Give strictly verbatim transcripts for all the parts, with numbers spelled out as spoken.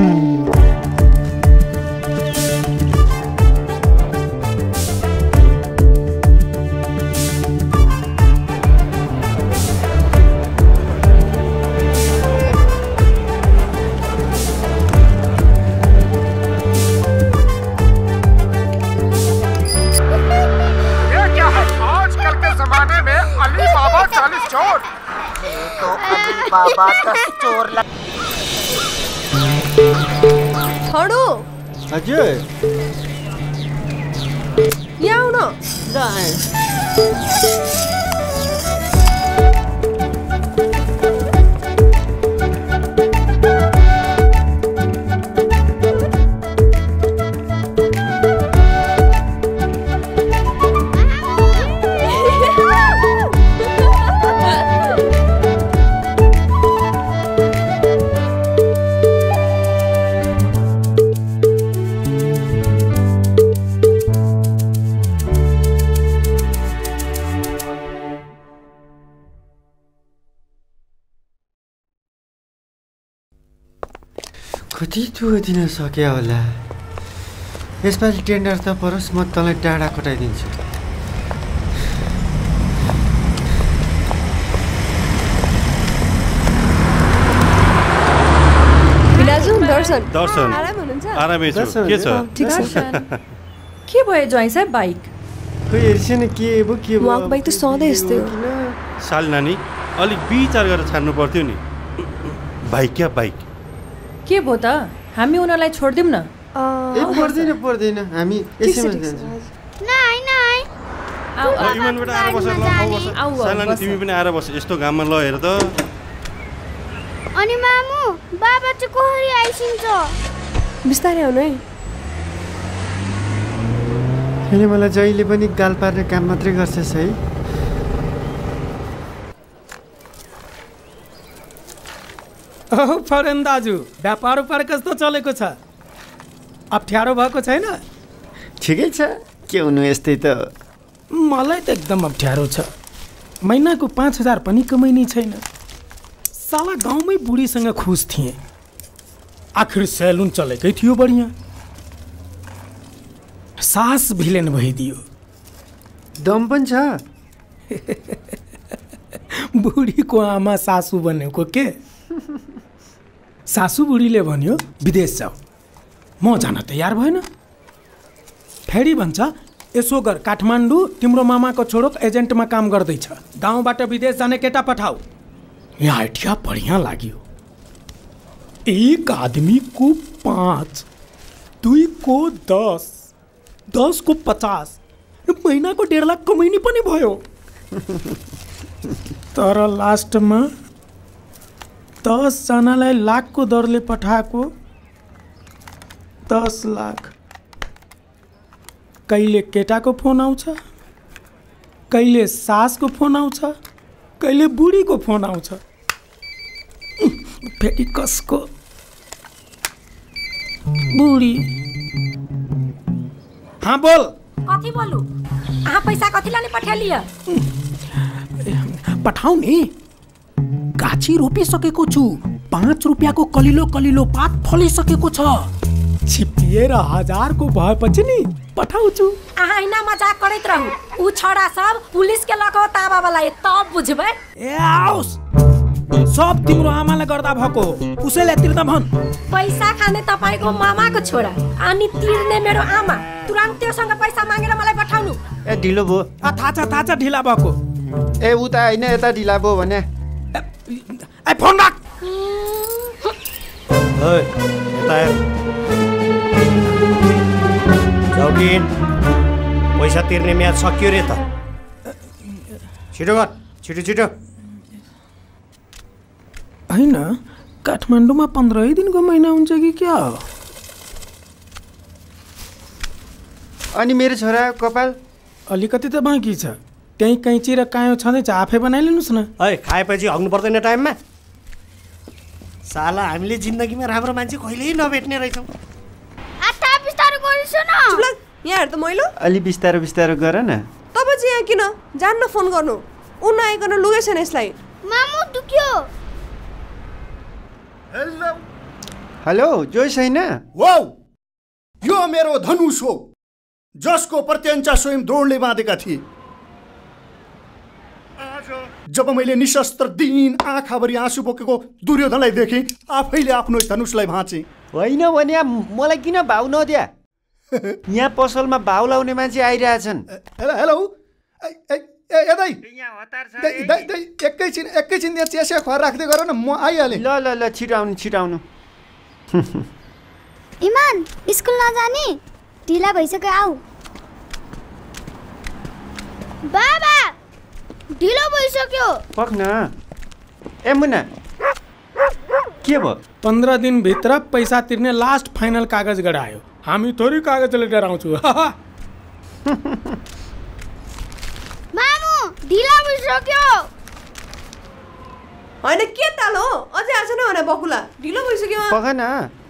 बाबा दस चोर लग छोड़ो हजुर यहाँ आउनु कति दुःख दिन सक्यो होला। यसपालि टेन्डर त परोस्, म तँलाई डाँडा कटाइदिन्छु। विलाजु दर्शन दर्शन आराम हुनुहुन्छ? आरामै छु। के छ? ठीक छ। के भयो ज्वाइँ साहब बाइक? खोइ हेर्छु नि के भयो के भयो। उहाँको बाइक त सधैँ यस्तै हो। साल नानी अलिक विचार गरेर छान्नु पर्थ्यो नि। बाइक क्या बाइक? के भयो त? हामी उनीहरूलाई छोड्दिउँ न। ए पर्दैन पर्दैन, हामी यसैमा जान्छौँ। नाइ नाइ आऊ ल इमान बेटा आएर बस, ल आऊ बस। साल नानी तिमी पनि आएर बस, यस्तो घाममा ल हेर त। अनि मामु बाबा चाहिँ कसरी आइसिन्छ? बिस्तारै आउनु है। अहिले मलाई जहिले पनि गाल पार्ने काम मात्रै गर्छस् है। ओह फरेन दाजु, व्यापार उपार कस्तो चलेको छ? अप्ठ्यारो भएको छैन? ठिकै छ, के हुनु यस्तै त। मलाई त एकदम अप्ठ्यारो छ। महिनाको पाँच हजार पनि कमाइने छैन। साला गाउँमै बुढीसँग खुस थिएँ। आखिर सैलुन चलेकै थियो बढिया। सास भिलेन भइदियो। दम पनि छ। बुढीको आमा सासू बनेको के? सासू बुढीले भन्यो विदेश जाऊ, म जान तयार भएन। फेरि भन्छ यसो गर, काठमाडौँ तिम्रो मामाको छोरो एजेन्टमा काम गर्दैछ, गाउँबाट विदेश जाने केटा पठाऊ। यहाँ आइडिया बढिया लाग्यो। एक आदमी को पाँच, दुई को दस, दस को पचास, महीना को डेढ़ लाख कमाइने पनि भयो। तर लास्टमा दस जनालाई लाखको दरले पठाएको दस लाख। कहिले केटाको फोन आउँछ, कहिले सासको फोन आउँछ, कहिले बुढीको फोन आउँछ। फेरि कसको? बुढी। हाँ बोल। कति बोलू? आहा पैसा कतिलाई पठालिए? पठाऊ नि। गाछी रोपिसकेको छु। पाँच रुपियाँको कलिलो कलिलो पात फलिसकेको छ। छिपिएर हजारको भएपछि नि पठाउँछु। आहा इना मजाक करैत रहू। उ छोरा सब पुलिस के लको ताबा वाला तब बुझबै। ए आउस, सब तिम्रो आमाले गर्दा भएको। उसैले तिर्दा भन। पैसा खाने तपाईको मामाको छोरा अनि तिर्ने मेरो आमा। तुरन्त त्योसँग पैसा मागेर मलाई पठाउनु। ए ढिलो भयो। आ थाहा छ थाहा छ ढिला भएको। ए उता हैन, यता ढिला भयो भने। ए फोन राख। ओइ यता हेर। जौकिन, पैसा तिर्ने म्याद सकियो रे त। छिटो गर, छिटो छिटो। हैन, काठमाडौँमा पन्ध्रै दिनको महिना हुन्छ कि क्या हो? अनि मेरो छोरा कपाल अलिकति त बाँकी छ। त्यही कैँची र कायो छँदैछ, आफै बनाइलिनुहोस् न। है खाएपछि हग्नु पर्दैन टाइममा। साला हामीले जिन्दगीमा राम्रो मान्छे कहिल्यै नभेट्ने रहेछौँ। आथा बिस्तारो गरिस् न। चुप लाग, यहाँ हेर त मैलो। अलि बिस्तारो बिस्तारो गर न। तपाईँ चाहिँ यहाँ किन? जान्न फोन गर्नु। ऊ नआइकन लुगेछन् यसलाई। मामु दुख्यो। हेलो हेलो जोइस होइन? वाउ, यो मेरो धनुष हो जसको प्रत्यञ्चा स्वयं द्रोणले बाँधेका थिए। जब मैले निशस्त्र दिन आँखाभरि आँसु बोकेको दुर्योधनलाई देखेँ, आफैले आफ्नो धनुषलाई भाँचे। होइन भने मलाई किन भाउ नदिया? यहाँ पसलमा भाउ लाउने मान्छे आइरहेछन्। हेलो हेलो ए दाइ दाइ दाइ एकैछिन एकैछिन यहाँ चिया खुवाएर राख्दै गर न, म आइहालेँ। ल ल ल छिटो आउनु छिटो आउनु। इमान स्कुल नजाने? ढिला भइसक्यो, आऊ। बाबा ढिलो भइसक्यो। पक्न। ए मुन्ना के भयो? पन्ध्र दिनभित्र पैसा तिर्ने लास्ट फाइनल कागज गरायो। हामी थोरै कागज लिएर आउँछु। मामु ढिला भइसक्यो। होइन के ताल हो, अझै आएको छैन भने बकुला, ढिलो भइसक्यो। पख न।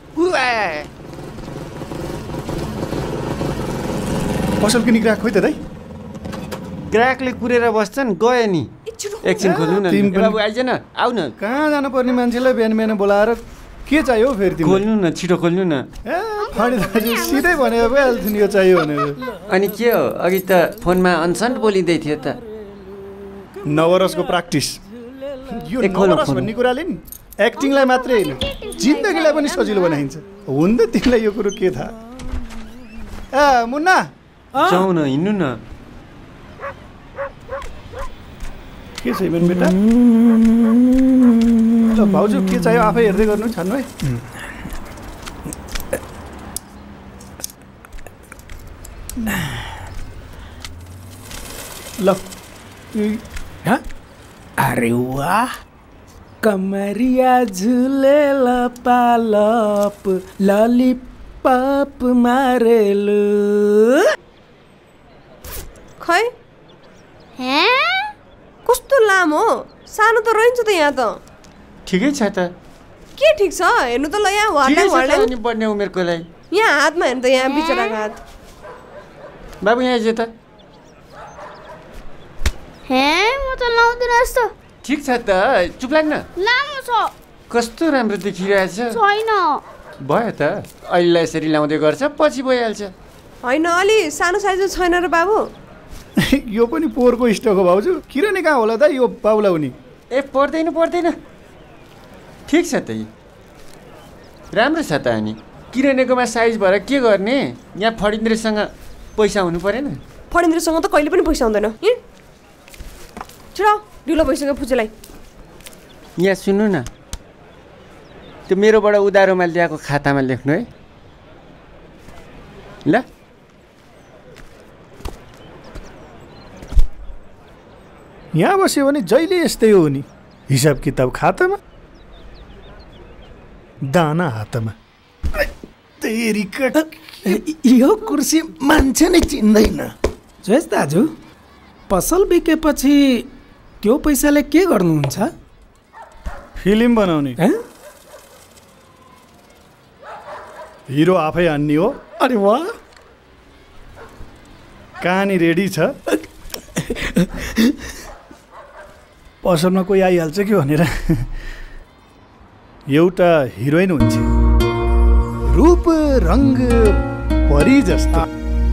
पसल किनी ग्राहक खोइ त दाइ? ग्राहकले कुरेर बस्छन्, गयो नि। एकछिन खोल्नु न बाबु, आइज न, आउ न। कहाँ जानुपर्ने मान्छेलाई बिहान बिहान बोलाएर के चाहियो फेरि तिमीलाई? खोल्नु न, छिटो खोल्नु न। ए फणी दाजु सिधै भनेर भइहाल्थ्यो नि यो चाहियो भनेर। अनि के हो, अघि त फोनमा अनसन बोलिँदै थियो त। नवरसको प्र्याक्टिस। यो नवरस भन्ने कुराले नि एक्टिङलाई मात्रै होइन, जिन्दगीलाई पनि सजिलो बनाइन्छ। हुन त तिमीलाई यो कुरो के थाहा? ए मुन्ना जाउँ न, हिँड्नु न। के छ इमेन बेटा? भाउजू के चाहियो आफै हेर्दै गर्नु, छान्नु है। ल अरे वाह, कमरिया झुले लपालप ललिपप मारेलु। खै हे कस्तो लामो, सानो त रहन्छ त यहाँ त। ठिकै छ त। के ठिक छ, हेर्नु त ल यहाँ वार्डन वार्डन बढ्ने उमेरको लागि। यहाँ हातमा हेर्नु त, यहाँ बिचराको हात। बाबु यहाँ आइज त। हे म त लाउँदिन जस्तो। ठिक छ त, चुप लाग्न। लामो छ। कस्तो राम्रो देखिरहेछ। छैन। भयो त, अहिलेलाई यसरी लाउँदै गर्छ, पछि भइहाल्छ। होइन अलि सानो साइज छैन र बाबु? यो पनि पोहोरको स्टक हो भाउजू, किरानी कहाँ होला त यो बाउलाउनी? ए पर्दैन पर्दैन, ठिक छ त, राम्रो छ त। अनि किरानीकोमा साइज भएर के गर्ने? यहाँ फडिन्द्रेसँग पैसा हुनु परेन? फडिन्द्रेसँग त कहिले पनि पैसा हुँदैन। छिटो ढिलो भइसक्यो पुजेलाई। यहाँ सुन्नु न, त्यो मेरोबाट उधारोमा ल्याएको खातामा लेख्नु है ल। यहाँ बस्यो भने जहिले यस्तै हो नि, हिसाब किताब खातामा, दाना हातमा। यो कुर्सी मान्छे नै चिन्दैन। जोइस दाजु, पसल बिकेपछि त्यो पैसाले के गर्नुहुन्छ? फिल्म बनाउने। हिरो आफै हान्ने हो। अरे वाह, कहानी रेडी छ। पसलमा कोही आइहाल्छ कि भनेर एउटा हिरोइन हुन्छ, रूप रङ्ग परी जस्तो,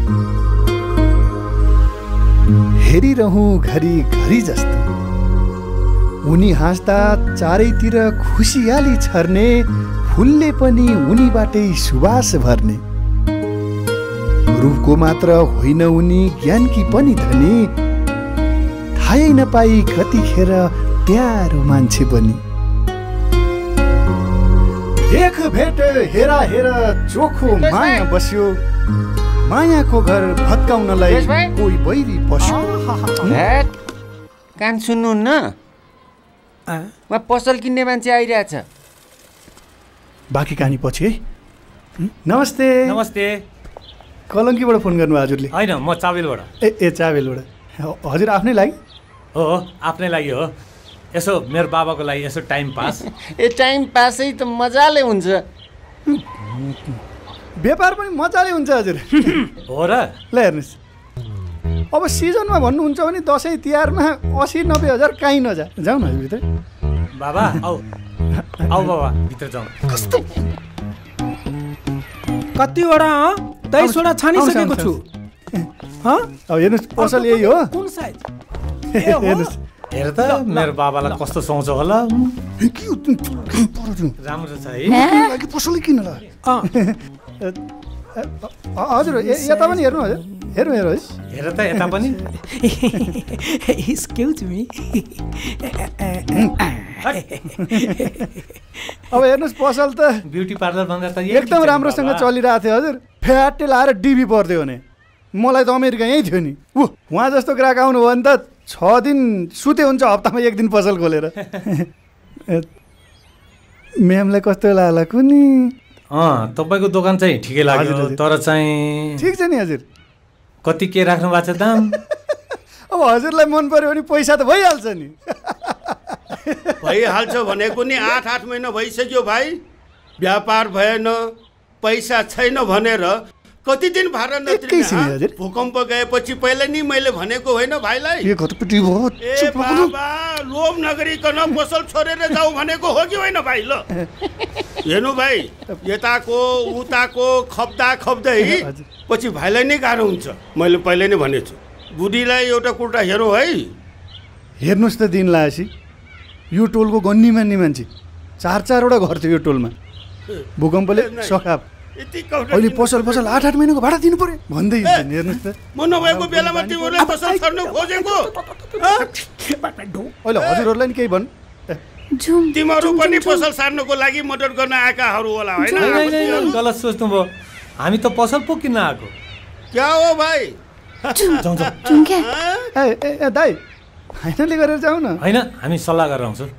हेरिरहँ घरि घरि जस्तो। उनी हाँस्दा चारैतिर खुसियाली छर्ने, फुलले पनि उनीबाटै सुवास भर्ने। रूपको मात्र होइन उनी ज्ञानकी पनि धनी, थाहै नपाई कतिखेर प्यारो मान्छे बनी। देख भेट हेरा हेर चोखो माया बस्यो, मायाको घर भत्काउनलाई कोही बैरी पस्यो। कान सुन्नुहुन्न? उहाँ पसल किन्ने मान्छे आइरहेछ। बाँकी कहानी पछि है। नमस्ते। नमस्ते। कलङ्कीबाट फोन गर्नु हजुरले? होइन, म चाबेलबाट। ए ए चाबेलबाट। हजुर आफ्नै लागि? हो, आफ्नै लागि हो। यसो मेरो बाबाको लागि यसो टाइम पास। ए टाइम पासै त मजाले हुन्छ। व्यापार पनि मजाले हुन्छ हजुर। हो र? ल हेर्नुहोस्, अब सिजनमा भन्नुहुन्छ भने दसैँ तिहारमा असी नब्बे हजार कहीँ नजा। जाउँ न हजुर भित्र। बाबा आऊ आऊ बाबा भित्र जाउँ। कस्तो कतिवटा तेइसवटा छानिसकेको छु अब हेर्नुहोस् पसल यही हो कुन साइज हेर्नुहोस् हेर त मेरो बाबालाई कस्तो सोच होला राम्रो छ है पसलै किन ल हजुर यता पनि हेर्नु हजुर हेर्नु हेर्नु है हेर त यता पनि एक्सक्युज मी अब हेर्नुहोस् पसल त ब्युटी पार्लर भन्दा त एकदम राम्रोसँग चलिरहेको थियो हजुर फ्याटे लाएर डिबी पर्थ्यो भने मलाई त अमेरिका यहीँ थियो नि ऊ उहाँ जस्तो ग्राहक आउनु भयो भने त छ दिन सुते हुन्छ हप्तामा एक दिन पसल खोलेर म्यामलाई कस्तो लाग्ला कुनी अँ तपाईँको दोकान चाहिँ ठिकै लाग्यो तर चाहिँ ठिक छ नि हजुर कति के राख्नु भएको छ दाम अब हजुरलाई मन पर्यो भने पैसा त भइहाल्छ नि भइहाल्छ भनेको नि आठ आठ महिना भइसक्यो भाइ व्यापार भएन पैसा छैन भनेर कति दिन भाडा नतिर्ने भूकम्प गएपछि पहिला नि मैले भनेको होइन भाइलाई ए बाबा लोभ नगरिकन पसल छोडेर जाऊ भनेको हो कि होइन भाइ ल हेर्नु भाइ यताको उताको खप्दा खप्दै पछि भाइलाई नै गाह्रो हुन्छ मैले पहिले नै भनेको छु बुढीलाई एउटा कुरा हेरौँ है हेर्नुहोस् त दिन लाएपछि यो टोलको गन्नी मान्ने मान्छे चार चारवटा घर थियो यो टोलमा भूकम्पले सखाप अहिले पसल पसल आठ आठ महिनाको भाडा दिनु पर्यो भन्दै हेर्नुहोस् त म नभएको बेलामा तिमीहरूले पसल छोड्नु खोजेको अहिले हजुरहरूलाई नि केही भन् तिमीहरू पनि पसल सार्नको लागि मद्दत गर्न आएकाहरू होला होइन गलत सोच्नुभयो हामी त पसल पो किन्न आएको क्या हो भाइ ए दाइ फाइनली गरेर जाऊ न होइन हामी सल्लाह गरेर आउँछौँ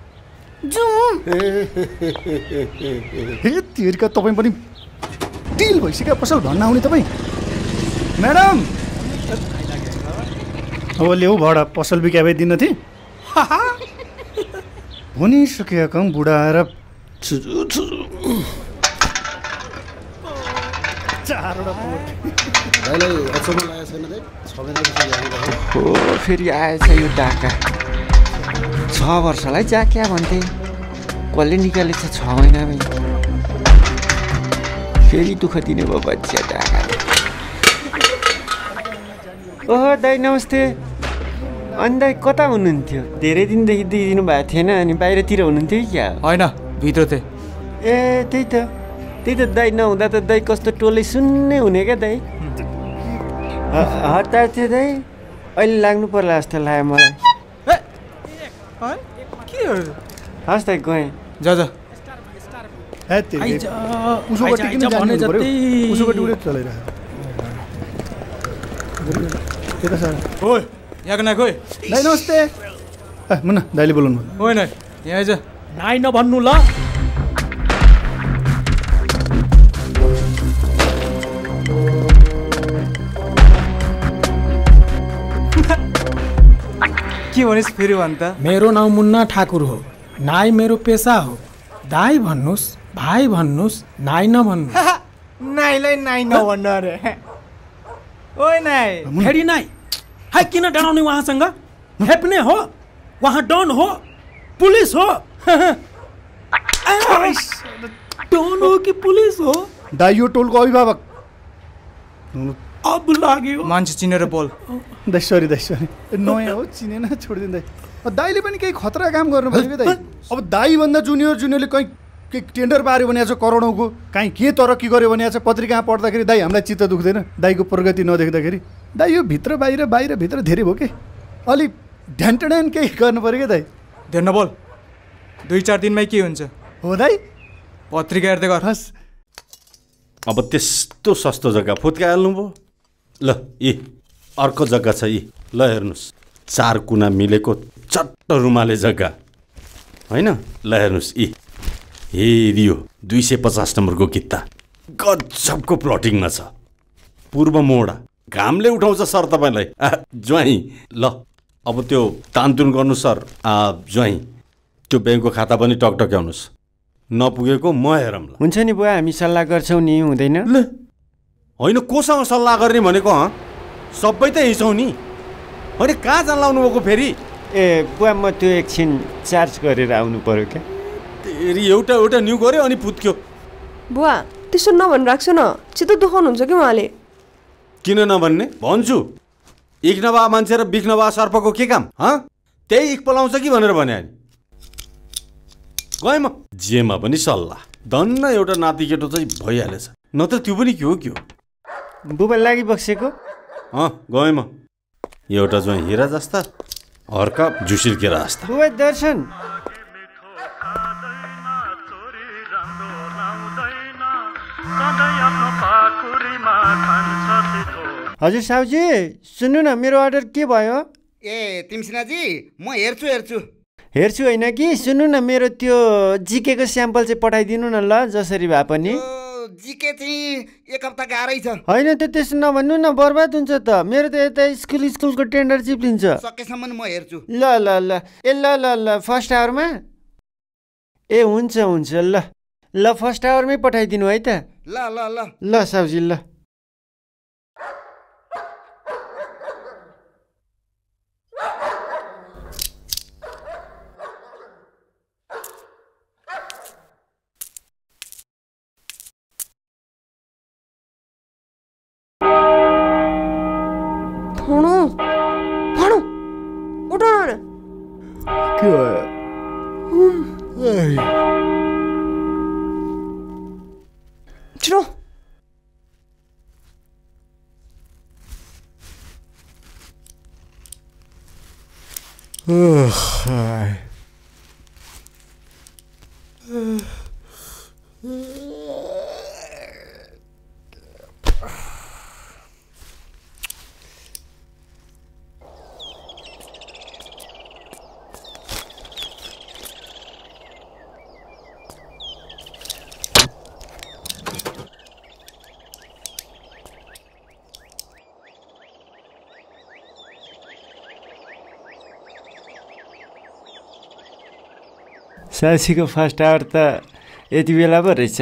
तिर्का तपाईँ पनि डिल भइसक्यो पसल भन्न आउने तपाईँ म्याडम अब ल्याऊ भाडा पसल बिका भए दिन थिएँ भनिसक्यो कम बुढा आएर फेरि आएछ यो डाका छ वर्षलाई जा क्या भन्थे कसले निकालेछ छ महिनामै फेरि दुःख दिने भयो बच्चा डाका ओहो दाइ नमस्ते अनि दाइ कता हुनुहुन्थ्यो धेरै दिनदेखि देखिदिनु भएको थिएन अनि बाहिरतिर हुनुहुन्थ्यो कि क्या होइन भित्र थिएँ ए त्यही त त्यही त दाइ नहुँदा त दाइ कस्तो टोलै सुन्ने हुने क्या दाइ हतार थियो दाइ अहिले लाग्नु पर्ला जस्तो लाग्यो मलाई के हो हस् दाइ गएँ जा जा यहाँ नाइ खोइ दाइ नमस्ते मुन्ना दाइले बोलाउनु होइन यहाँ आइज नाइ नभन्नु ल के भनिस् फेरि भन् त मेरो नाउँ मुन्ना ठाकुर हो नाइ मेरो पेसा हो दाइ भन्नुहोस् भाइ भन्नुहोस् नाइ नभन्नु नाइलाई नाइ नभन्नु अरे ओइ नाइ फेरि नाइ हाइ किन डराउने उहाँसँग हेप्ने हो उहाँ डन हो पुलिस हो डन हो कि पुलिस हो दाइ यो टोलको अभिभावक अब लाग्यो मान्छे चिनेर बोल दाइ सरी दाइ सरी नयाँ हो चिनेन छोडिदिनु दाइ दाइले पनि केही खतरा काम गर्नुभयो कि दाइ अब दाइभन्दा जुनियर जुनियरले कहीँ केही टेन्डर पाऱ्यो भने छ करोडौँको काहीँ के तरक्की गर्यो भने छ पत्रिकामा पढ्दाखेरि दाइ हामीलाई चित्त दुख्दैन दाइको प्रगति नदेख्दाखेरि दाइ यो भित्र बाहिर बाहिर भित्र धेरै भयो कि अलिक ढ्यान्टड्यान केही गर्नु पऱ्यो क्या दाइ धेर नबोल दुई चार दिनमै के हुन्छ हो दाइ पत्रिका हेर्दै गर हस् अब त्यस्तो सस्तो जग्गा फुत्काइहाल्नु भयो ल यी अर्को जग्गा छ यी ल हेर्नुहोस् चार कुना मिलेको चट्ट रुमाले जग्गा होइन ल हेर्नुहोस् यी हेरियो दुई सय पचास नम्बरको कित्ता गजबको प्लटिङमा छ पूर्व मोडा घामले उठाउँछ सर तपाईँलाई ज्वाइँ ल अब त्यो तानतुन गर्नु सर ज्वाइँ त्यो ब्याङ्कको खाता पनि टकटक्याउनुहोस् नपुगेको म हेरौँ ल हुन्छ नि बुवा हामी सल्लाह गर्छौँ नि हुँदैन ल होइन कोसँग सल्लाह गर्ने भनेको हँ सबै त हिँड्छौँ नि होइन कहाँ जान्लाउनु भएको फेरि ए बुवा म त्यो एकछिन चार्ज गरेर आउनु पर्यो क्या फेरि एउटा एउटा न्यु गऱ्यो अनि पुत्क्यो बुवा त्यसो नभन् राख्छ न चित्त दुखाउनुहुन्छ कि उहाँले किन नभन्ने भन्छु इख नभा मान्छे र बिख नभा सर्पको के काम हँ त्यही इख पलाउँछ कि भनेर भने अनि गएँ म जेमा पनि सल्लाह धन्न एउटा नाति केटो चाहिँ भइहालेछ नत्र त्यो पनि के हो के हो बुबा लागि बसेको अँ गएँ म एउटा चाहिँ हिरा जस्ता अर्का झुसिल केरा जस्ता बुबा दर्शन हजुर साउजी सुन्नु न मेरो अर्डर के भयो ए तिमसिनाजी म हेर्छु हेर्छु हेर्छु होइन कि सुन्नु न मेरो त्यो जिके को स्याम्पल चाहिँ पठाइदिनु न ल जसरी भए पनि जिके चाहिँ एक हप्ता गाह्रै छ होइन त त्यसो नभन्नु न बर्बाद हुन्छ त मेरो त यता स्कुल स्कुलको टेन्डर चिप्लिन्छ सकेसम्म म हेर्छु ल ल ल ए ल ल ल फर्स्ट आवरमा ए हुन्छ हुन्छ ल ल फर्स्ट आवरमै पठाइदिनु है त ल ल ल ल साउजी ल भणो भणो उठो न के छिटो साउजीको फर्स्ट आवर त यति बेला पो रहेछ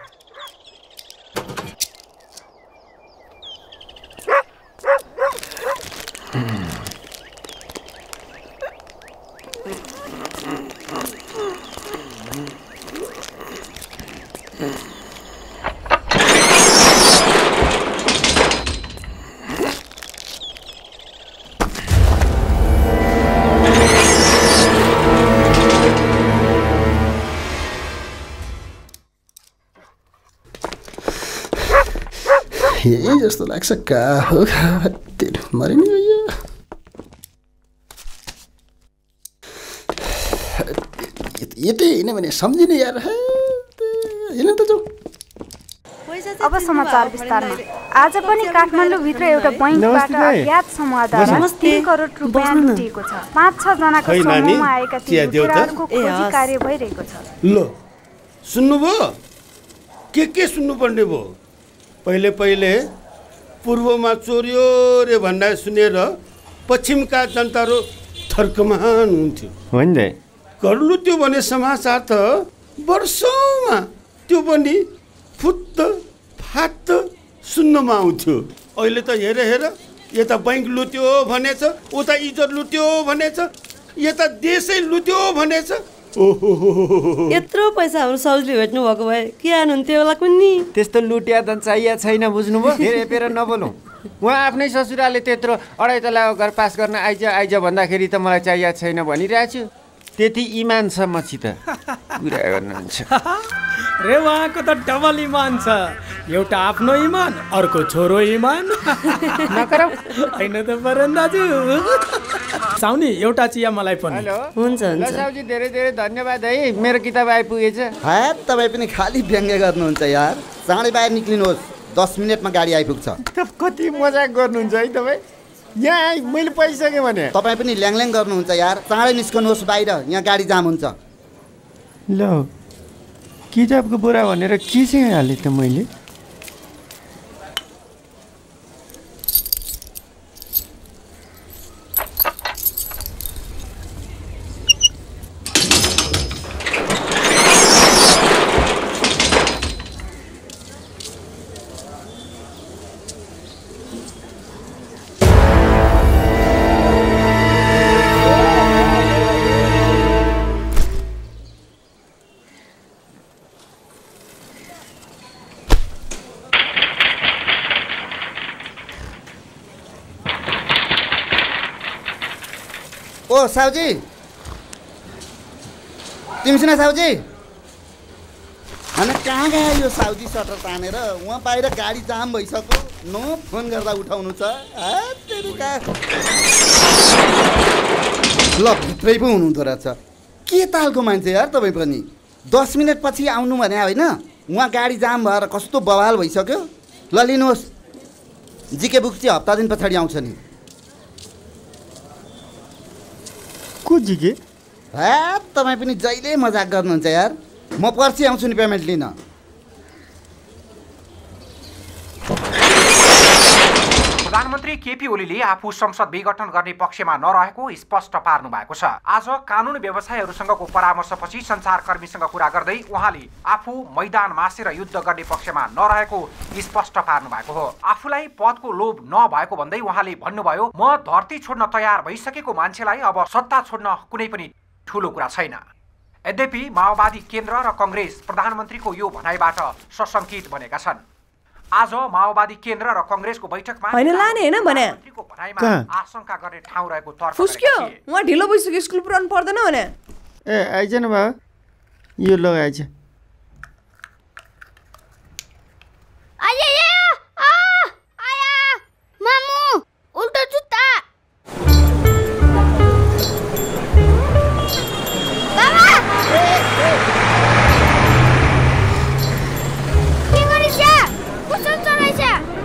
यही जस्तो लाग्छ का हो तेरो मरि नि यो यतै हैन भने सम्झिने यार हैन त जाऊ अब समाचार विस्तारमा आज पनि काठमाडौँ भित्र एउटा बैंकबाट अज्ञात समूहद्वारा तीन करोड रुपैयाँ लुटिएको छ पाँच छ जनाको समूहमा आएका ती लुटेराहरूको खोजी कार्य भइरहेको छ ल सुन्नुभयो के के सुन्नुपर्ने भयो पहिले पहिले पूर्वमा चोर्यो रे भन्दा सुनेर पश्चिमका जनताहरू थर्कमान हुन्थ्यो होइन घर लुट्यो भने समाचार त वर्षौँमा त्यो पनि फुत्त फात्त सुन्नमा आउँथ्यो अहिले त हेर हेर यता बैंक लुट्यो भनेछ उता इज्जत लुट्यो भनेछ यता देशै लुट्यो भनेछ यत्रो पैसा हाम्रो साउजीले भेट्नु भएको भए के हान्नुहुन्थ्यो होला कुन्नी त्यस्तो लुटिया त चाहिएको छैन बुझ्नुभयो धेरै पेर नबोलौँ उहाँ आफ्नै ससुराले त्यत्रो अढाई तलाको घर पास गर्न आइज आइज भन्दाखेरि त मलाई चाहिएको छैन भनिरहेको छु त्यति इमान छ मसित कुरा गर्नुहुन्छ रे उहाँको त डबल इमान छ एउटा आफ्नो इमान अर्को छोरो इमान नकरौ हैन त परन दाजु साउनी एउटा चिया मलाई पनि हेलो हुन्छ ल हुन्छ साउजी धेरै धेरै धन्यवाद है मेरो किताब आइपुगेछ हा तपाईँ पनि खाली व्यङ्ग्य गर्नुहुन्छ यार चाँडै बाहिर निक्लिनुहोस् दस मिनटमा गाडी आइपुग्छ कति मजाक गर्नुहुन्छ है तपाईँ यहाँ आइ मैले पाइसकेँ भने तपाईँ पनि ल्याङल्याङ गर्नुहुन्छ यार चाँडै निस्कनुहोस् बाहिर यहाँ गाडी जाम हुन्छ ल किताबको बोरा भनेर के चाहिँ हालेँ त मैले ओ साउजी तिमीसिना साउजी अनि कहाँ गयो यो साउजी सटर तानेर उहाँ बाहिर गाडी जाम भइसक्यो न फोन गर्दा उठाउनु छ ल भित्रै पो हुनुहुँदो रहेछ के तालको मान्छे यार तपाईँ पनि दस मिनट पछि आउनु भने होइन उहाँ गाडी जाम भएर कस्तो बवाल भइसक्यो ल लिनुहोस् जिके बुक चाहिँ हप्ता दिन पछाडि आउँछ नि को जिके हा तपाईँ पनि जहिले मजाक गर्नुहुन्छ यार म पर्सि आउँछु नि पेमेन्ट लिन प्रधानमन्त्री केपी ओलीले आफू संसद विघटन गर्ने पक्षमा नरहेको स्पष्ट पार्नु भएको छ। आज कानुन व्यवसायीहरूसँगको परामर्शपछि सञ्चारकर्मीसँग कुरा गर्दै उहाँले आफू मैदान मासेर युद्ध गर्ने पक्षमा नरहेको स्पष्ट पार्नु भएको हो। आफूलाई पदको लोभ नभएको भन्दै उहाँले भन्नुभयो, म धरती छोड्न तयार भइसकेको मान्छेलाई अब सत्ता छोड्न कुनै पनि ठूलो कुरा छैन। यद्यपि माओवादी केन्द्र र कंग्रेस प्रधानमन्त्रीको यो भनाइबाट सशंकित बनेका छन्। आज माओवादी केन्द्र र कंग्रेसको बैठकमा हैन लाने हैन भने आशंका गर्ने ठाउँ रहेको तर्फ फुस्क्यो उहाँ ढिलो भइसक्यो स्कुल पुराउनु पर्दैन भने ए आइज न बा यो ल आइज आया या आ आया मामु उल्टो जुत्ता बाबा के गरिस कुसन चलाइछ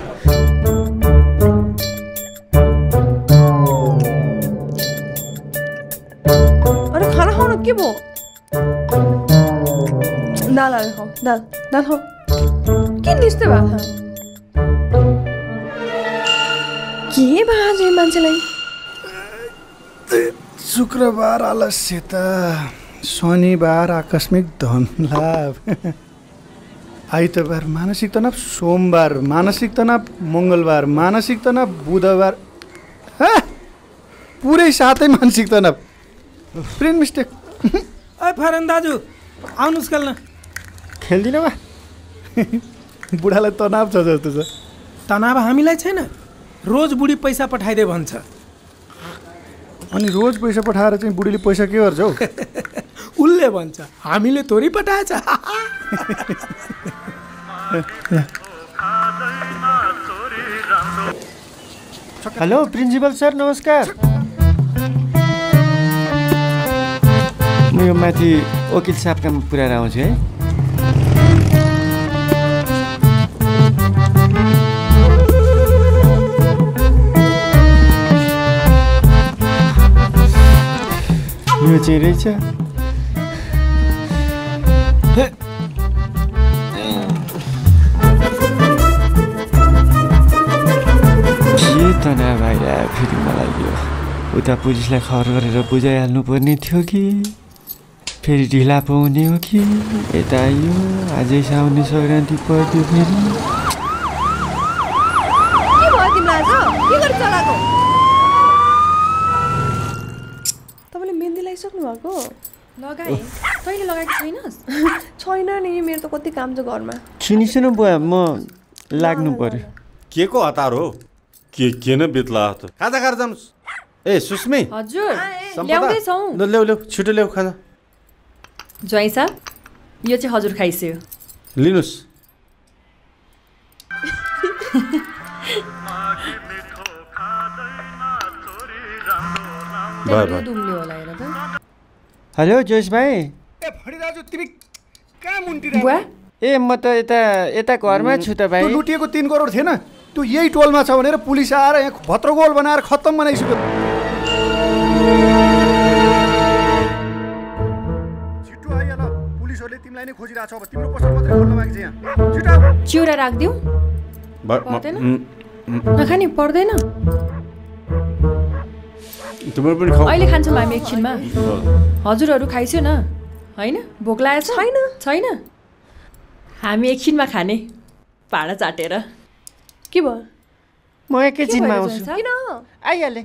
अरे खाना खाऊ न के भो दाल हालेर खाऊ दाल दाल खाऊ के निस्ते भएको के बाजे मान्छेलाई शुक्रबार आलस्यता शनिबार आकस्मिक धन लाभ आइतबार मानसिक तनाव सोमबार मानसिक तनाव मङ्गलबार मानसिक तनाव बुधबार पुरै सातै मानसिक तनाव प्रिन्ट मिस्टेक अ फरन दाजु आउनुस् खेल्न खेल्दिन बा बुढालाई तनाव छ जस्तो छ तनाव हामीलाई छैन रोज बुढी पैसा पठाइदे भन्छ अनि रोज पैसा पठाएर चाहिँ बुढीले पैसा के गर्छ हौ उल्ले भन्छ हामीले थोरै पठाएछ हेलो प्रिन्सिपल सर नमस्कार म यो माथि वकिल साहबका पुऱ्याएर आउँछु है यो चाहिँ रहेछ के तनाव आइरह्यो फेरि मलाई यो उता पुलिसलाई खबर गरेर बुझाइहाल्नु पर्ने थियो कि फेरि ढिला पाउने हो कि यता आइयो आजै साउने सङ्क्रान्ति पर्यो फेरि के भयो तिमीलाई आज के गरी चलाको तपाईँले मेहन्दी लगाइसक्नु भएको लगाए तैँले लगाएको छैनस् छैन नि मेरो त कति काम छ घरमा सुनिस् न बुवा म लाग्नु पर्यो के को हतार हो के के न बित्ला त खाजा खाएर जानुहोस् ए सुस्मी हजुर ल्याउँदैछौ ल ल्याउ ल्याउ छिटो ल्याउ खाजा ज्वाइँ साहब यो चाहिँ हजुर खाइस्यो लिनुहोस् हेलो जोश भाइ ए फडी दाजु तिमी कहाँ मुन्टिरा बुवा ए म त यता यता घरमा छु त भाइ लुटिएको तीन करोड थिएन त्यो यही टोलमा छ भनेर पुलिस आएर यहाँ भत्रगोल बनाएर खत्तम बनाइसक्यो छिटो आइया ल पुलिसहरूले तिमीलाई नै खोजिरहेछ अब तिम्रो पसल मात्रै खोल्न बाँकी छ यहाँ छिटो चिउरा राखिदिऊ पर्दैन नखाने पर्दैन तिम्रो पनि खाऊ अहिले खान्छौँ हामी एकछिनमा हजुरहरू खाइस्यो न होइन भोक लागेको छैन छैन हामी एकछिनमा खाने भाँडा चाटेर के भयो म एकैछिनमा आउँछु किन आइहालेँ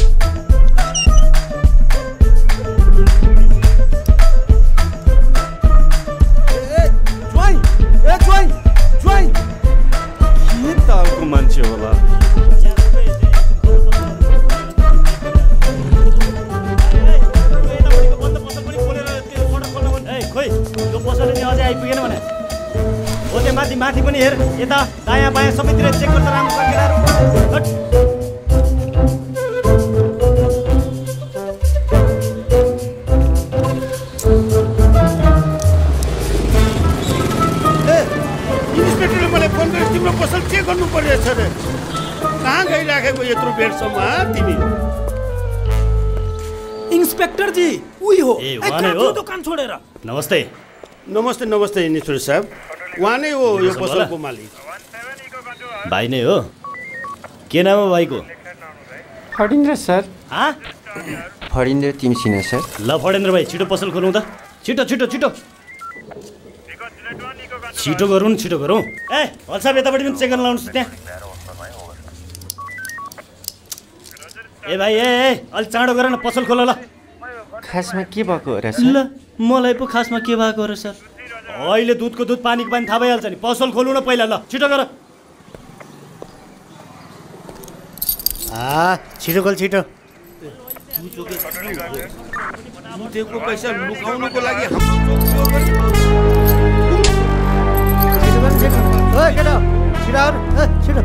ए ज्वाइँ ज्वाइँ के तालको मान्छे होला त दायाँ बायाँ सबैतिर चेक गर्दा राम्रो छ केटाहरू। इन्सपेक्टरले मलाई फोन गरेर तिम्रो पसल चेक गर्नु परिरहेछ रे। कहाँ गइराखेको यत्रो बेरसम्म तिमी? इन्स्पेक्टर जी उही हो। ए उहाँ नै हो दोकान छोडेर। नमस्ते नमस्ते नमस्ते इन्सपेक्टर साहब, उहाँ नै हो यो पसलको मालिक। भाइ नै हो? के नाम हो भाइको? फडिन्द्र सर। हाँ फडिन्द्र तिमसिना सर। ल फडेन्द्र भाइ छिटो पसल खोलौँ त, छिटो छिटो छिटो छिटो गरौँ न छिटो गरौँ। ए हल्साब यतापट्टि पनि चेक गर्न लाउनुहोस् त्यहाँ। ए भाइ ए ए अलि चाँडो गर न, पसल खोल ल। खासमा के भएको हो र सर? ल मलाई पो खासमा के भएको हो र सर? अहिले दुधको दुध पानीको पानी थाहा भइहाल्छ नि, पसल खोल्नु न पहिला। ल छिटो गर। आ छिटो खोल छिटो। लुटेको पैसा लुकाउनुको लागि केटा छिटो आउनु छिटो।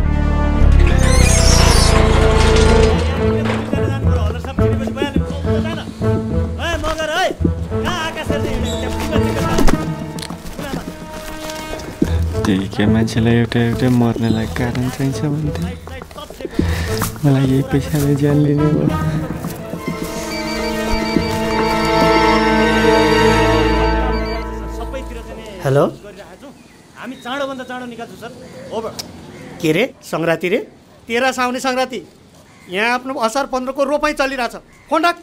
त्यही के मान्छेलाई एउटा एउटा मर्नलाई कारण चाहिन्छ भन्थे, मलाई यही पैसाले ज्यान लिने भयो। हेलो हामी चाँडोभन्दा चाँडो निकाल्छौँ सर। ओभर। के रे सङ्क्रान्ति रे? तेह्र साउने सङ्क्रान्ति, यहाँ आफ्नो असार पन्ध्रको रोपाइ चलिरहेछ। फोन राख।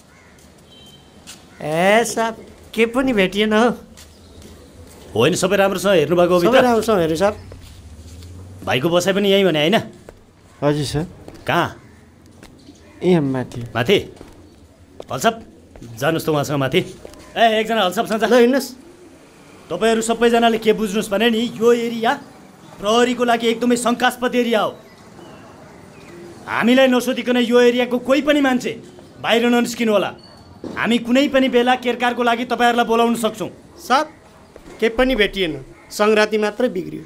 ए साहब के पनि भेटिएन हो? होइन सबै राम्रोसँग हेर्नुभएको हो? सबै राम्रोसँग हेर्नु साहब। भाइको बसाइ पनि यहीँ भने होइन? हजुर सर। कहाँ? यहाँ माथि। माथि? हल्सप जानुहोस् त उहाँसँग माथि। ए एकजना हल्सपसँग जा। ल हिँड्नुहोस्। तपाईँहरू सबैजनाले के बुझ्नुहोस् भने नि, यो एरिया प्रहरीको लागि एकदमै शङ्कास्पद एरिया हो। हामीलाई नसोधिकन यो एरियाको कोही पनि मान्छे बाहिर ननिस्किनु होला। हामी कुनै पनि बेला केरकारको लागि तपाईँहरूलाई बोलाउन सक्छौँ। साहब के पनि भेटिएन, सङ्क्रान्ति मात्रै बिग्रियो।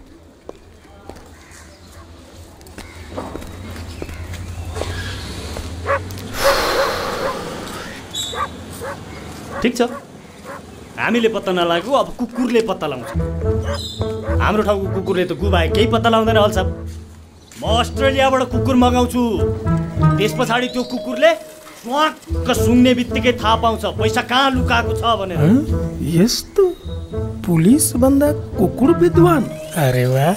ठिक छ, हामीले पत्ता नलागेको अब कुकुरले पत्ता लाउँछ। हाम्रो ठाउँको कुकुरले त गुबाए केही पत्ता लाउँदैन हल्छ। म अस्ट्रेलियाबाट कुकुर मगाउँछु, त्यस पछाडि त्यो कुकुरले स्वाक्क सुँग्ने बित्तिकै थाहा पाउँछ पैसा कहाँ लुकाएको छ भनेर। यस्तो पुलिस भन्दा कुकुर विद्वान। अरे वाह।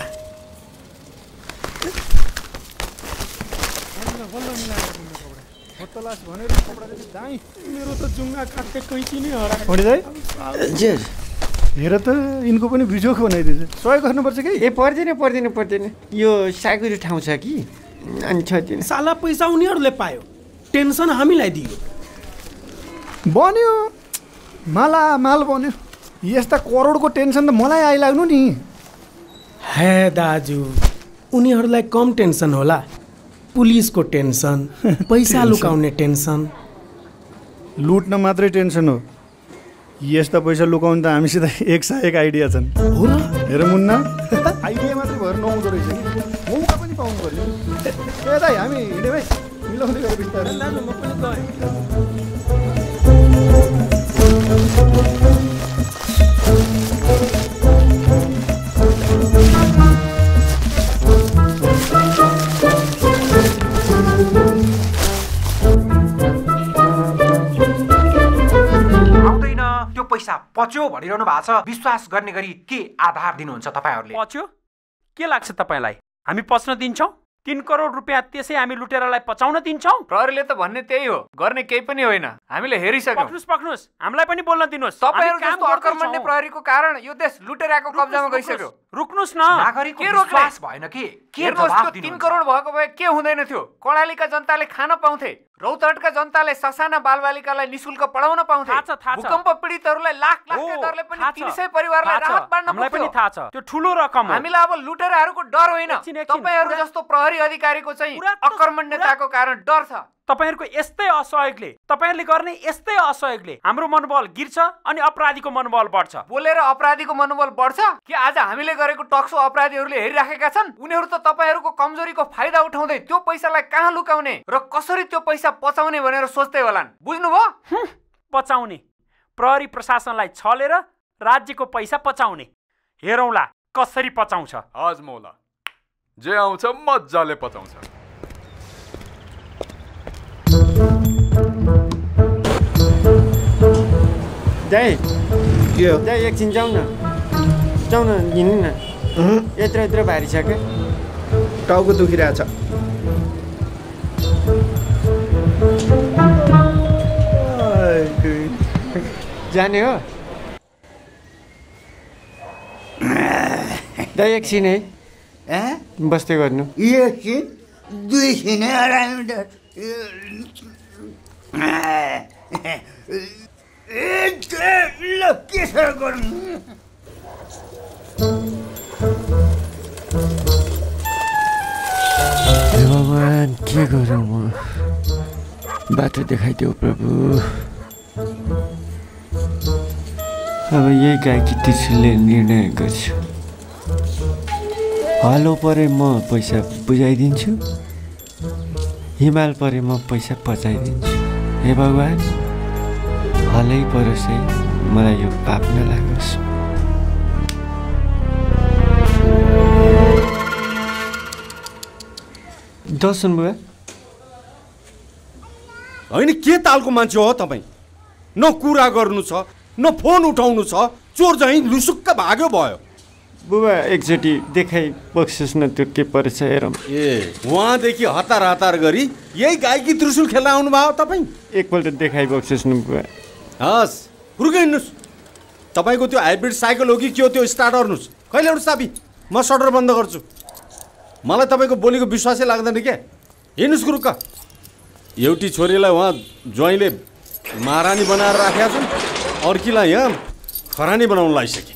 मेरो त जुङ्गा काट्ने कैँची नै हरायो। हजुर हेर त यिनको पनि बिजोक बनाइदिन्छ। सहयोग गर्नुपर्छ कि? ए पर्दैन पर्दैन पर्दैन, यो सागुरी ठाउँ छ कि अनि छ। साला पैसा उनीहरूले पायो, टेन्सन हामीलाई दियो। बन्यो माला माल बन्यो। यस्ता करोडको टेन्सन त मलाई आइलाग्नु नि। हे दाजु, उनीहरूलाई कम टेन्सन होला। पुलिसको टेन्सन, पैसा लुकाउने टेन्सन। लुट्न मात्रै टेन्सन हो, यस्ता पैसा लुकाउनु त हामीसित एक सय एक आइडिया छन्। हो र? हेर मुन्ना, आइडिया मात्रै भएर नहुँदो रहेछ कि, मौका पनि पाउनु पर्यो। ए दाइ हामी हिँड्यो भाइ, मिलाउँदै गएर बिस्तारै। दाजु म पनि गएँ। पैसा पच्यो भनिरहनु भएको छ। विश्वास गर्ने गरी के आधार दिनुहुन्छ तपाईँहरूले? पच्यो के लाग्छ तपाईँलाई? हामी पच्न दिन्छौँ? तीन करोड रुपियाँ त्यसै हामी लुटेरालाई पचाउन दिन्छौँ? प्रहरीले त भन्ने त्यही हो, गर्ने केही पनि होइन। हामीले हेरिसक्यौँ। पक्नुस् पक्नुस्, हामीलाई पनि बोल्न दिनुहोस्। तपाईहरु जस्तो अकर्मण्य प्रहरीको कारण यो देश लुटेराको कब्जामा गइसक्यो। रुक्नुस् न। नागरिकको विश्वास भएन कि के जवाफ दिनुहुन्छ? तीन करोड भएको भए के हुँदैन थियो? कर्णालीका जनताले खान पाउँथे, रौतहटका जनताले ससाना बालबालिकालाई निशुल्क पढाउन पाउँथे, भूकम्प पीडितहरूलाई लाख लाखको दरले पनि तीन सय परिवारलाई राहत बाँड्न हामीलाई पनि थाहा छ, त्यो ठुलो रकम हो। हामीलाई अब लुटेराहरूको डर होइन, तपाईहरु जस्तो प्रहरी अधिकारीको चाहिँ अकर्मण्यताको कारण डर छ। तपाईहरुको यस्तै असहयोगले तपाईहरुले गर्ने यस्तै असहयोगले हाम्रो मनोबल गिर्छ अनि अपराधीको मनोबल बढ्छ। बोलेर अपराधीको मनोबल बढ्छ कि आज हामीले गरेको टक्सो अपराधीहरूले हेरिराखेका छन्? उनीहरू त तपाईहरुको कमजोरीको फाइदा उठाउँदै त्यो पैसालाई कहाँ लुकाउने र कसरी त्यो पैसा पचाउने भनेर सोच्दै होलान्। बुझ्नुभयो? पचाउने, प्रहरी प्रशासनलाई छलेर राज्यको पैसा पचाउने। हेरौँला कसरी पचाउँछ। आजमौला, जे आउँछ मजाले पचाउँछ। दाइ के हो दाइ, एकछिन जाउँ न जाउँ न हिँड्नु न। यत्रो यत्रो भारी छ क्या, टाउको दुखिरहेछ। जाने हो दाइ? एकछिन है बस्दै गर्नु। एकछिन दुई छिन ल के गर्नु? भगवान् के गरौँ म? बाटो देखाइदेऊ प्रभु। अब यही गाईकी त्रिशुलले निर्णय गर्छु। हलो परे म पैसा बुझाइदिन्छु, हिमाल परे म पैसा पचाइदिन्छु। हे भगवान्, हलै परोस् है, मलाई यो पाप नलागोस्। दर्शन बुवा होइन, के तालको मान्छे हो तपाईँ? न कुरा गर्नु छ, न फोन उठाउनु छ, चोर चाहिँ लुसुक्क भाग्यो भयो। बुबा एकचोटि देखाइ बक्सिस् न, त्यो के परेछ हेरौँ। ए उहाँदेखि हतार हतार गरी यही गाईकी त्रिशुल खेल्न आउनुभयो तपाईँ? एकपल्ट देखाइ बक्सिस् न बुबा। हस् हुर्क हिँड्नुहोस्। तपाईँको त्यो हाइब्रिड साइकल हो कि के हो त्यो स्टार्ट गर्नुहोस्। कहिले एउटा साबी, म सटर बन्द गर्छु। मलाई तपाईँको बोलीको विश्वासै लाग्दैन क्या। हिँड्नुहोस् गुरुक्क। एउटी छोरीलाई उहाँ ज्वाइँले महारानी बनाएर राखेका छन्, अर्कीलाई यहाँ खरानी बनाउन लागिसके।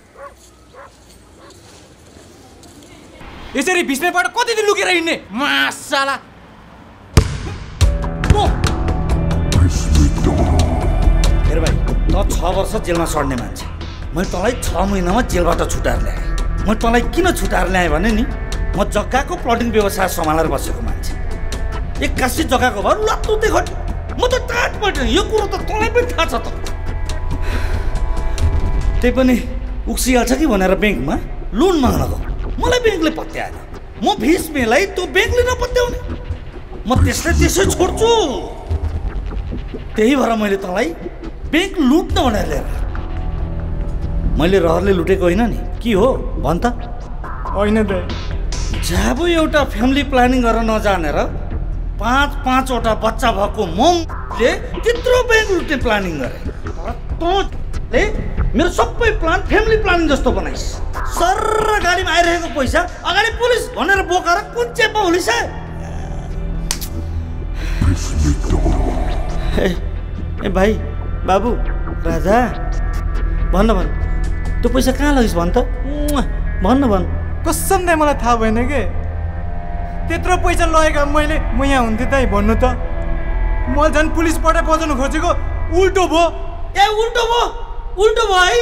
यसरी भिस्नेबाट कति दिन लुकेर हिँड्ने मासाला? हेर भाइ, त छ वर्ष जेलमा सड्ने मान्छे, मैले तँलाई छ महिनामा जेलबाट छुटाएर ल्याएँ। मैले तँलाई किन छुटाएर ल्याएँ भने नि, म जग्गाको प्लटिङ व्यवसाय सम्हालेर बसेको मान्छे। एक्कासी जग्गाको भएर लत्तु देखट म त टाट पल्टेँ। यो कुरो त तँलाई पनि थाहा छ त। त्यही पनि उक्सिहाल्छ कि भनेर ब्याङ्कमा लोन माग्न गयो, मलाई ब्याङ्कले पत्याएन। म भिस मेलाई त्यो ब्याङ्कले नपत्याउने, म त्यसलाई त्यसै छोड्छु। त्यही भएर मैले तँलाई ब्याङ्क लुट्न भनेर ल्याएर। मैले रहरले लुटेको होइन नि, के हो भन् त? होइन दाइ, जब एउटा फ्यामिली प्लानिङ गरेर नजानेर पाँच पाँचवटा बच्चा भएको ममले त्यत्रो ब्याङ्क लुट्ने प्लानिङ गरे। तँले मेरो सबै प्लान फ्यामिली प्लानिङ जस्तो बनाइस्। सर्र गाडीमा आइरहेको पैसा अगाडि पुलिस भनेर बोकाएर कुन चेपमा होलिस? ए भाइ, बाबु, राजा, भन्न भन्, त्यो पैसा कहाँ लगिस् भन् त? भन्न भन्। कसम दाइ, मलाई थाहा भएन के त्यत्रो पैसा लगेको। मैले म यहाँ हुन्थेँ दाइ भन्नु त। मैले झन् पुलिसबाट बचाउनु खोजेको, उल्टो भयो। ए उल्टो भयो, उल्टो भयो है।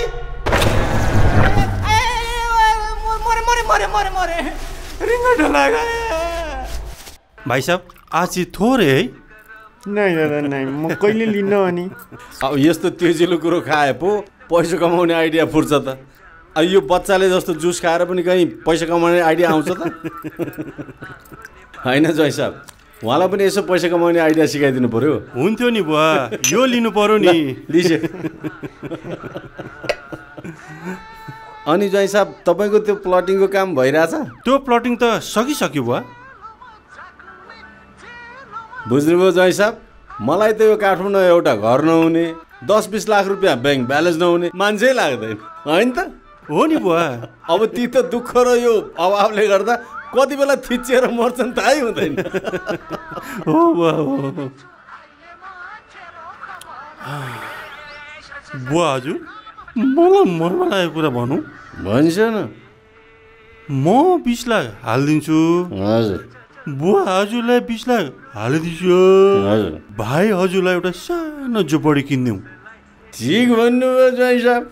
मरे मरे मरे मरे मरे रिङ्गो ढोला। भाइ साहब, आज थोरै है? नै दादा नै, म कहिले लिन्न अनि। अब यस्तो तेजिलो कुरो खाए पो पैसा कमाउने आइडिया फुर्छ त। अब यो बच्चाले जस्तो जुस खाएर पनि कहीँ पैसा कमाउने आइडिया आउँछ त? होइन जय साहब, उहाँलाई पनि यसो पैसा कमाउने आइडिया सिकाइदिनु पर्यो। हुन्थ्यो नि बुवा, यो लिनु पर्यो नि। लिसे। अनि जय साहब, तपाईँको त्यो प्लटिङको काम भइरहेछ? त्यो प्लटिङ त सकिसक्यो बुवा। बुझ्नुभयो जय साहब, मलाई त यो काठमाडौँ एउटा घर नहुने, दस बिस लाख रुपियाँ ब्याङ्क ब्यालेन्स नहुने मान्छे लाग्दैन, होइन त? हो नि बुवा। अब ती त दुःख र यो अभावले गर्दा कति बेला थिचिएर मर्छन् थाहै हुँदैन। हो बुवा, हो बुवा। हजुर, मलाई मनमा लागेको कुरा भनौँ? भन्छ न। म बिस लाख हालिदिन्छु। हजुर। बुवा हजुरलाई बिस लाख हालिदिन्छु भाइ हजुरलाई एउटा सानो झोपडी किनिदिउँ। ठिक भन्नुभयो ज्वाइँ साहब,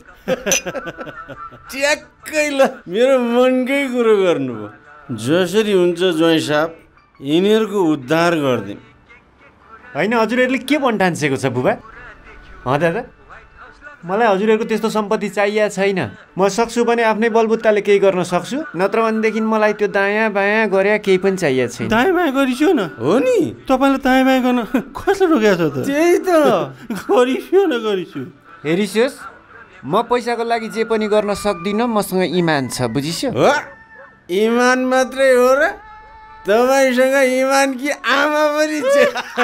ट्याक्कै ल मेरो मनकै कुरो गर्नुभयो। जसरी हुन्छ ज्वाइँ साहब यिनीहरूको उद्धार गरिदिउँ। होइन हजुरहरूले के भन्न ठान्सेको छ बुबा? अँ दादा, मलाई हजुरहरूको त्यस्तो सम्पत्ति चाहिएको छैन। म सक्छु भने आफ्नै बलबुत्ताले केही गर्न सक्छु, नत्र भनेदेखि मलाई त्यो दायाँ बायाँ गरे केही पनि चाहिएको छैन। दायाँ बायाँ गरिसो न। हो नि, तपाईँले दायाँ बायाँ गर्न कसले रोकेको छ त? त्यही त गरिसो न गरिसु। हेरिसियोस्, म पैसाको लागि जे पनि गर्न सक्दिनँ, मसँग इमान छ, बुझिस्यो? हो, इमान मात्रै हो र? तपाईँसँग इमान कि आमा पनि छ?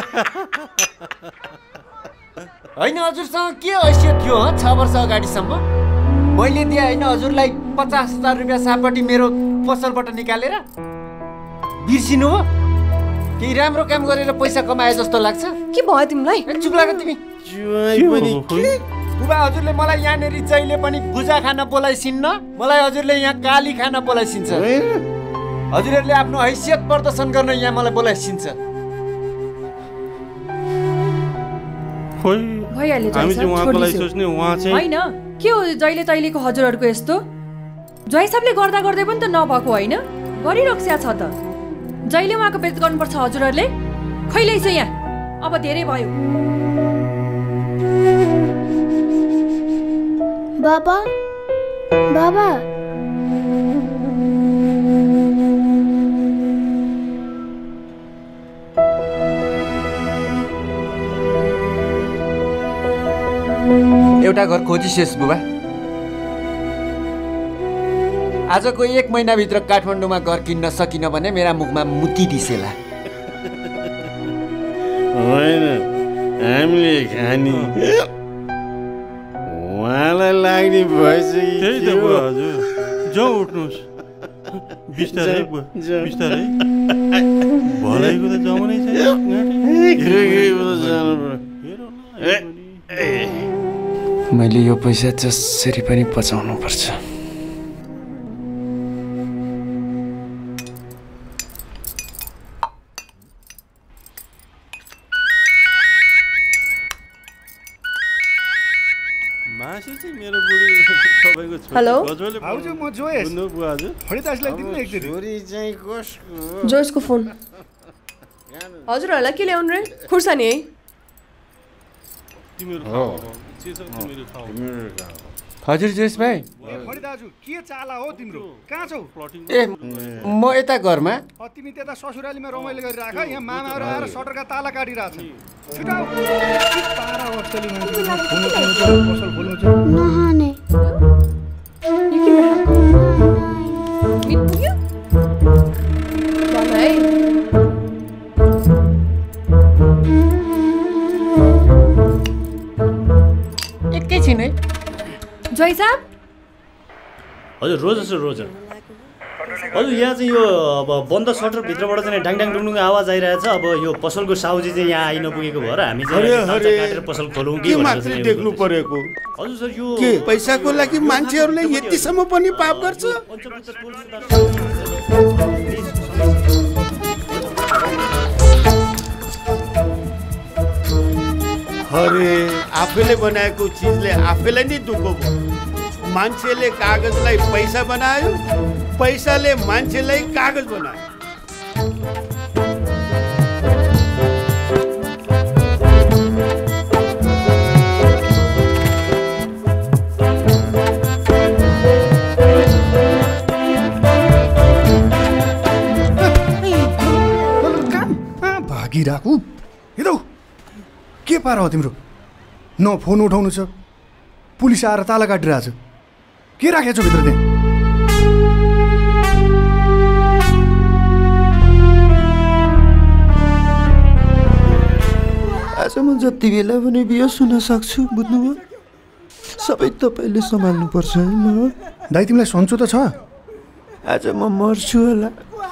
होइन हजुरसँग के हैसियत थियो ह छ वर्ष अगाडिसम्म? मैले दिए होइन हजुरलाई पचास हजार रुपियाँ सापट्टि मेरो पसलबाट निकालेर? बिर्सिनु हो? केही राम्रो काम गरेर पैसा कमाए जस्तो लाग्छ? के भयो तिमीलाई? चुप लाग तिमी। बुबा हजुरले मलाई यहाँनिर जहिले पनि भुजा खान बोलाइसिन्न, मलाई हजुरले यहाँ काली खान बोलाइसिन्छ। हजुरहरूले आफ्नो हैसियत प्रदर्शन गर्न यहाँ मलाई बोलाइसिन्छ। भइहाल्यो होइन, के हो जहिले तहिलेको हजुरहरूको यस्तो? ज्वाइँ साहबले गर्दा गर्दै पनि त नभएको होइन, गरिरक्षा छ त। जहिले उहाँको बेइज्जत गर्नुपर्छ हजुरहरूले? खैलै छ यहाँ, अब धेरै भयो। बाबा बाबा एउटा घर खोजिसेस् बुबा। आजको एक महिनाभित्र काठमाडौँमा घर किन्न सकिन भने मेरा मुखमा मुती दिसेला। होइन, हामीले खानी उहाँलाई लाग्ने भइसक्यो। त्यही त बुवा हजुर, जाउँ उठ्नुहोस्। बिस्तारै बुवा, बिस्तारै। भलाइको त जमानै छैन। मैले यो पैसा जसरी पनि बचाउनु पर्छ। हेलो भाउजू, म जोयस। फडी दाजुलाई दिनु न एकचोटि। छोरी चाहिँ कसको? जोयसको फोन। हजुरहरूलाई के ल्याउनु रे? खुर्सानी है? हजुर जोयस भाइ। फडी दाजु, के चाला हो तिम्रो? कहाँ छौ? ए म यता घरमा। तिमी त्यता ससुरालीमा रमाइलो गरिराख, यहाँ मामाहरू आएर सटरका ताला काटिरहेछ। छिटाउ। पारा अवस्थाले पसल खोल्नु छ। नहाने एकैछिन है। ज्वाइँ साहब हजुर, रोज सर रोज हजुर, यहाँ चाहिँ यो अब बन्द सटर भित्रबाट चाहिँ ड्याङ डुङडुङ आवाज आइरहेछ। अब यो पसलको साउजी चाहिँ यहाँ आइ नपुगेको भएर हामी चाहिँ काटेर पसल खोलौँ कि मात्रै देख्नु परेको। हजुर सर, यो के पैसाको लागि मान्छेहरूले यतिसम्म पनि पाप गर्छ? अरे आफैले बनाएको चिजले आफैलाई नै दुःख भयो। मान्छेले कागजलाई पैसा बनायो, पैसाले मान्छेलाई कागज बनायो। भागिरहेको हेरौ, के पारा हो तिम्रो? न फोन उठाउनु छ, पुलिस आएर ताला काटिरहेछ। के राखेको छ भित्र त्यहाँ? आज म जति बेला पनि बियो सुन्न सक्छु, बुझ्नुभयो? सबै तपाईँले सम्हाल्नुपर्छ होइन? दाइ, तिमीलाई सन्चो त छ? आज म मर्छु होला।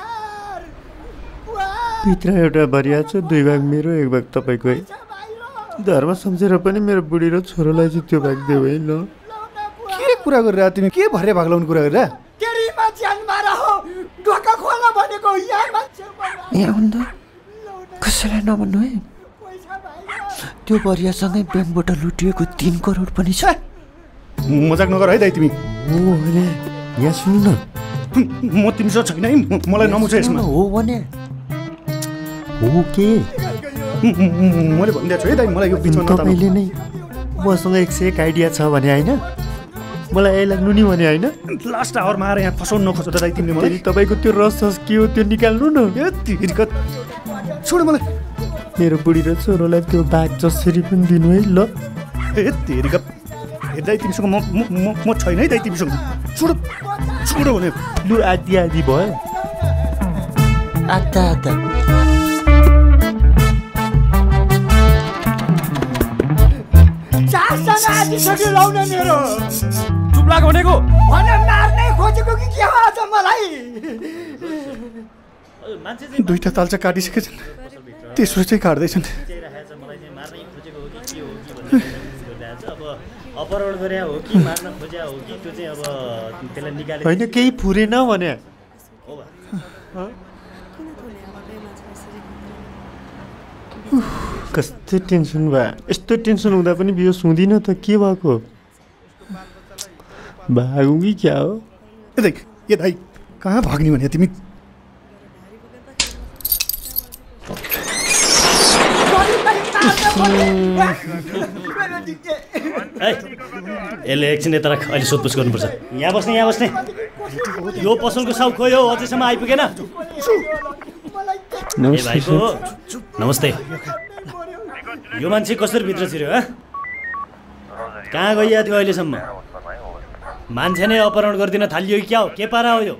भित्र एउटा बरिया छ, दुई भाग मेरो, एक भाग तपाईँकै। धर्म सम्झेर पनि मेरो बुढी र छोरोलाई चाहिँ त्यो भाग देऊ है ल। के कुरा गरिरह तिमी? के भरे भाग लाउने कुरा गरिरह? यहाँ आउनु कसैलाई नभन्नु है। त्यो बरियासँगै ब्याङ्कबाट लुटिएको तीन करोड पनि छ। मजाक नगर है दाइ तिमी। हो भने यहाँ सुन्नु न, म तिमीसँग छैन है, मलाई नमुछ यसमा। हो भने हो के मैले भनिदिएको छु है दाइ, मलाई यो बिचमा नतान्नु। तपाईँले नै मसँग एक सय एक आइडिया छ भने होइन, मलाई यही लाग्नु नि भने होइन। लास्ट आवरमा आएर यहाँ फसाउनु नखोज दाइ तिमीले मलाई। तपाईँको त्यो रस रस के हो त्यो निकाल्नु न। छोड मलाई। मेरो बुढी र छोरोलाई त्यो बाघ जसरी पनि दिनु है ल। ए तेरिका दाइ तिमीसँग म म म छैन है दाइ तिमीसँग। छोड छोड भने लु आधी आधी भयो। आधा आधा चारजना आदिसक्यो लाउने मेरो। चुप लाग भनेको। भने मार्नै खोजेको कि के हो आज मलाई? दुईटा तालचा काटिसकेछन्, तेस्रो चाहिँ काट्दैछन्। अपहरण गरे हो कि मार्न खोज्या हो कि त्यो चाहिँ अब त्यसलाई निकाले होइन केही फुरेन भने। कस्तो टेन्सन भयो। यस्तो टेन्सन हुँदा पनि बियो सुँदिन त के भएको? भागौँ कि क्या हो? ए दाइ ए दाइ कहाँ भाग्ने भने तिमी? यसले एकछिन यता राख, अहिले सोधपुछ गर्नुपर्छ। यहाँ बस्ने यहाँ बस्ने। यो पसलको साउ खोयो अझैसम्म आइपुगेन। ए भाइको नमस्ते। यो मान्छे कसरी भित्र छिर्यो? ह कहाँ गइया थियो अहिलेसम्म? मान्छे नै अपहरण गरिदिन थालियो कि क्या हो? के पारा हो यो?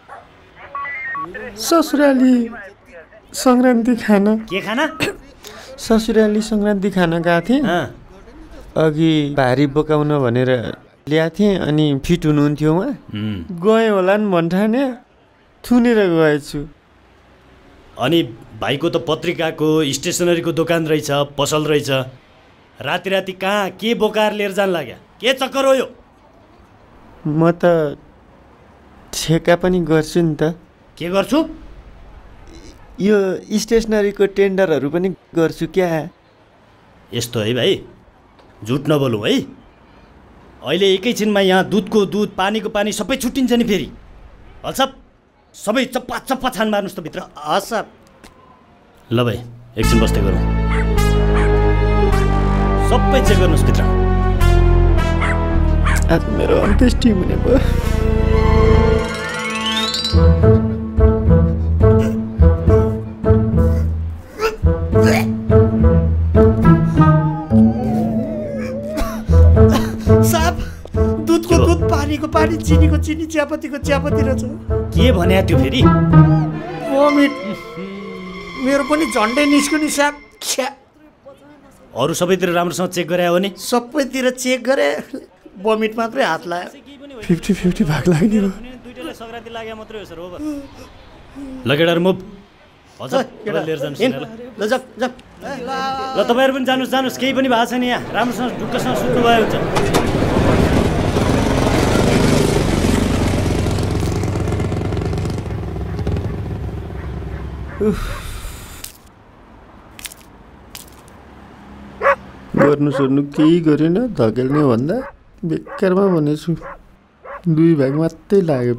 ससुराली सङ्क्रान्ति खाना। के खाना? ससुराली सङ्क्रान्ति खाना गएको थिएँ। अघि भारी बोकाउन भनेर ल्याएको थिएँ, अनि फिट हुनुहुन्थ्यो उहाँ। गएँ होला नि भन्ठाने, थुनेर गएछु। अनि भाइको त पत्रिकाको स्टेसनरीको दोकान रहेछ, पसल रहेछ। राति राति कहाँ के बोकाएर लिएर जान लाग्यो? के चक्कर हो यो? म त ठेका पनि गर्छु नि त। के गर्छु? यो स्टेसनरीको टेन्डरहरू पनि गर्छु क्या। यस्तो है भाइ, झुट नबोलौँ है। अहिले एकैछिनमा यहाँ दुधको दुध, पानीको पानी सबै छुट्टिन्छ नि फेरि। हल्छ सबै चप्पा चप्पा छान मार्नुहोस् त भित्र। हस् ल भाइ, एकछिन बस्दै गरौँ। सबै चेक गर्नुहोस् भित्र। आज मेरो अन्त्येष्टि हुने भयो। साप, दुधको दुध, पानीको पानी, चिनीको चिनी, चियापत्तीको चियापत्ती रहेछ। के भन्या त्यो फेरि? वमिट मेरो पनि झन्डै निस्क्यो नि साप। अरू सबैतिर राम्रोसँग चेक गरे हो नि? सबैतिर चेक गरे, वमिट मात्रै हात लाग्यो। फिफ्टी फिफ्टी भाग लाग्ने हो। दुईटालाई सग्राती लाग्यो मात्रै हो सर। हो ल केटाहरू मुभ। हजुर लिएर जानुहोस् ल। ल जा जा। ल तपाईँहरू पनि जानुहोस् जानुहोस्, केही पनि भएको छैन यहाँ। राम्रोसँग ढुक्कसँग सुत्नु भयो हुन्छ। गर्नु सोर्नु केही गरेन, धकेल्ने भन्दा बेकारमा भनेछु। दुई भाग मात्रै लाग्यो।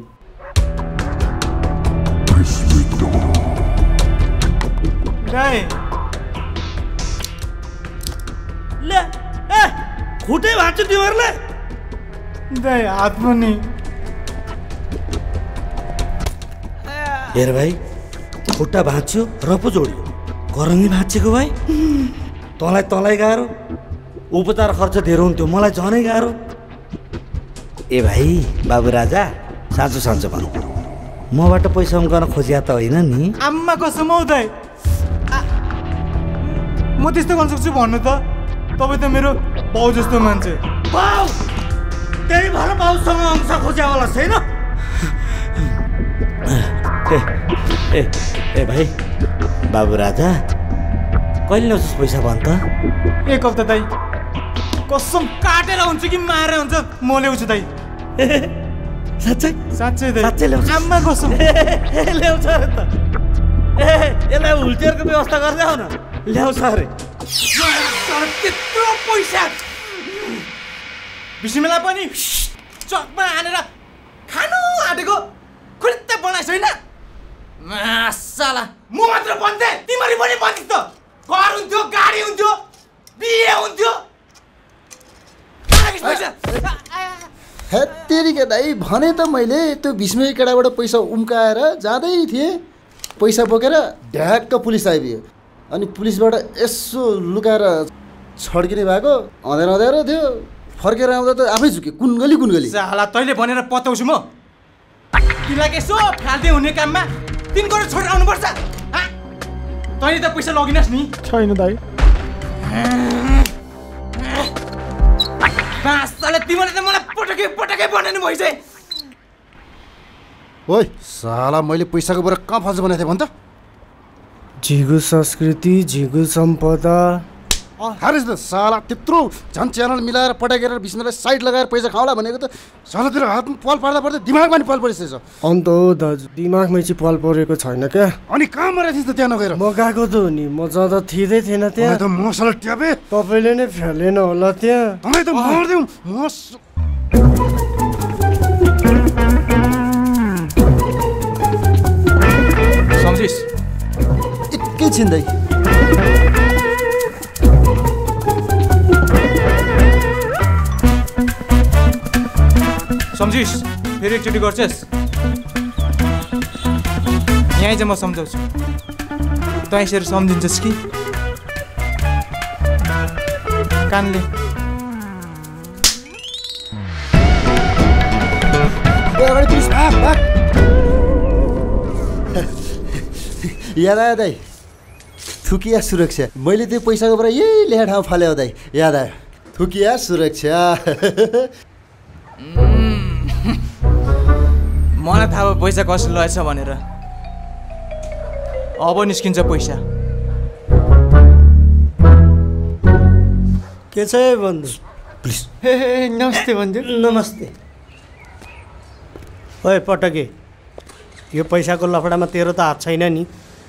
ले ए खुट्टै भाँच्यो तिमीहरूले? दाइ हात पनि। हेर भाइ, खुट्टा भाँच्यो र पो जोड्यो। करङ्गी भाँचेको भाइ, तँलाई तँलाई गाह्रो, उपचार खर्च धेरै हुन्थ्यो, मलाई झनै गाह्रो। ए भाइ बाबु राजा, साँचो साँचो भनौँ, मबाट पैसा उम्कन खोजिया त होइन नि? आम्मा कसम हौ दाइ, म त्यस्तो गर्न सक्छु भन्नु त? तपाईँ त मेरो बाउ जस्तो मान्छे। बाउ? त्यही भएर बाउसँग अंश खोज्या होला छैन? ए ए ए भाइ बाबु राजा, कहिले ल्याउँछस् पैसा भन् त? एक हप्ता दाइ। कसम काटेर हुन्छ कि मारेर हुन्छ, म ल्याउँछु दाइ। साँच्चै? साँच्चै दाइ। साँच्चै ल्याउँछ? आम्मा कसम। ल्याउँछ त। ए यसलाई हुलचेयरको व्यवस्था गर्दै आऊ न। ल्याऊ सरे त्यत्रो पैसा बिस्मिल्लाह पनि चकमा हानेर खानु आँटेको खुलित्त बनाइस् होइन? मासाला म मात्र बन्थे तिमीहरू पनि बन्थिस् त। घर हुन्थ्यो, गाडी हुन्थ्यो, बिहे हुन्थ्यो। हेत्तेरिका दाइ भने त मैले त्यो भीष्म केटाबाट पैसा उम्काएर जाँदै थिएँ, पैसा बोकेर ढ्याक्क पुलिस आइपुग्यो। अनि पुलिसबाट यसो लुकाएर छड्किने भएको अँध्यारो अँध्यारो थियो। फर्केर आउँदा त आफै झुके कुनगली कुनगली। साला तैँले भनेर पताउँछु म तिमीलाई यसो फाल्दै हुने काममा तिन करोड छोडेर आउनुपर्छ। तैँले त पैसा लगिनस् नि? छैन दाइ। साले तिमीले त मलाई पटकै पटकै बनाउनु भइछ। ओइ साला मैले पैसाको बरु कहाँ फल्छ बनाएको थिएँ भन् त? झिगु संस्कृति, झिगु सम्पदा। हारेस् त साला त्यत्रो झन् च्यानल मिलाएर पटाकेर बिस्नेलाई साइड लगाएर पैसा खाउला भनेको त सालातिर हातमा पल पर्दा पर्दा दिमागमा नि पल परिसकेछ। अन्त हो दाजु दिमागमै चाहिँ पल परेको छैन क्या। अनि कहाँ मरेको थिइस् त त्यहाँ नगएर? म गएको त हो नि, म जाँदा थिँदै थिएन त्यहाँ। त मसल ट्यापे तपाईँले नै फ्यालेन होला त्यहाँ। तपाईँ त मर्दिउँ म सम्झिस् एकैछिन दाइ। सम्झिस् फेरि एकचोटि गर्छस्? यहीँ चाहिँ म सम्झाउँछु, तँ यसरी सम्झिन्छस् कि कानले? याद आयो दाइ, थुकिया सुरक्षा। मैले त्यो पैसाको कुरा यही लेखा ठाउँ फाल्यो दाइ, याद आयो। थुकिया सुरक्षा। मलाई थाहा भयो पैसा कसले लगेछ भनेर। अब निस्किन्छ पैसा। के छ बन्धु? प्लिज हे नमस्ते बन्धु। नमस्ते। ओए पटके, यो पैसाको लफडामा तेरो त हात छैन नि?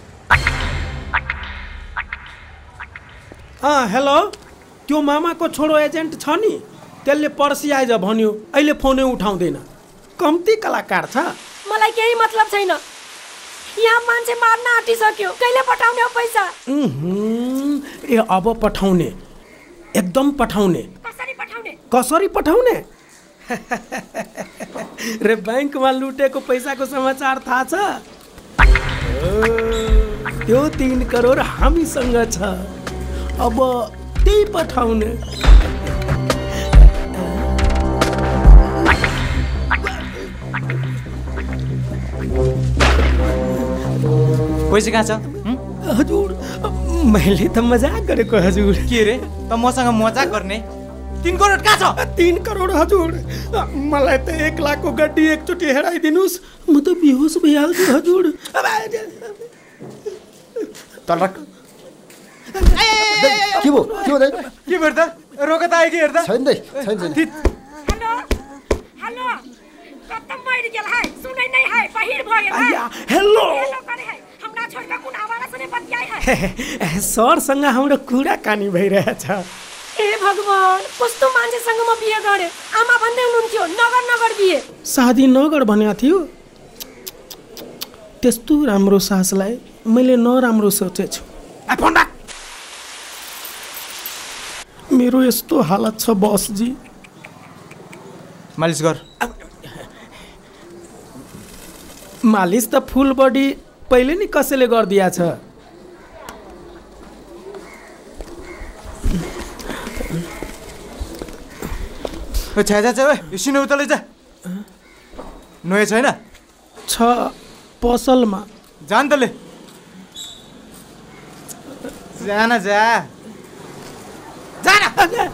अँ हेलो, त्यो मामाको छोरो एजेन्ट छ नि, त्यसले पर्सि आइज भन्यो, अहिले फोनै उठाउँदैन। कम्ती कलाकार छ। मलाई केही मतलब छैन। यहाँ मान्छे मार्न आँटिसक्यो, कहिले पठाउने हो पैसा? ए अब पठाउने, एकदम पठाउने। कसरी पठाउने? कसरी पठाउने? रे ब्याङ्कमा लुटेको पैसाको समाचार थाहा छ? त्यो तीन करोड हामीसँग छ, अब त्यही पठाउने। पैसा कहाँ छ? हजुर मैले त मजाक गरेको हजुर। के रे त मसँग मजाक गर्ने? तीन करोड कहाँ छ? तीन करोड हजुर। मलाई त एक लाखको गड्डी एकचोटि हेराइदिनुहोस्, म त बेहोस भइहाल्छु हजुर। तल राख। के भयो के हो दाइ? के भयो त? रोका त आयो कि हेर्दा? छैन दाइ, छैन छैन। हेलो हेलो, खत्तम भइर गेल है, सुनै नै है, बहिर भ गेल है। हेलो हेलो करे है, हमरा छोडका कुन आवारा सने बतियाइ है। सरसँग हाम्रो कुराकानी भइरहेछ। ए भगवान, कस्तो मान्छेसँग म बिहे गरे? आमा भन्दै हुनुहुन्थ्यो नगर नगर बिहे। शादी नगर भनेको थियो। त्यस्तो राम्रो सासलाई मैले नराम्रो सोचेछु। मेरो यस्तो हालत छ बसजी। मालिस गर। मालिस त फुल बडी पहिले नि कसैले गरिदिया छ। छ्या छ्या छ्या, यो सिनो उतले जा। नयाँ छैन? छ पसलमा। जान तले। जा न जा। जा न।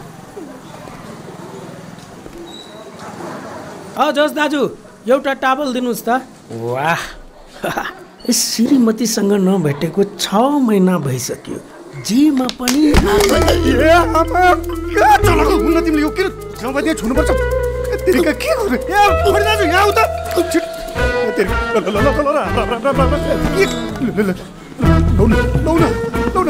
हजुर दाजु, एउटा टावल दिनुहोस् त। वाह, श्रीमतीसँग नभेटेको छ महिना भइसक्यो। जेमा पनि तिमीले यो किन ठाउँमा छुनुपर्छ? तेरिका के गर्नु? ए ओरे दाजु यहाँ आऊ त। ल ल ल ल ल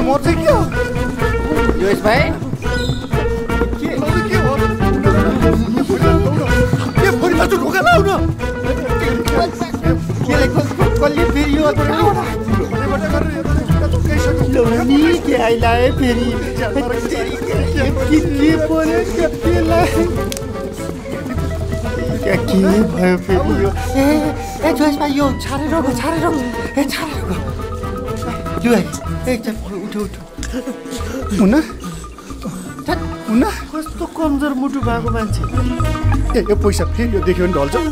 मर्छ के हो योस भाइ के के हो के फोरी दाजु ढोका लाउ न के कसले फेरि यो नि के आइलाए फेरि के के परे केलाई के भयो फेरि यो ए ए जोइस भाइ यो छारे रोग छारे रोग ए छारे रोग यो ए चल उठ उठ मुन्ना मुन्ना कस्तो कमजोर मुटु भएको मान्छे ए यो पैसा फेरि यो देख्यो भने ढल्छ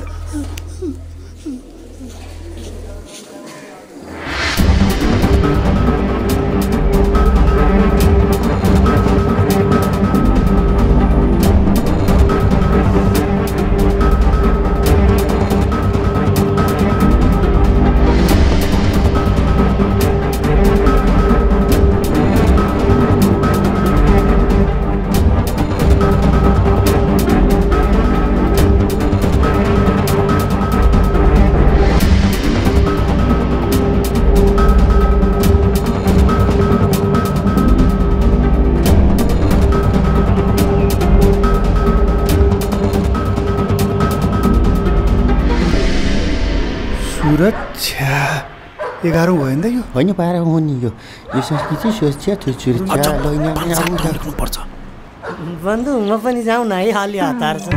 सुरक्षा एघारौँ भयो नि त यो होइन पाएर हो नि यो यो संस्कृति सुरक्षा सुरक्षा पर्छ बन्धु म पनि जाउँ न है अलि हतार छ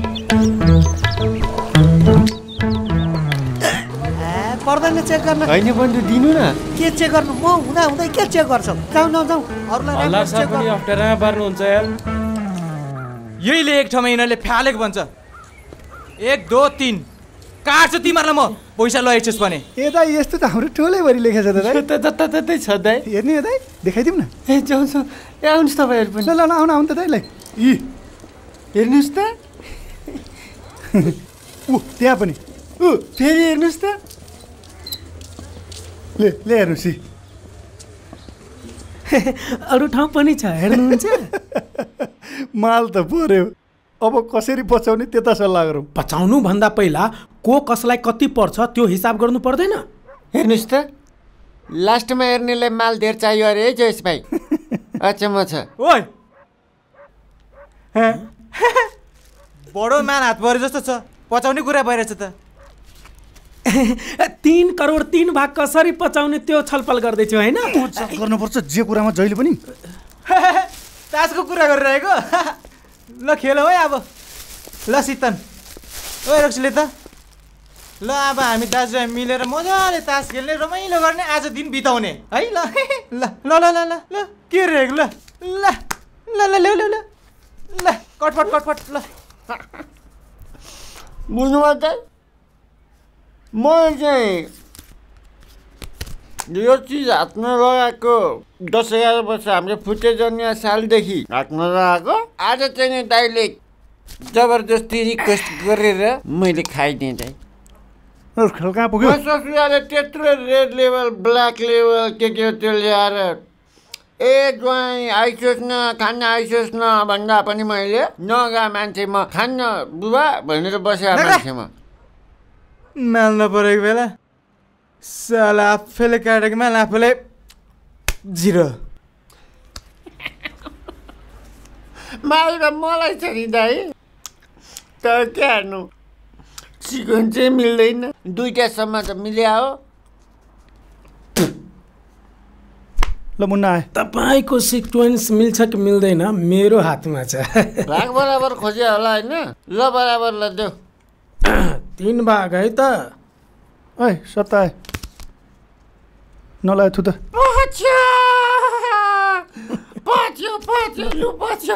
पर्दैन चेक गर्न होइन बन्धु दिनु न के चेक गर्नु म हुँदा हुँदै के चेक गर्छौ जाउँ न जाउँ अरूलाई चेक पनि अप्ठ्यारामा पार्नुहुन्छ यार यहीले एक ठाउँमा यिनीहरूले फ्यालेको भन्छ एक दो तिन काट्छ तिमीहरूलाई म पैसा लगाइछस् भने ए दाइ यस्तो त हाम्रो टोलैभरि लेखेको छ त दाइ जताततै छ दाइ हेर्ने हो दाइ देखाइदिउँ न ए जाउँछ ए आउनुहोस् तपाईँहरू पनि ल ल आउनु आउनु त दाइलाई यी हेर्नुहोस् त ऊ त्यहाँ पनि ऊ फेरि हेर्नुहोस् त ले ले हेर्नुहोस् यी अरू ठाउँ पनि छ हेर्नुहुन्छ माल त पर्यो अब कसरी बचाउने त्यता सल्लाह गरौँ बचाउनु भन्दा पहिला को कसलाई कति पर्छ त्यो हिसाब गर्नु पर्दैन हेर्नुहोस् त लास्टमा हेर्नेलाई माल धेर चाहियो अरे है जोइस भाइ अचम्म छ ओइ बडो माल हात परे जस्तो छ पचाउने कुरा भइरहेछ त तीन करोड तीन भाग कसरी पचाउने त्यो छलफल गर्दैछु होइन गर्नुपर्छ जे कुरामा जहिले पनि तासको कुरा गरिरहेको ल खेल है अब ल शीतन ओ रक्सीले त ल अब हामी दाजुभाइ मिलेर मजाले तास खेल्ने रमाइलो गर्ने आज दिन बिताउने है ल ल ल ल ल ल के रहेको ल ल ल ल ल ल ल कटफट कटफट ल बुझ्नुभयो त म चाहिँ यो चिज हातमा लगाएको दस एघार वर्ष हाम्रो फुटे जन्मिया सालदेखि हातमा लगाएको आज चाहिँ नि दाइले जबरजस्ती रिक्वेस्ट गरेर मैले खाइदिएँ दाइ कहाँ पुग्यो ससुराले त्यत्रो रेड लेभल ब्ल्याक लेभल के के त्यो ल्याएर ए ज्वाइँ आइसोस् न खान्न आइसोस् न भन्दा पनि मैले नगा मान्छे म खान्न बुबा भनेर बसेको मान्छे म माल नपरेको बेला साला आफैले काटेको माल आफैले जिरो माल त मलाई छ नि दाइ तर के हार्नु चिकन चाहिँ मिल्दैन दुईटासम्म त मिल्या हो ल मुन्ना आए तपाईँको सिक्वेन्स मिल्छ कि मिल्दैन मेरो हातमा छ भाग बराबर खोज्यो होला होइन ल बराबर ल देऊ तीन भाग है त ओइ सत्ता नलायो थु त पच्यो पच्यो पच्यो लु पच्यो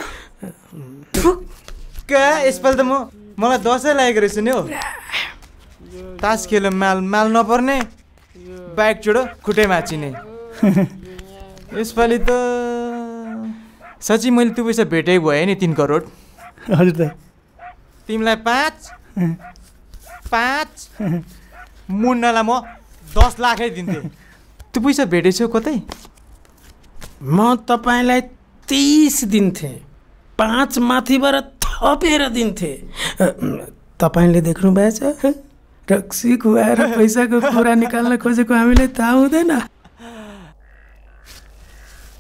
क्या यसपालि त म मलाई दसैँ लागेको रहेछ नि हो तास खेल्यो माल माल नपर्ने बाइक चोडो खुट्टै माचिने यसपालि त साँच्ची मैले त्यो पैसा भेटेको भएँ नि तिन करोड हजुर दाइ तिमीलाई पाँच पाँच मुन्नालाई म दस लाखै दिन्थेँ त्यो पैसा भेटेछौ कतै म तपाईँलाई तिस दिन्थेँ पाँच माथिबाट थपेर दिन्थेँ तपाईँले देख्नु भएछ रक्सी खुवाएर पैसाको कुरा निकाल्न खोजेको हामीलाई थाहा हुँदैन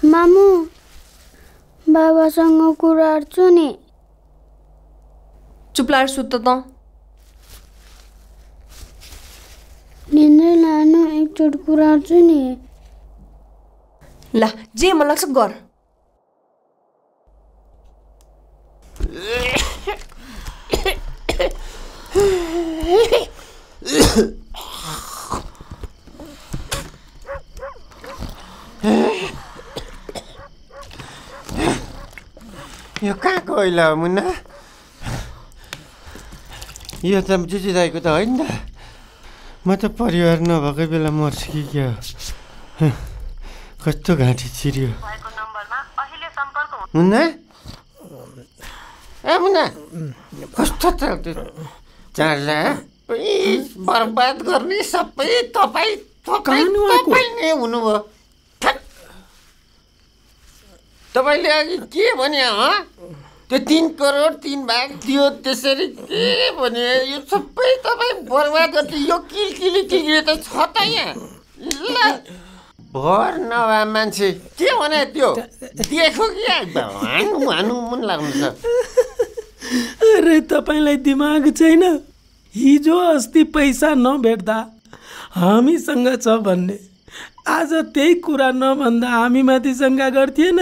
मामु बाबासँग कुरा गर्छु नि। चुप लाएर सुत्त त। निन्द्रा लानु एकचोटि कुरा गर्छु नि। ला जे मन लाग्छ गर। यो कहाँको होइन मुन्ना? यो त जुजी दाईको त होइन त। म त परिवार नभएकै बेला मर्छु कि क्या। कस्तो घाँटी चिरियो। मुन्ना ए मुन्ना कस्तो चल्थ्यो चाडला? बर्बाद गर्ने सबै तपाईँ तपाईँ नै हुनुभयो। तपाईँले अघि के भने त्यो तिन करोड तिन भाग थियो त्यसरी के भने यो सबै तपाईँ बर्बाद गर्थे। यो किलकिली टिग्री त छ त यहाँ। ल भर नभए मान्छे के भने त्यो देखो कि हानु हानु मन लाग्नु छ। अरे तपाईँलाई दिमाग छैन? हिजो अस्ति पैसा नभेट्दा हामीसँग छ भन्ने, आज त्यही कुरा नभन्दा हामी माथि शङ्का गर्थेन।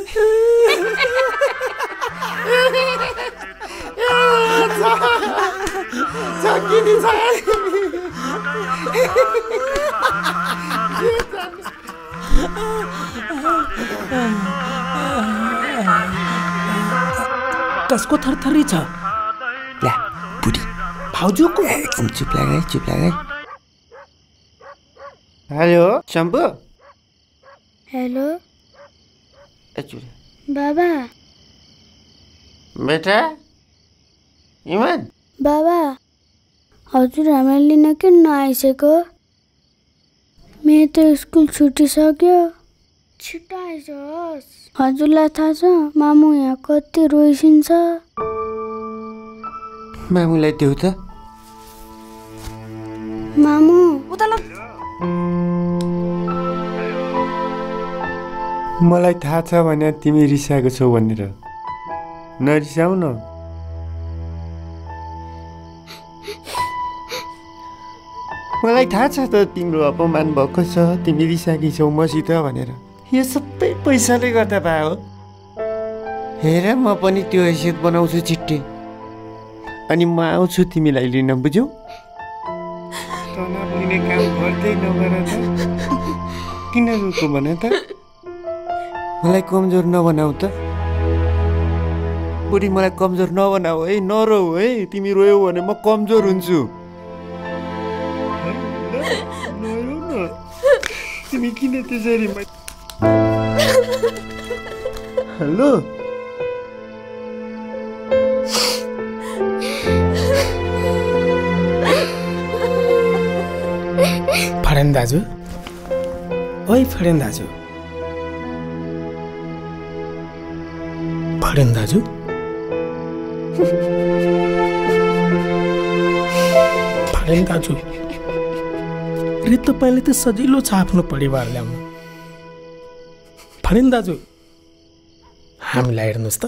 कसको थरथरी छ? ला बुढी भाउजूको। एकदम चुप लागे चुप लागे। हेलो चम्पू। हेलो एकचोटि बाबा। बेटा इमान। बाबा हजुर हामीलाई लिन किन नआइसक्यो? मेरो त स्कुल छुटिसक्यो। छिटो आइसोस्। हजुरलाई थाहा छ मामु यहाँ कति रोइसिन्छ? मामुलाई देऊ त। मामु उता ल। मलाई थाहा छ भने तिमी रिसाएको छौ भनेर। नरिसाउ न। मलाई थाहा छ त तिम्रो अपमान भएको छ, तिमी रिसाएकी छौ मसित भनेर। यो सबै पैसाले गर्दा भए हो। हेर म पनि त्यो हैसियत बनाउँछु छिट्टै, अनि म आउँछु तिमीलाई लिन, बुझ्यौ? तनाव लिने काम गर्दै नगर त। किन रुको भन त? मलाई कमजोर नबनाऊ त। बुढी मलाई कमजोर नबनाऊ है, नरौ है। तिमी रोयौ भने म कमजोर हुन्छु। तिमी किन त्यसरी? हेलो फरेन दाजु। ओइ फरेन दाजु। फरेन दाजु। फरेन दाजु। अरे तपाईँले त सजिलो छ आफ्नो परिवार ल्याउनु। फरेन दाजु हामीलाई हेर्नुहोस् त।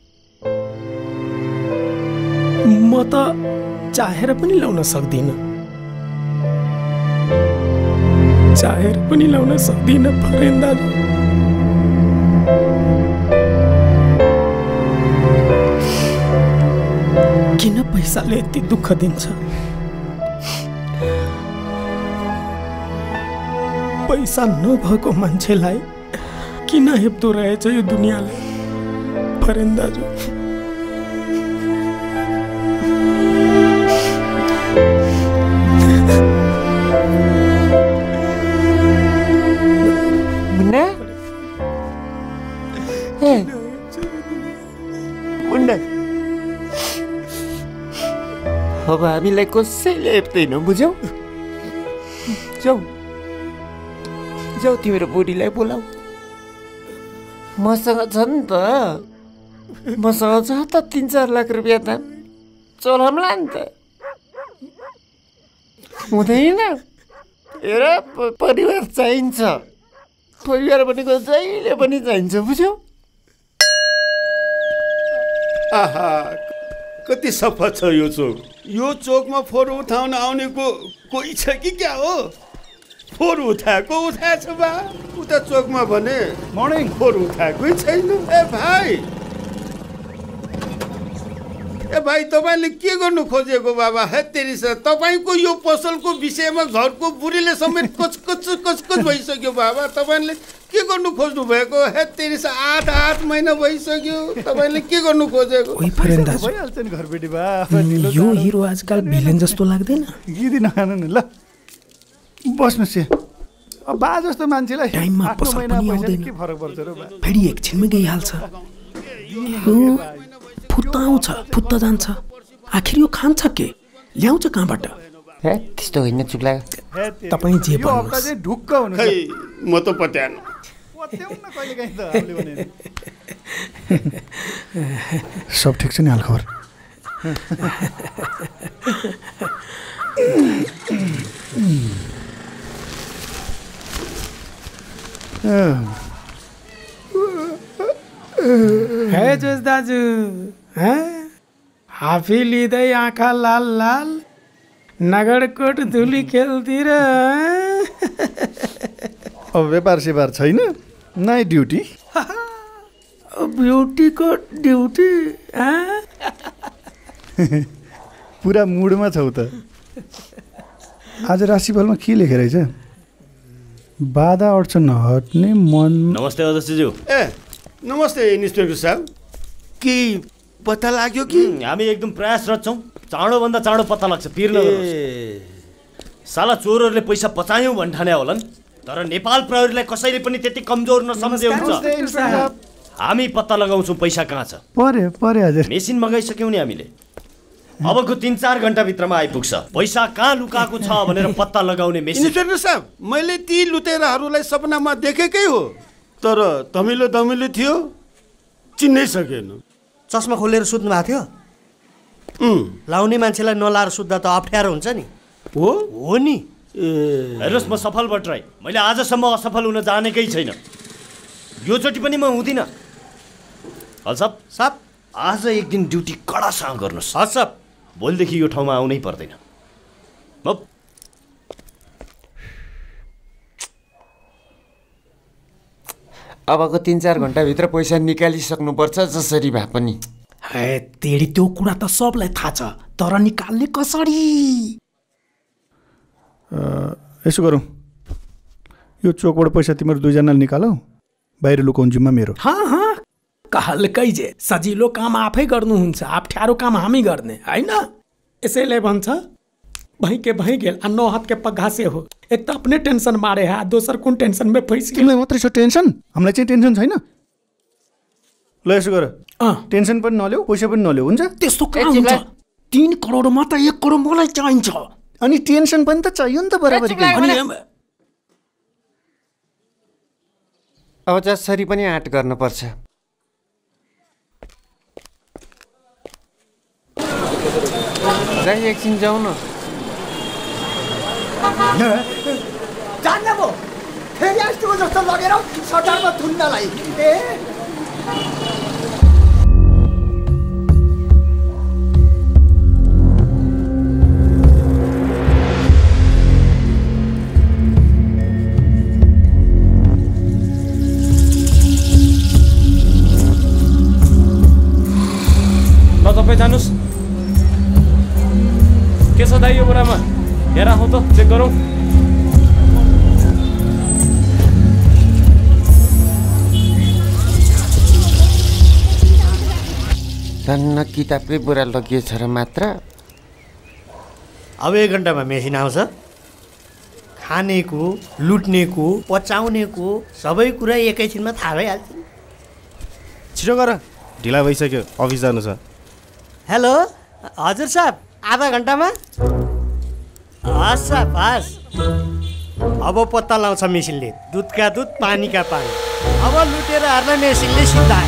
म त चाहेर पनि ल्याउन सक्दिनँ, चाहेर पनि ल्याउन सक्दिनँ फरेन दाजु। किन पैसाले यति दुःख दिन्छ? पैसा नभएको मान्छेलाई किन हेप्दो रहेछ यो दुनियाँले फरेन दाजु? मुन्ना हे मुन्ना अब हामीलाई कसैले हेप्दैन, बुझ्यौ? जाऊ जाऊ तिम्रो बुढीलाई बोलाऊ। मसँग छ नि त, मसँग छ त तिन चार लाख रुपियाँ दाम। चलाउँला नि त। हुँदैन? हेर परिवार चाहिन्छ, परिवार भनेको जहिले पनि चाहिन्छ बुझ्यौ? आहा कति सफा छ यो चोक। यो चोकमा फोहोर उठाउन आउनेको कोही छ कि क्या हो? फोहोर उठाएको उठाएछ बा। उता चोकमा भने मर्निङ फोहोर उठाएकै छैन। ए भाइ ए भाइ तपाईँले के गर्नु खोजेको बाबा? हे तेरिसा तपाईँको यो पसलको विषयमा घरको बुढीले समेत कच कच कच कच भइसक्यो बाबा। तपाईँले के गर्नु खोज्नु भएको? हे तेरिसा आठ आठ महिना भइसक्यो। तपाईँले के गर्नु खोजेको? भइहाल्छ नि घरबेटी बा। यो हिरो आजकल भिलेन जस्तो लाग्दैन? गिदी नखानु नि ल। बस्नुहोस् यहाँ। अब बा जस्तो मान्छेलाई टाइममा आठ पसल महिना पनि पैसा आउँदैन। के फरक पर्छ र बा? फेरि एकछिनमै गइहाल्छ। फुत्ता आउँछ फुत्ता जान्छ। आखिर यो खान्छ के? ल्याउँछ कहाँबाट? हे त्यस्तो होइन चुक्ला। तपाईँ जे यो हप्ता चाहिँ ढुक्क हुनु। खै म त पत्यान। पत्याउन कहिले काहीँ त हामीले भने। सब ठिक छ नि हालखबर? हे जोस दाजु हाफी लिँदै आँखा लाल लाल नगरकोट धुली खेलतिर। अब व्यापार सेवार छैन नाइट ड्युटी। ब्युटीको ड्युटी पुरा मुडमा छौ त। आज राशिफलमा के लेखेर रहेछ? बाधा अड्छ नहट्ने मन। नमस्ते अध्यक्षज्यू। ए नमस्ते इन्सपेक्टर साहब। के पत्ता लाग्यो कि? हामी एकदम प्रयासरत छौँ। चाँडोभन्दा चाँडो पत्ता लाग्छ। पिर नगर्नुहोस्। साला चोरहरूले पैसा बचायौँ भन्ठाने होलान्, तर नेपाल प्रहरीलाई कसैले पनि त्यति कमजोर नसम्झे हुन्छ। हामी पत्ता लगाउँछौँ पैसा कहाँ छ। परे परे हजुर। मेसिन मगाइसक्यौँ नि हामीले। अबको तिन चार घन्टाभित्रमा आइपुग्छ। पैसा कहाँ लुकाएको छ भनेर पत्ता लगाउने मेसिन। इन्सपेक्टर साहब मैले ती लुटेराहरूलाई सपनामा देखेकै हो, तर धमिलो धमिलो थियो, चिन्नै सकेन। चस्मा खोलेर सुत्नु भएको थियो? लाउने मान्छेलाई नलाएर सुत्दा त अप्ठ्यारो हुन्छ नि। हो हो नि। हेर्नुहोस् म सफल बट्राई, मैले आजसम्म असफल हुन जानेकै छैन। योचोटि पनि म हुँदिनँ। हल सब सब आज एक दिन ड्युटी कडासँग गर्नुहोस्। हस् सब भोलिदेखि यो ठाउँमा आउनै पर्दैन। अबको तिन चार घन्टाभित्र पैसा निकालिसक्नुपर्छ जसरी भए पनि। हे तेरी त्यो कुरा त सबलाई थाहा छ, तर निकाल्ने कसरी? यसो गरौँ, यो चोकबाट पैसा तिमीहरू दुईजनाले निकालौ, बाहिर लुकाउने जिम्मा मेरो। हाँ हाँ कहलकै जे सजिलो काम आफै गर्नुहुन्छ, अप्ठ्यारो काम हामी गर्ने होइन। यसैले भन्छ भई के भई गेल आ नौ हाथ के पग्घा से हो। एक त अपने टेंशन मारे है, दोसर कुन टेंशन में फंस गेल। तिमीलाई मात्रै छ टेन्सन, हामीलाई चाहिँ टेन्सन छैन। ल यसो गर, टेन्सन पनि नल्याऊ, पैसा पनि नल्याऊ, हुन्छ? त्यस्तो कहाँ हुन्छ? तीन करोडमा त एक करोड मलाई चाहिन्छ। अनि टेन्सन पनि त चाहियो नि त बराबरी। अब जसरी पनि आँट गर्नुपर्छ। जाई एकछिन जाऊ न। जान्न म फेरि यस्तो जस्तो लगेर सटारमा थुन्नलाई। ए ल तपाईँ जानुहोस्। के छ दाइ यो बोरामा? हेर आउँ त चेक गरौँ। धन्न किताबकै बोरा लगिएछ र मात्र। अब एक घन्टामा मेसिन आउँछ। खानेको, लुट्नेको, पचाउनेको सबै कुरा एकैछिनमा थाहा भइहाल्छ। छिटो गर, ढिला भइसक्यो, अफिस जानु छ। हेलो हजुर साहब, आधा घन्टामा? हस् साहब हस्। अब पत्ता लाउँछ मेसिनले, दुधका दुध पानीका पानी। अब लुटेरहरूलाई मेसिनले सिद्धायो।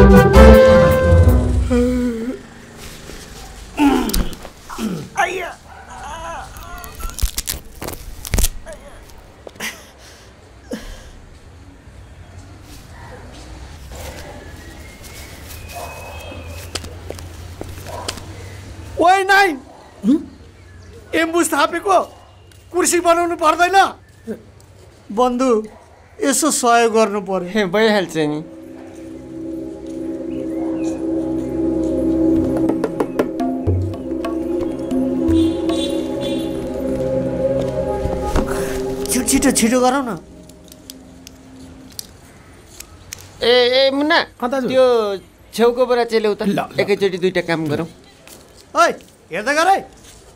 ओइ नाइ एम्बुस थापेको कुर्सी बनाउनु पर्दैन बन्धु यसो सहयोग गर्नु पर्यो भइहाल्छ नि छिटो छिटो छिटो गरौ न ए ए मुन्ना त्यो छेउको बरा चेल्यौ त एकैचोटि दुईटा काम गरौँ ओइ हेर्दै गर है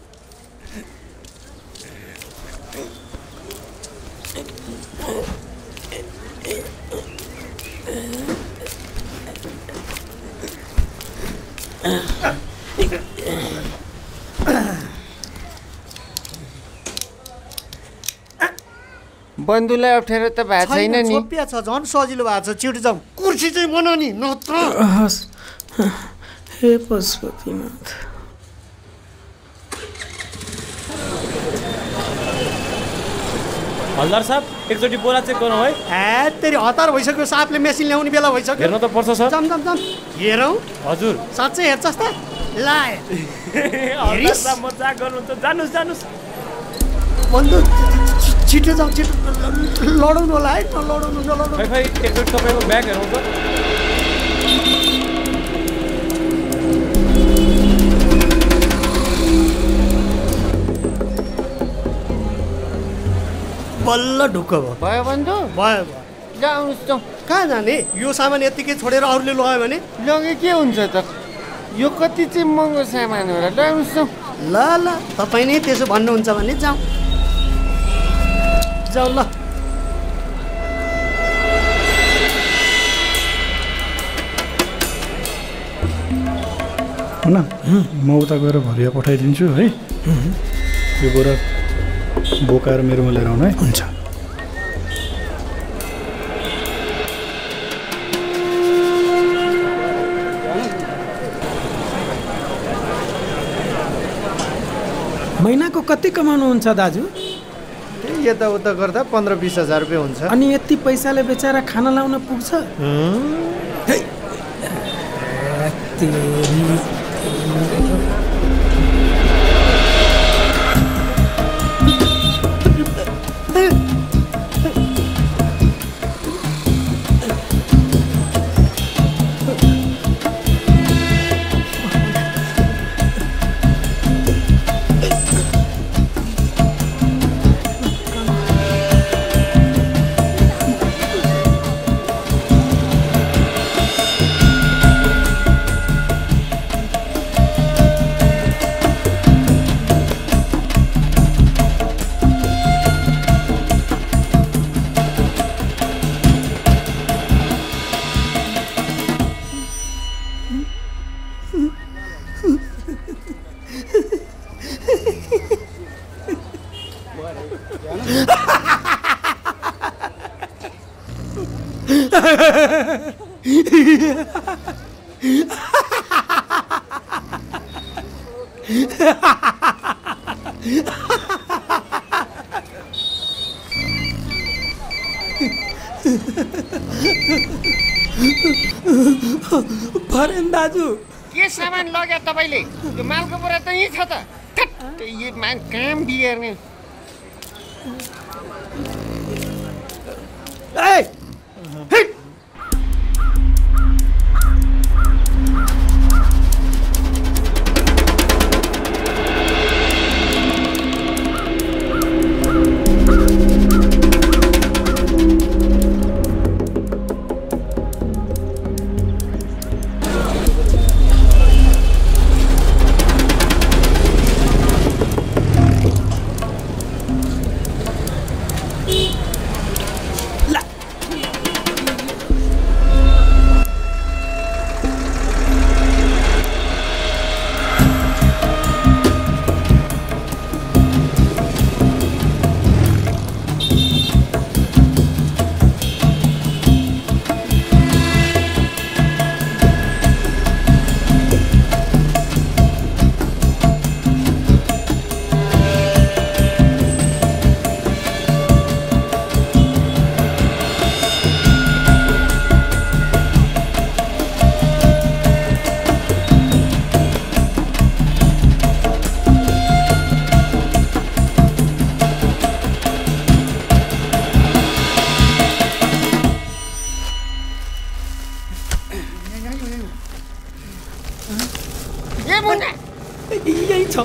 बन्धुलाई अप्ठ्यारो त भएको छैन नि छोपिया छ झन् सजिलो भएको छ छिटो जाउँ कुर्सी चाहिँ बनाऊ नि नत्र हे पशुपतिनाथ हल्दार साहब एकचोटि बोरा चेक गरौँ है ए तेरि हतार भइसक्यो सापले मेसिन ल्याउने बेला भइसक्यो हेर्न त पर्छ सर जाम जाम जाम हेरौँ हजुर साँच्चै हेर्छस् त ला हल्दार साहब मजाक गर्नुहुन्छ जानुस् जानुस् बन्धु छिटो जाऊ छिटो लडाउनु होला है नलडाउनु नलडाउनु खै खै एकचोटि तपाईँको ब्याग हेरौँ त बल्ल ढुक्क भयो भयो बन्धु भयो भयो जाउनुहोस् जाउँ कहाँ जाने यो सामान यत्तिकै छोडेर अरूले लग्यो भने लगे के हुन्छ त यो कति चाहिँ महँगो सामान हो र जाउनुहोस् जाउँ ल ल तपाईँ नै त्यसो भन्नुहुन्छ भने जाउँ जाउँ ल हुन म उता गएर भरिया पठाइदिन्छु है यो बोरा बोकाएर मेरोमा लिएर आउनु है हुन्छ महिनाको कति कमाउनुहुन्छ दाजु यताउता गर्दा पन्ध्र बिस हजार रुपियाँ हुन्छ अनि यति पैसाले बेचारा खाना लाउन पुग्छ भरेन दाजु के सामान लग्यो तपाईँले यो मालको बोरा त यहीँ छ त यो मान काम बिगार्ने ए मुन्ना यही छ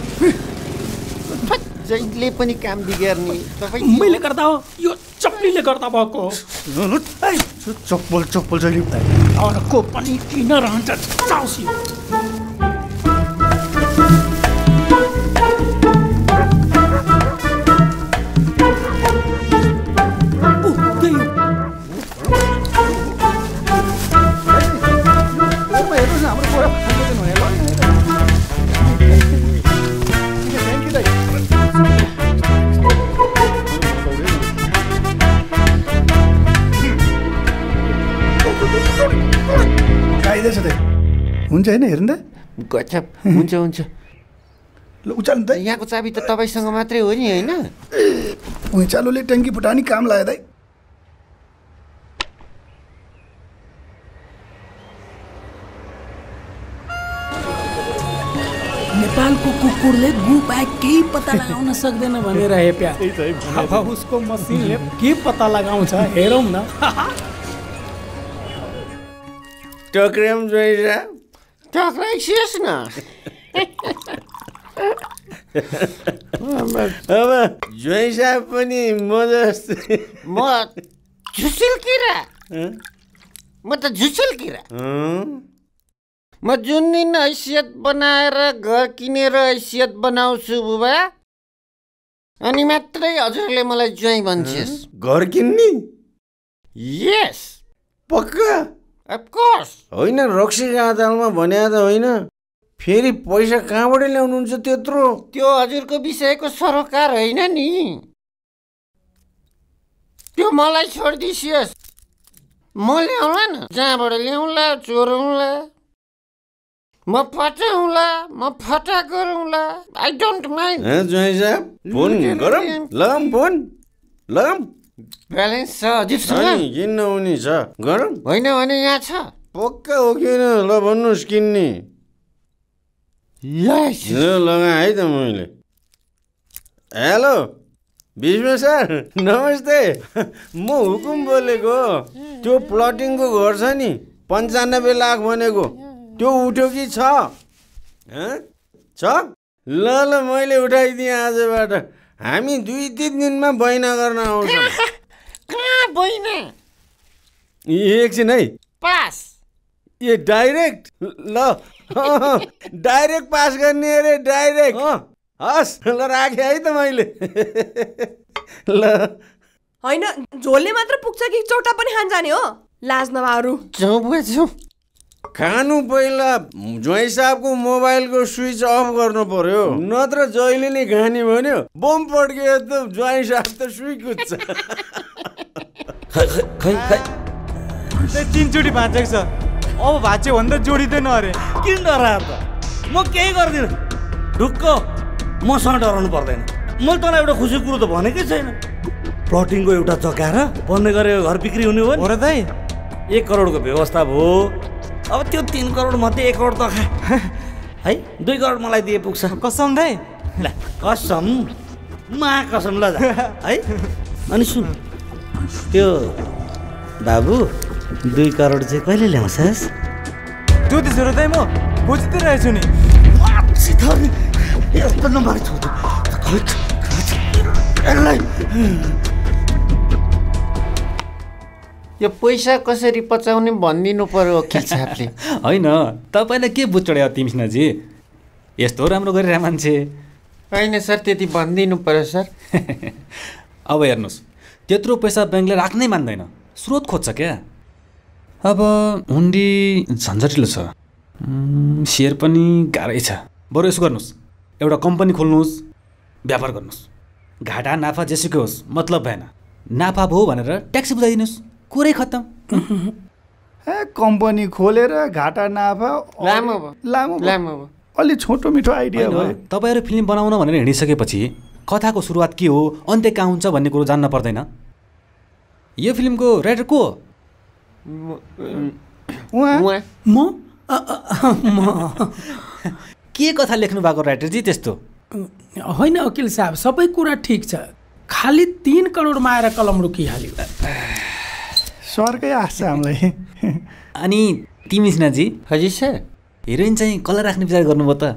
जहिले पनि काम बिगार्ने तपाईँ मैले गर्दा हो यो चप्लीले गर्दा भएको चप्पल चप्पल जहिले अर्को पनि किन रहन्छ चाउसी हुन्छ होइन हेर्नु त गजब हुन्छ हुन्छ ल उचाल्नु त यहाँको चाबी त तपाईँसँग मात्रै हो नि होइन उचालोले ट्याङ्की फुटानी काम लाग्यो दाइ नेपालको कुकुरले गु बाहेक केही पत्ता लगाउन सक्दैन भनेर हेप्या अब उसको मसिनले के पत्ता लगाउँछ हेरौँ न टक्राम जोइरा टक्राइसियोस् न अब ज्वाइँ साहब पनि म जस्तै म झुसुल किरा म त झुसुल किरा म जुन दिन हैसियत बनाएर घर किनेर हैसियत बनाउँछु बुबा अनि मात्रै हजुरले मलाई ज्वाइँ भन्छस् घर किन्ने यस पक्का अफकोर्स होइन रक्सी गादालमा भने त होइन फेरि पैसा कहाँबाट ल्याउनुहुन्छ त्यत्रो त्यो हजुरको विषयको सरोकार होइन नि त्यो मलाई छोडिदिसियोस् म ल्याउँला न जहाँबाट ल्याउँला चोरौँला म पटाउँला म फटा गरौँला आई डोन्ट माइन्ड ज्वाइँ साहब फोन गरौँ लगाम फोन लगाम ब्यालेन्स छ हजुरसँग किन नहुने छ गरौँ होइन भने यहाँ छ पक्का हो किन ल भन्नुहोस् किन्ने लगाएँ है त मैले हेलो भीष्म सर नमस्ते म हुकुम बोलेको त्यो प्लटिङको घर छ नि पन्चानब्बे लाख भनेको त्यो उठ्यो कि छ छ ल ल मैले उठाइदिएँ आजबाट हामी दुई तिन दिनमा बैना गर्न आउँछौँ कहाँ बैना एकछिन है पास ए डाइरेक्ट ल डाइरेक्ट पास गर्ने अरे डाइरेक्ट हस् ल राखेँ है त मैले ल होइन झोलले मात्र पुग्छ कि चौटा पनि खान जाने हो लाज नभएहरू खानु पहिला ज्वाइँ साहबको मोबाइलको स्विच अफ गर्नु पर्यो नत्र जहिले नै खाने भन्यो बम पड्कियो त ज्वाइँ साहब त सुई कुद्छ तिनचोटि भाँचेको छ अब भाँच्यो भने त जोडिँदैन अरे किन डराएर त म केही गर्दिनँ ढुक्क मसँग डराउनु पर्दैन मैले तँलाई एउटा खुसी कुरो त भनेकै छैन प्लटिङको एउटा जग्गा र बन्ने गरेको घर बिक्री हुने हो र दाइ एक करोडको व्यवस्था भयो अब त्यो तिन करोड मध्ये एक करोड त खा है दुई करोड मलाई दिए पुग्छ कसम दाइ ल कसम महाकसम ल जा है अनि सुन त्यो बाबु दुई करोड चाहिँ कहिले ल्याउँछस् त्यो त्यसो र दाइ म बुझिदिइरहेछु नि यस्तो नम्बर छ यो पैसा कसरी पचाउने भनिदिनु पर्यो वकिल साहबले होइन तपाईँलाई के बुझ चढ्यो तिमीसिनाजी यस्तो राम्रो गरेर मान्छे होइन सर त्यति भनिदिनु पर्यो सर अब हेर्नुहोस् त्यत्रो पैसा ब्याङ्कले राख्नै मान्दैन स्रोत खोज्छ क्या अब हुन्डी झन्झटिलो छ सेयर पनि गाह्रै छ बरु यसो गर्नुहोस् एउटा कम्पनी खोल्नुहोस् व्यापार गर्नुहोस् घाटा नाफा जेसुकै होस् मतलब भएन नाफा भयो भनेर ट्याक्स बुझाइदिनुहोस् कुरै खत्तम ए कम्पनी खोलेर घाटा नाफा लामो लामो लामो अलि छोटो मिठो आइडिया भयो तपाईँहरू फिल्म बनाउन भनेर हिँडिसकेपछि कथाको सुरुवात के हो अन्त्य कहाँ हुन्छ भन्ने कुरो जान्न पर्दैन यो फिल्मको राइटर को हो म के कथा लेख्नु भएको राइटरजी त्यस्तो होइन वकिल साहब सबै कुरा ठिक छ खालि तीन करोडमा आएर कलम रोकिहाल्यो सरकै आश छ हामीलाई अनि तिमी सिन्हाजी हजुर सर हिरोइन चाहिँ कसलाई राख्ने विचार गर्नुभयो त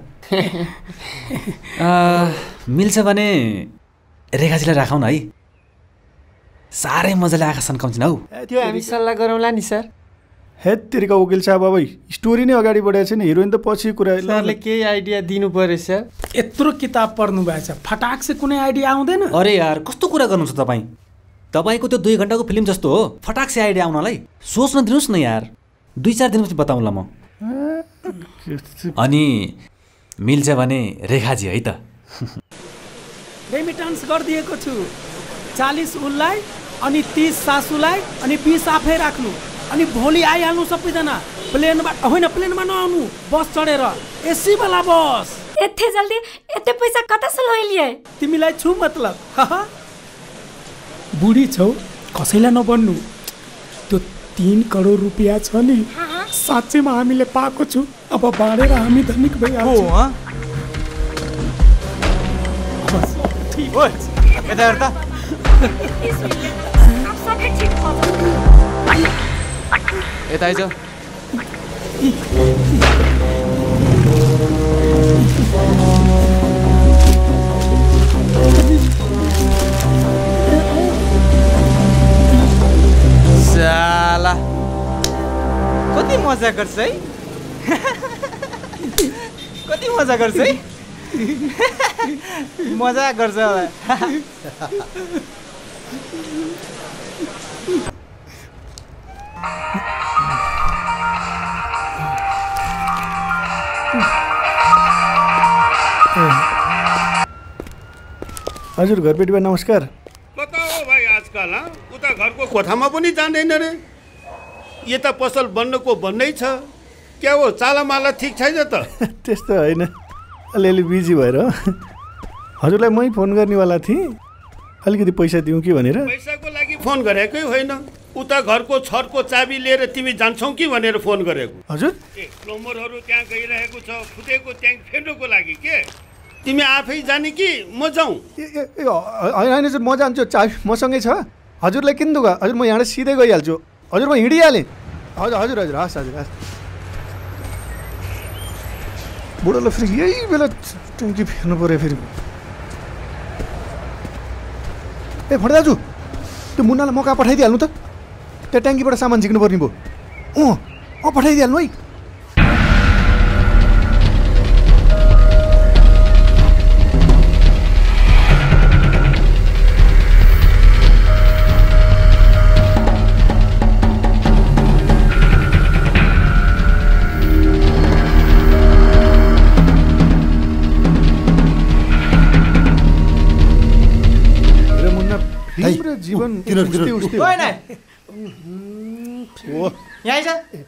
मिल्छ भने रेखाजीलाई राखौँ न है साह्रै मजाले आँखा सन्काउँछन् हौ त्यो हामी सल्लाह गरौँला नि सर हेत्तेरिका वकिल साहब अब स्टोरी नै अगाडि बढाएको छैन हिरोइन त पछि कुरा सरले केही आइडिया दिनु पर्यो सर यत्रो किताब पढ्नु भएछ फटाक से कुनै आइडिया आउँदैन अरे यार कस्तो कुरा गर्नुहुन्छ तपाईँ तपाईँको त्यो दुई घन्टाको फिल्म जस्तो हो फटाक से आइडिया आउनलाई सोच्न दिनुहोस् न यार दुई चार दिनपछि बताउँला म अनि मिल्छ भने रेखाजी है त रेमिटान्स गरिदिएको छु चालिस उनलाई अनि तिस सासूलाई अनि बिस आफै राख्नु अनि भोलि आइहाल्नु सबैजना प्लेनमा होइन प्लेनमा नआउनु बस चढेर एसी वाला बस यति जल्दी यति पैसा कता से लैलिए तिमीलाई छु मतलब बुढी छौ कसैलाई नबन्नु त्यो तीन करोड रुपियाँ छ नि साँच्चैमा हामीले पाएको छु अब बाँडेर हामी धनिक भइहाल्छौँ यता हेर त यता आइज साला कति मजा गर्छ है कति मजा गर्छ है मजा गर्छ होला हजुर घरबेटी भाइ नमस्कार कता हो भाइ आजकल उता घरको कोठामा पनि जाँदैन रे यता पसल बन्नको बन्नै छ क्या हो चालामाला ठिक छैन त त्यस्तो होइन अलिअलि बिजी भएर हजुरलाई मै फोन गर्नेवाला थिएँ अलिकति पैसा दिउँ कि भनेर पैसाको लागि फोन गरेकै होइन उता घरको छतको चाबी लिएर तिमी जान्छौ कि भनेर फोन गरेको हजुर ए प्लम्बरहरू त्यहाँ गइरहेको छ फुटेको ट्याङ्क फेर्नुको लागि के तिमी आफै जाने कि म जाउँ होइन होइन म जान्छु चाबी मसँगै छ हजुरलाई किन दुःख हजुर म यहाँबाट सिधै गइहाल्छु हजुर म हिँडिहालेँ हजुर हजुर हजुर हस् हजुर हस् बुढोलाई फेरि यही बेला ट्याङ्की फेर्नु पऱ्यो फेरि ए फड दाजु त्यो मुन्नालाई मौका पठाइदिइहाल्नु त त्यहाँ ट्याङ्कीबाट सामान झिक्नु पर्ने भयो अँ अँ पठाइदिइहाल्नु है जीवन उस्ते उस्ते यहाँ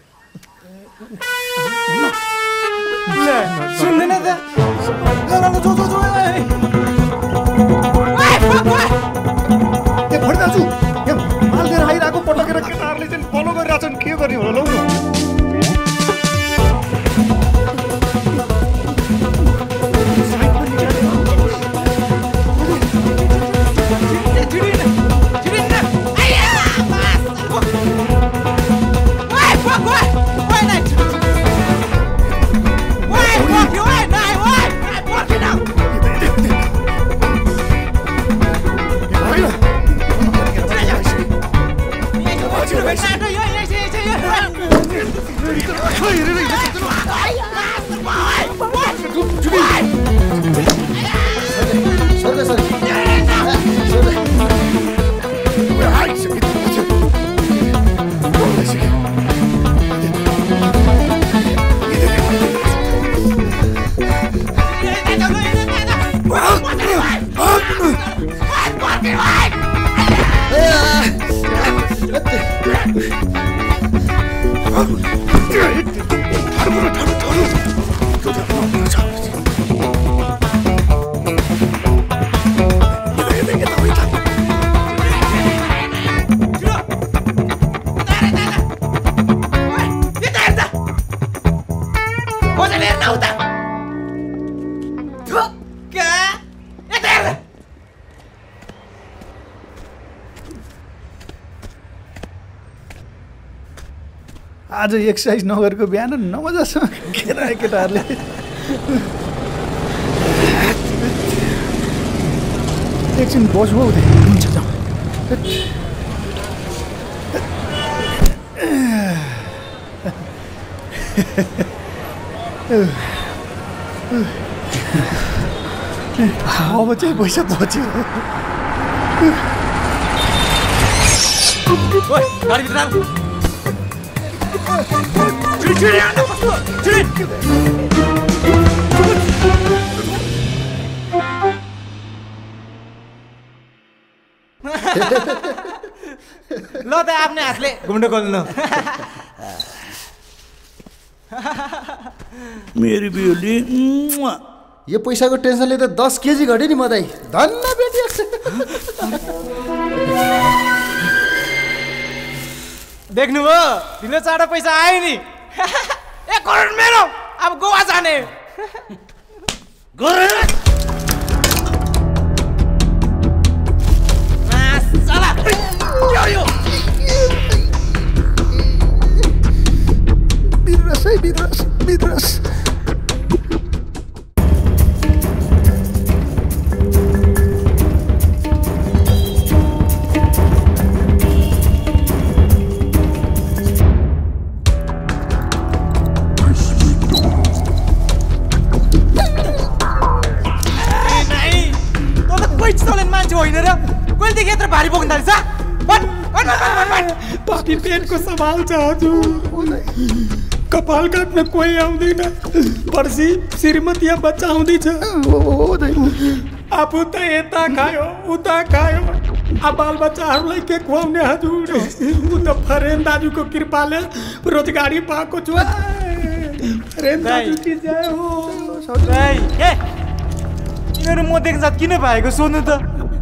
सुन्दैन त दाजु माल लिएर आइरहेको पटकेर केटाहरूले चाहिँ फलो गरिरहेछन् के गर्ने होला लौ आज एक्सर्साइज नगरेको बिहान नमजासँग केटा केटाहरूले एकछिन बस हो हुन्छ जाउँ अब चाहिँ पैसा बच्यो गाडीभित्र आऊ ल त आफ्नै हातले घुम्न खोल्नु मेरी बेली यो पैसाको टेन्सनले त दस केजी घट्यो नि मदाई धन्न बेटी देख्नुभयो ढिलो चाँडो पैसा आयो नि एक करोड मेरो अब गोवा जाने बिद्रस है बिद्रस बिद्रस होइन र कहिलेदेखि यत्रो भारी बोक्न थाल्छ पापी पेटको सवाल छ हजुर कपाल काट्न कोही आउँदैन पर्सि श्रीमती या बच्चा आउँदैछ आफू त यता खायो उता खायो अब बाल बच्चाहरूलाई के खुवाउने हजुर ऊ त फरेन दाजुको कृपाले रोजगारी पाएको छु फरेन दाजु कि जय हो ए यिनीहरू म देख्न साथ किन भएको सोध्नु त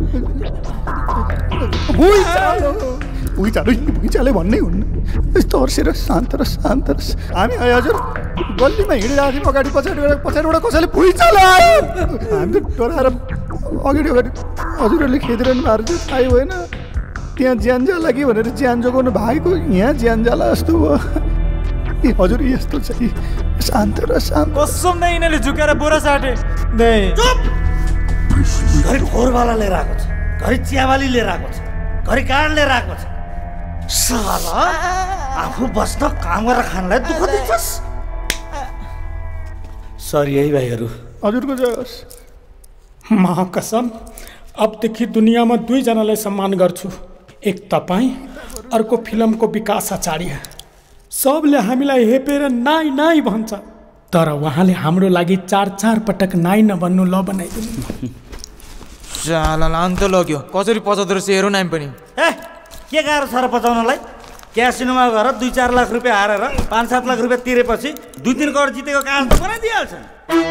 भुइँचालो भुइँचाले भन्नै हुन्न यस्तो हर्सेर शान्त र शान्त र हामी आयो हजुर गल्लीमा हिँडिरहेको थियौँ अगाडि पछाडि पछाडिबाट कसैले भुइँचालो आयो हामी त डराएर अगाडि अगाडि हजुरहरूले खेदिरहनु भएको थियो थाहै भएन त्यहाँ ज्यान जाला कि भनेर ज्यान जोगाउनु भएको यहाँ ज्यान जाला जस्तो भयो ए हजुर यस्तो चाहिँ शान्त र शान्त कसम नै यिनीहरूले झुकेर बोरा साटे घरि खोरवाला लिएर आएको छ घरि चियावाली लिएर आएको छ घरि गाड लिएर आएको छ साला आफू बस्न काम गरेर खानलाई दुःख दिन्छस् सरी है भाइहरू हजुरको जय होस् महाकसम अबदेखि दुनियाँमा दुईजनालाई सम्मान गर्छु एक तपाईँ अर्को फिल्मको विकास आचार्य सबले हामीलाई हेपेर नाइ नाइ भन्छ तर उहाँले हाम्रो लागि चार चार पटक नाइ नभन्नु ल बनाइदिनु चाला अन्त लग्यो कसरी पचाउँदो रहेछ हेरौँ नाम पनि ए के गाह्रो छ र पचाउनलाई क्यासिनोमा गएर दुई चार लाख रुपियाँ हारेर पाँच सात लाख रुपियाँ तिरेपछि दुई तिन करोड जितेको काज त बनाइदिइहाल्छन्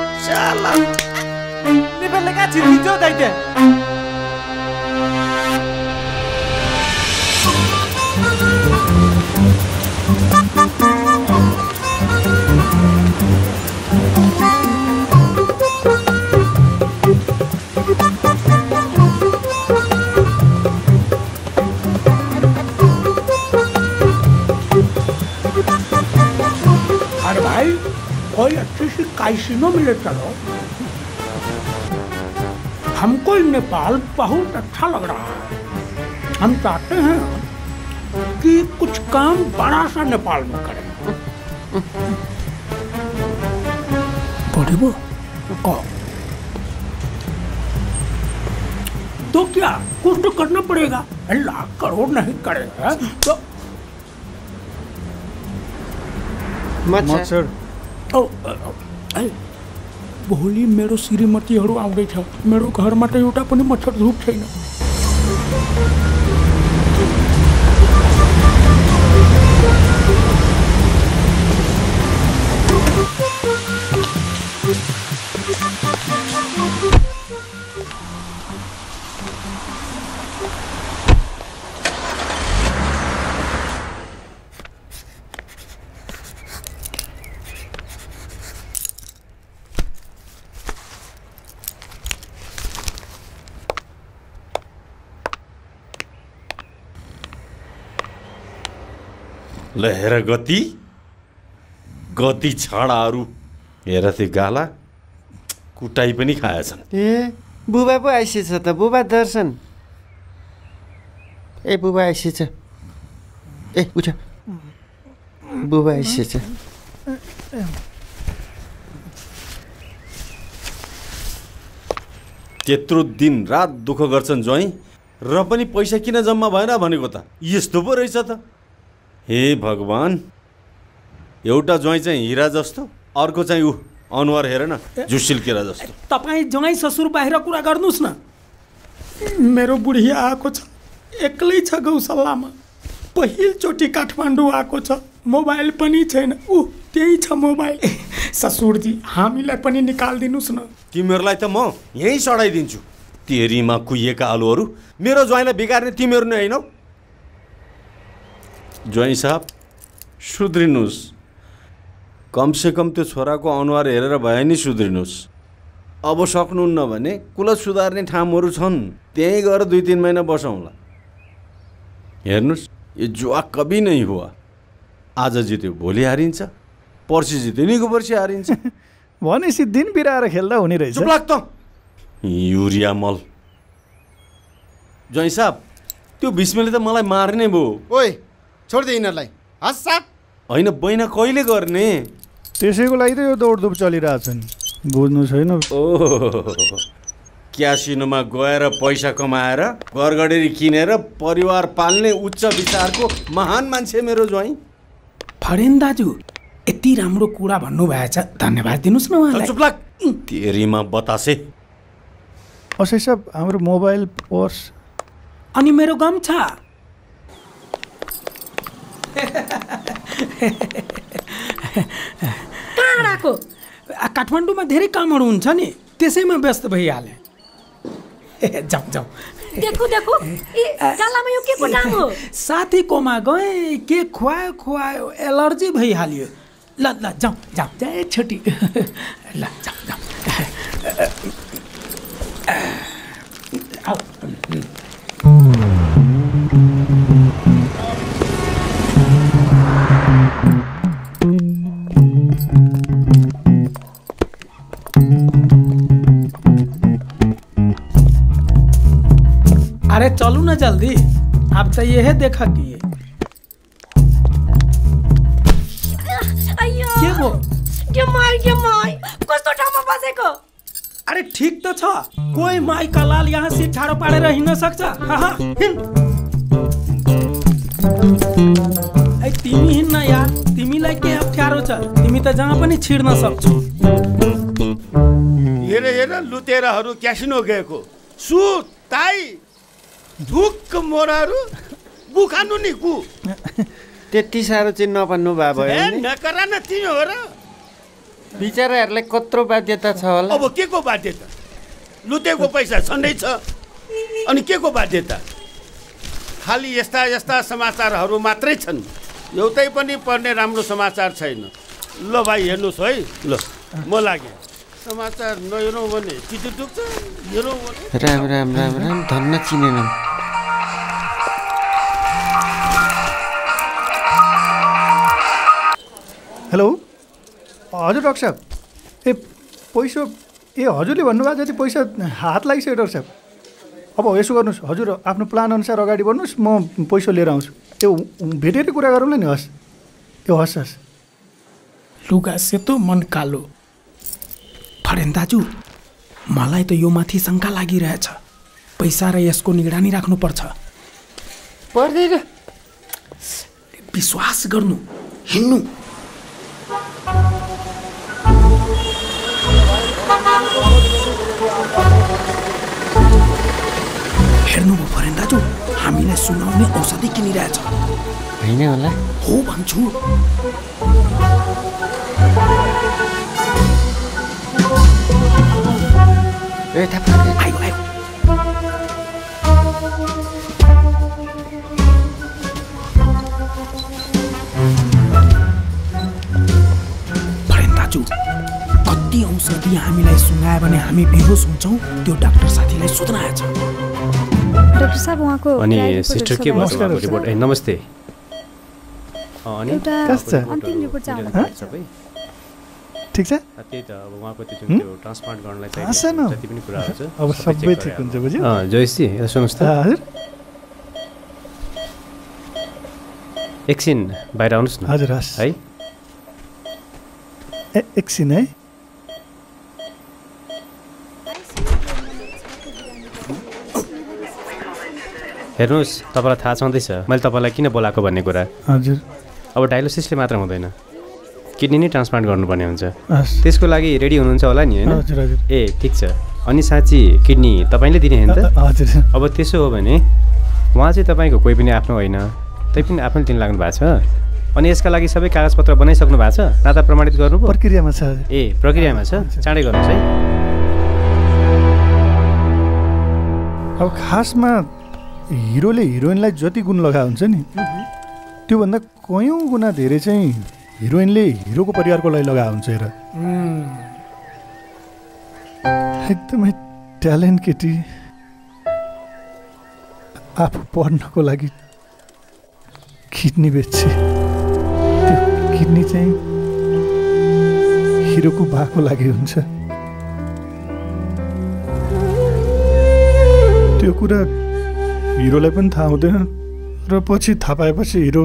नेपालले कहाँ छिर्किन्छ हौ दाइ त्यहाँ अरे भाई कोई अच्छी सी कैसीनो मिले चलो हमको नेपाल बहुत अच्छा लग रहा है हम चाहते हैं कि कुछ काम बड़ा सा नेपाल में करें बड़ी वो तो क्या कुछ तो करना पड़ेगा लाख करोड़ नहीं करेगा तो मच्छर ओ भोलि मेरो श्रीमतीहरू आउँदैछ मेरो घरमा त एउटा पनि मच्छर धुप छैन ल हेर गति गति छाडाहरू हेर त्यो गाला कुटाई पनि खाएछन्। ए बुबा पो आइसेछ त बुबा दर्शन। ए बुबा आइसेछ। ए उठ बुबा आइसेछ। त्यत्रो दिन रात दुःख गर्छन् ज्वाइँ र पनि पैसा किन जम्मा भएन भनेको त यस्तो पो रहेछ त। हे भगवान्, एउटा ज्वाइँ चाहिँ हिरा जस्तो, अर्को चाहिँ ऊ अनुहार हेर न झुसिल केरा जस्तो। तपाईँ ज्वाइँ ससुर बाहिर कुरा गर्नुहोस् न। मेरो बुढिया आएको छ, एक्लै छ गौशालामा। पहिलोचोटि काठमाडौँ आएको छ, मोबाइल पनि छैन। ऊ त्यही छ मोबाइल। ससुरजी हामीलाई पनि निकालिदिनुहोस् न। तिमीहरूलाई त म यहीँ सडाइदिन्छु। तेरीमा कुहिएका आलुहरू मेरो ज्वाइँलाई बिगार्ने तिमीहरू नै होइनौ। ज्वाइँ साहब सुध्रिनुहोस्, कमसेकम त्यो छोराको अनुहार हेरेर भए नि सुध्रिनुहोस्। अब सक्नुहुन्न भने कुल सुधार्ने ठाउँहरू छन्, त्यहीँ गएर दुई तिन महिना बसौँला। हेर्नुहोस्, यो जुवा कभी नै हुआ। आज जित्यो भोलि हारिन्छ, पर्सि जित्यो निको पर्सि हारिन्छ। भनेपछि दिन बिराएर खेल्दा हुने रहेछ। चुप लाग त। युरिया मल। ज्वाइँ साहब त्यो भीष्मले त मलाई मार्ने भयो। ओइ छोड्दे यिनीहरूलाई। हस् साहब। होइन बहिना कहिले गर्ने? त्यसैको लागि त यो दौडधुप चलिरहेछ नि, बुझ्नु छैन? ओहो, क्यासिनोमा गएर पैसा कमाएर घरगडेरी किनेर परिवार पाल्ने उच्च विचारको महान मान्छे मेरो ज्वाइँ। फरेन दाजु यति राम्रो कुरा भन्नुभएछ, धन्यवाद दिनुहोस् न उहाँलाई। चुप लाग। तेरीमा बतासे। असै सब हाम्रो मोबाइल पर्स अनि मेरो गम्छा। कहाँ राखो? काठमाडौँमा धेरै कामहरू हुन्छ नि, त्यसैमा व्यस्त भइहाले। जाउँ जाउँ। देखो देखो ए गालामा यो के को नाम हो? साथीकोमा गए के खुवायो खुवायो एलर्जी भइहाल्यो। ल ल जाउँ जाउँ जाए छोटी। ल जाउँ जाउँ। आऊ। अरे चलू ना जल्दी, अब तो ये है देखा कि ये के वो के माई के माई कस्तो ठाउँमा बसेको? अरे ठीक तो छ, कोई माई कलाल यहाँ से ठाडो पाडेर हिँड्न सक्छ? हाहा हिँड। ए तिमी हिँड्न यार, तिमीलाई के अप्ठ्यारो छ? तिमी त जहाँ पनि छिर्न सक्छौ। हेर हेर लुतेराहरू क्यासिनो गएको, सुत ताई धुक्क मोराहरू बुखानु नि कु। त्यति साह्रो चाहिँ नभन्नु भए भयो नि। नकरा न तिमी हो र। बिचराहरूलाई कत्रो बाध्यता छ होला। अब के को बाध्यता? लुतेको पैसा छँदै छ, अनि के को बाध्यता? खालि यस्ता यस्ता समाचारहरू मात्रै छन्, एउटै पनि पढ्ने राम्रो समाचार छैन। ल भाइ हेर्नुहोस् है, ल म लागेँ। समाचार नहेरौँ भने चिठी दुख्छ, हेरौँ भने राम राम राम राम धन्न चिनेन। हेलो हजुर डाक्टर साहब। ए पैसा ए हजुरले भन्नुभएको जति पैसा हात लागिसक्यो डाक्टर साहब। अब यसो गर्नुहोस्, हजुर आफ्नो प्लान अनुसार अगाडि बढ्नुहोस्, म पैसा लिएर आउँछु। त्यो भेटेर कुरा गरौँला नि। हस् ए हस् हस्। लुगा सेतो मन कालो। फरेन दाजु मलाई त यो माथि शङ्का लागिरहेछ, पैसा र यसको निगरानी राख्नुपर्छ। पर्दैन, विश्वास गर्नु, हिँड्नु। हेर्नुभयो फरेन दाजु, हामीलाई सुनाउने औषधि किनिरहेछ। होइन होला? हो भन्छु। ए थाहा आयो आयो। फरेन दाजु कति औषधि हामीलाई सुनायो भने हामी बेहोस हुन्छौँ, त्यो डाक्टर साथीलाई सोध्न आएछ। डाक्टर साहब उहाँको अनि सिस्टर के भन्नु रिपोर्ट? ए नमस्ते। अनि एउटा अन्तिम रिपोर्ट चाहिँ आउनु सबै ठिक छ त्यही त अब उहाँको त्यो जुन त्यो ट्रान्सप्लान्ट गर्नलाई चाहिँ जति पनि कुराहरू छ अब सबै ठिक हुन्छ बुझ्यो अँ जयसी यसो सुन्नुहोस् त हजुर एकछिन बाहिर आउनुहोस् न हजुर हस् है ए एकछिन है हेर्नुहोस् तपाईँलाई थाहा छँदैछ मैले तपाईँलाई किन बोलाएको भन्ने कुरा हजुर अब डायलोसिसले मात्र हुँदैन किडनी नै ट्रान्सप्लान्ट गर्नुपर्ने हुन्छ हस् त्यसको लागि रेडी हुनुहुन्छ होला नि होइन हजुर हजुर ए ठिक छ अनि साँच्ची किडनी तपाईँले दिने होइन त हजुर अब त्यसो हो भने उहाँ चाहिँ तपाईँको कोही पनि आफ्नो होइन त्यही पनि आफ्नो दिन लाग्नु भएको छ अनि यसका लागि सबै कागजपत्र बनाइसक्नु भएको छ नाता प्रमाणित गर्नु प्रक्रियामा छ ए प्रक्रियामा छ चाँडै गर्नुहोस् है अब खासमा हिरोले हिरोइनलाई जति गुण लगा हुन्छ नि त्योभन्दा कयौँ गुणा धेरै चाहिँ हिरोइनले हिरोको परिवारको लागि लगा हुन्छ हेर एकदमै ट्यालेन्ट केटी आफू पढ्नको लागि किडनी बेच्छ त्यो किडनी चाहिँ हिरोको बाको लागि हुन्छ त्यो कुरा हिरोलाई पनि थाहा हुँदैन र पछि थाहा पाएपछि हिरो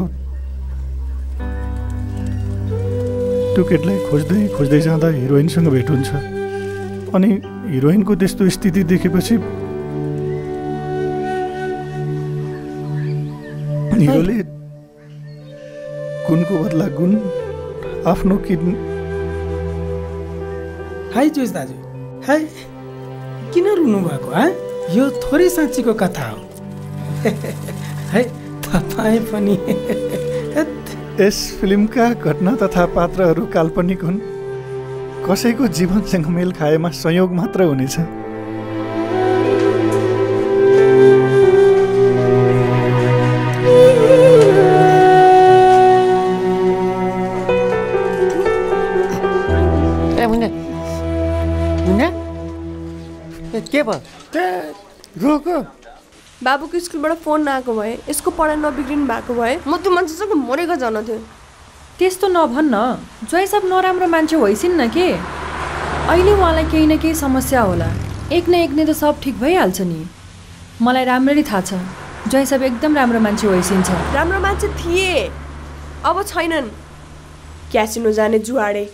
त्यो केटलाई खोज्दै खोज्दै जाँदा हिरोइनसँग भेट हुन्छ अनि हिरोइनको त्यस्तो स्थिति देखेपछि हिरोले गुणको बदला गुण आफ्नो किडनी हाई जोइस दाजु हाई किन रुनु भएको है यो थोरै साँच्चीको कथा हो है तपाईँ पनि यस फिल्मका घटना तथा पात्रहरू काल्पनिक हुन् कसैको जीवनसँग मेल खाएमा संयोग मात्र हुनेछ के भयो रोक बाबुको स्कुलबाट फोन नआएको भए यसको पढाइ नबिग्रिनु भएको भए म त्यो मान्छेसँग मरेको जान थियो त्यस्तो नभन्न जय सब नराम्रो मान्छे होइसिन् न के अहिले उहाँलाई केही न केही समस्या होला एक न एक नै त सब ठिक भइहाल्छ नि मलाई राम्ररी थाहा छ जय सब एकदम राम्रो मान्छे होइसिन्छ राम्रो मान्छे थिए अब छैनन् क्यासिनो जाने जुवाडे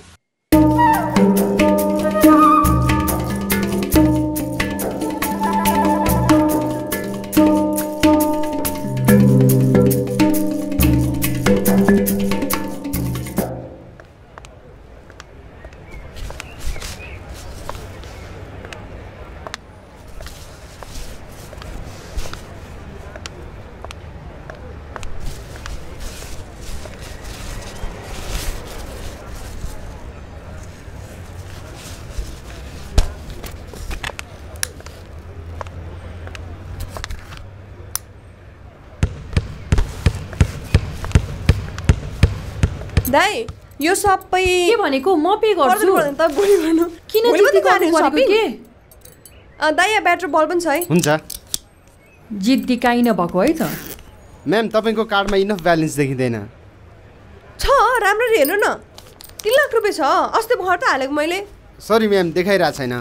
दाइ यो सबै के भनेको म पे गर्छु त भोलि भन्नु किन जिद्दी गर्नु परेको के दाइ यहाँ ब्याट्री बल पनि छ है हुन्छ जिद्दी काहीँ नभएको है त म्याम तपाईँको कार्डमा इनफ ब्यालेन्स देखिँदैन छ राम्ररी हेर्नु न तीन लाख रुपियाँ छ अस्ति भर त हालेको मैले सरी म्याम देखाइरहेको छैन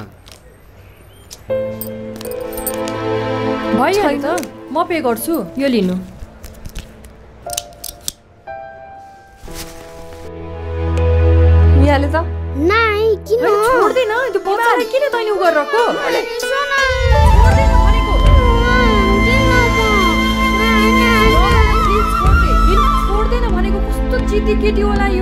भइहाल्यो त म पे गर्छु यो लिनु यहाँले त नाइ किन छोड्दैन त्यो बच्चालाई किन तैँले उ गरिरहेको छोड्दैन भनेको कस्तो जिद्दी केटी होला यो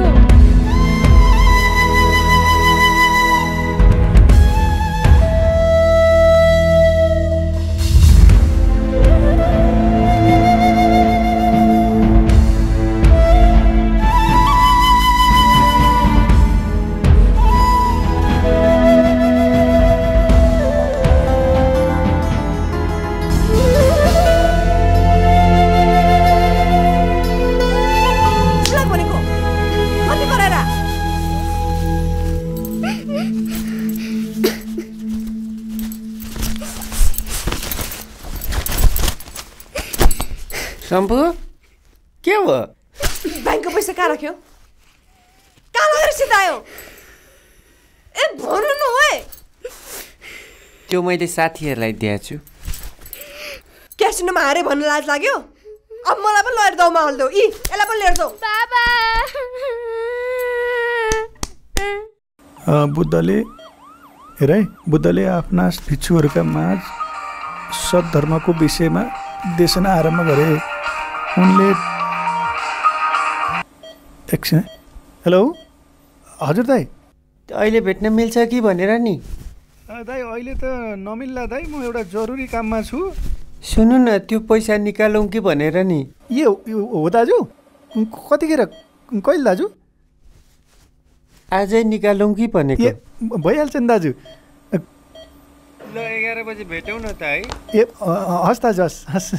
शम्भु के भयो ब्याङ्कको पैसा कहाँ राख्यो कहाँ लगेर सिधायो त्यो मैले साथीहरूलाई दिएको छु। क्यासिनोमा हारे भन्न लाज लाग्यो? अब मलाई पनि लिएर जाऊ माहौल इ यसलाई पनि लिएर जाऊ। बाबा बुद्धले हेर है, बुद्धले आफ्ना भिक्षुहरूका माझ सद्धर्मको विषयमा देशना आरम्भ गरे। उनले एकछिन। हेलो हजुर दाइ, अहिले भेट्न मिल्छ कि भनेर नि। दाइ अहिले त नमिल्ला दाइ, म एउटा जरुरी काममा छु। सुन्नु न, त्यो पैसा निकालौँ कि भनेर नि। ए हो दाजु, कतिखेर कहिले दाजु? आजै निकालौँ कि भनेको। ए भइहाल्छ नि दाजु। ल एघार बजे भेटौँ न त है। ए हस् दाजु हस् हस्।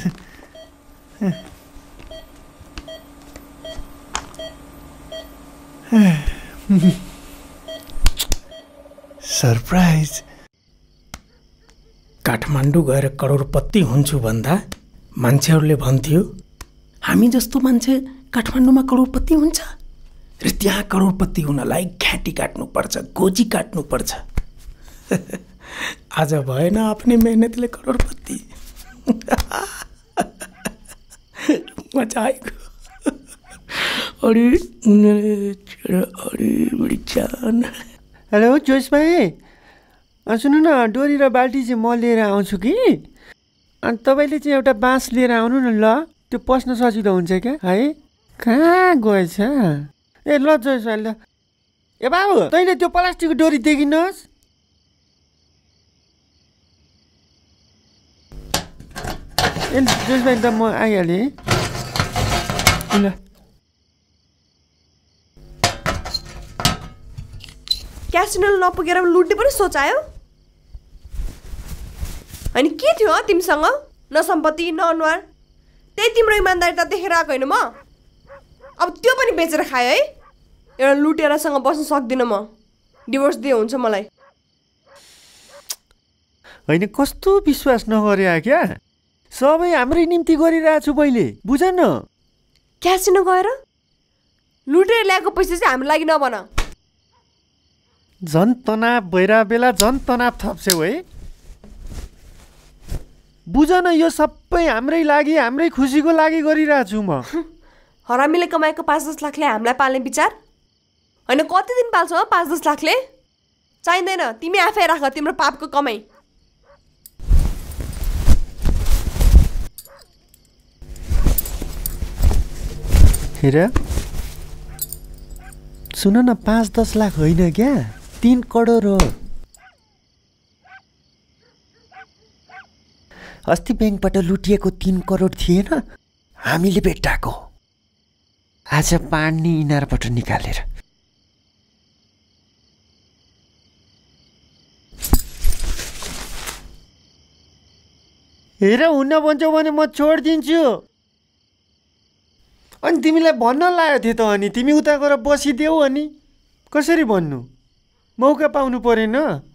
सरप्राइज। काठमाडौँ गएर करोडपति हुन्छु भन्दा मान्छेहरूले भन्थ्यो हामी जस्तो मान्छे काठमाडौँमा करोडपति हुन्छ र त्यहाँ करोडपति हुनलाई घ्याटी काट्नुपर्छ, गोजी काट्नुपर्छ। आज भएन आफ्नै मेहनतले करोडपति। मजा आएको। अरे अरे बडी चान। हेलो जोस भाइ, सुन्नु न, डोरी र बाल्टी चाहिँ म लिएर आउँछु कि, अनि तपाईँले चाहिँ एउटा बाँस लिएर आउनु न ल, त्यो पस्न सजिलो हुन्छ क्या है। कहाँ गएछ? ए ल जोस भाइ ल। ए बाबु तैँले त्यो प्लास्टिकको डोरी देखिनुहोस्। ए जोस भाइ त म आइहालेँ ल। क्यासिनो नपुगेर लुट्ने पनि सोचायो? अनि के थियो तिमीसँग? न सम्पत्ति न अनुहार, त्यही तिम्रो इमान्दारिता देखेर आएको होइन म? अब त्यो पनि बेचेर खायो है? एउटा लुटेरासँग बस्न सक्दिनँ म, डिभोर्स दिए हुन्छ मलाई। होइन कस्तो विश्वास नगरे क्या, सबै हाम्रै निम्ति गरिरहेछु मैले, बुझ न। क्यासिनो गएर लुटेर ल्याएको पैसा चाहिँ हाम्रो लागि नबन। झन् तनाव भइरहेको बेला झन् तनाव थप्छौ है। बुझ न, यो सबै हाम्रै लागि, हाम्रै खुसीको लागि गरिरहेछु म। हरामीले कमाएको पाँच दस लाखले हामीलाई पाल्ने विचार होइन? कति दिन पाल्छौ पाँच दस लाखले? चाहिँदैन, तिमी आफै राख तिम्रो पापको कमाई। हेर सुन न, पाँच दस लाख होइन क्या, तीन करोड हो। अस्ति ब्याङ्कबाट लुटिएको तीन करोड थिएन, हामीले भेट्टाएको। आज पानी इनारबाट निकालेर। हेर हुन भन्छौ भने म छोडिदिन्छु। अनि तिमीलाई भन्न लाग्यो थियो त, अनि तिमी उता गएर बसिदेऊ, अनि कसरी भन्नु? मौका पाउनु परेन।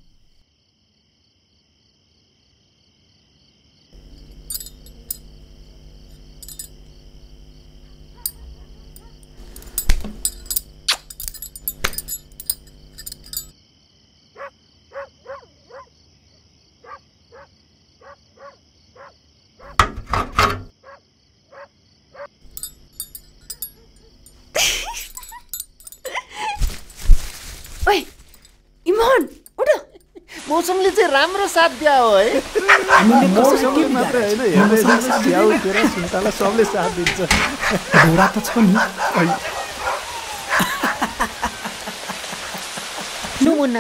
मौसमले चाहिँ राम्रो साथ दिया हो है। मौसमले मात्र होइन, हेर्दै स्याउ तेरा सुन्तला सबले साथ दिन्छ। घोडा त छ नि। मुन्ना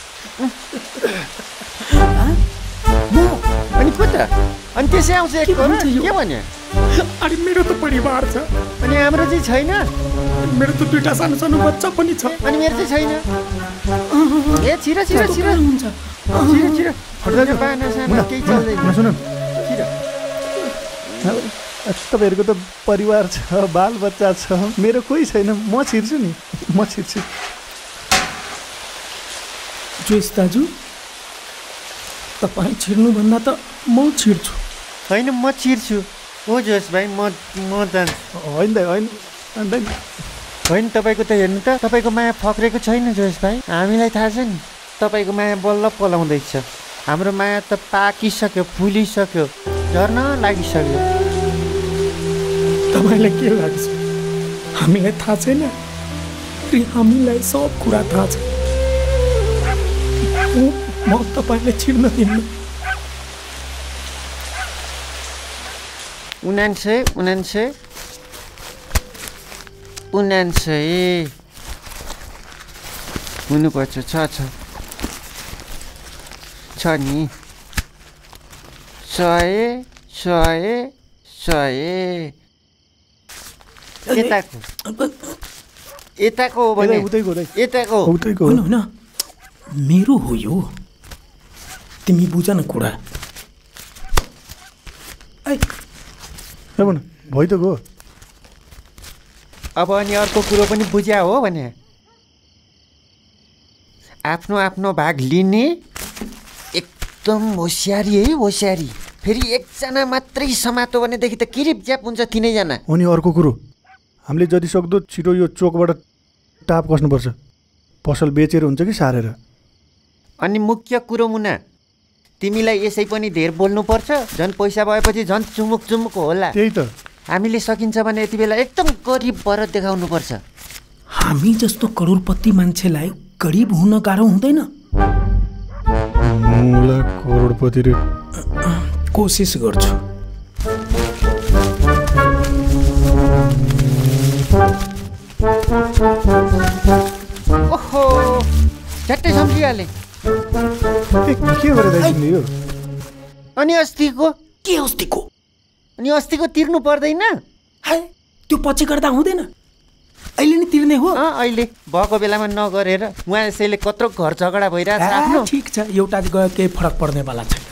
अनि को त? अनि त्यसै आउँछ एक करोड के भन्यो? अरे मेरो त परिवार छ। अनि हाम्रो चाहिँ छैन? मेरो त दुईटा सानो सानो बच्चा पनि छ। अनि मेरो चाहिँ छैन? ए छिरा छिरा छिरा हुन्छ। छिरा छिरा हट्दा बाना साना केही चल्दैन। सुन तपाईँहरूको त परिवार छ, बाल बच्चा छ, मेरो कोही छैन। म छिर्छु नि, म छिर्छु। जोइस दाजु, तपाईँ छिर्नुभन्दा त म छिर्छु। होइन म छिर्छु। हो जोइस भाइ, म म जान्छु। होइन दाइ होइन होइन, तपाईँको त हेर्नु त, तपाईँको माया फक्रेको छैन जोइस भाइ। हामीलाई थाहा छ नि, तपाईँको माया बल्ल पलाउँदैछ। हाम्रो माया त पाकिसक्यो, फुलिसक्यो, झर्न लागिसक्यो। तपाईँलाई के लाग्छ हामीलाई थाहा छैन? हामीलाई सब कुरा थाहा छ। म तपाईँलाई छिर्न दिन्न। उनान्सय उनान्सय उनान्सय हुनुपर्छ। छ छ छ नि। सय सय सय यताको यताको हो भने यताको होइन होइन मेरो हो यो। तिमी बुझ न कुरा। भइ त गयो। अब अनि अर्को कुरो पनि बुझ्या हो भने आफ्नो आफ्नो भाग लिने एकदम होसियारी है, होसियारी। फेरि एकजना मात्रै समातो भनेदेखि त किरिप ज्याप हुन्छ तिनैजना। अनि अर्को कुरो हामीले जति सक्दो छिटो यो चोकबाट टाप कस्नुपर्छ। पसल बेचेर हुन्छ कि सारेर। अनि मुख्य कुरो मुना, तिमीलाई यसै पनि धेर बोल्नुपर्छ। झन् पैसा भएपछि झन् चुमुक चुमुक होला। त्यही त हामीले सकिन्छ भने यति बेला एकदम गरिब भएर देखाउनुपर्छ। हामी जस्तो करोडपति मान्छेलाई गरिब हुन गाह्रो हुँदैन। मलाई करोडपति रे कोसिस गर्छु। ओहो झट्टै सम्झिहालेँ। के गरेर यो? अनि अस्तिको के अस्तिको? अनि अस्तिको तिर्नु पर्दैन? त्यो पछि गर्दा हुँदैन, अहिले नि तिर्ने हो। अहिले भएको बेलामा नगरेर उहाँ यसैले कत्रो घर झगडा भइरहेछ आफ्नो। ठिक छ, एउटा गयो केही फरक पर्नेवाला छैन।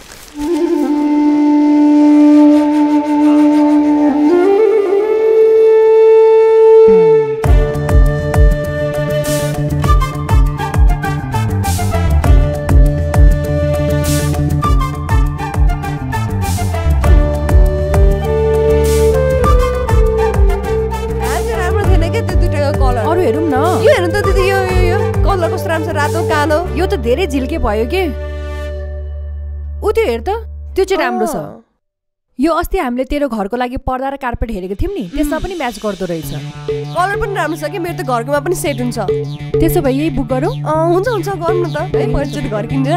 रातो कालो यो त धेरै झिल्के भयो के। उ त्यो हेर त, त्यो चाहिँ राम्रो छ। यो अस्ति हामीले तेरो घरको लागि पर्दा र कार्पेट हेरेको थियौँ नि, त्यसमा पनि म्याच गर्दो रहेछ। कलर पनि राम्रो छ कि, मेरो त घरकोमा पनि सेट हुन्छ। त्यसो भए यही बुक गरौँ? हुन्छ हुन्छ गरौँ न त। है पहिलोचोटि घर किनेर।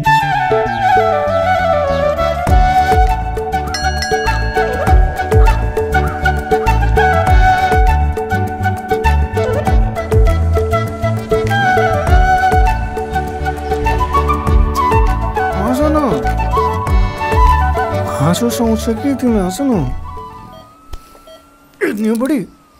हाँसो सुहाउँछ कि तिमी हाँस न। हेर्ने बढी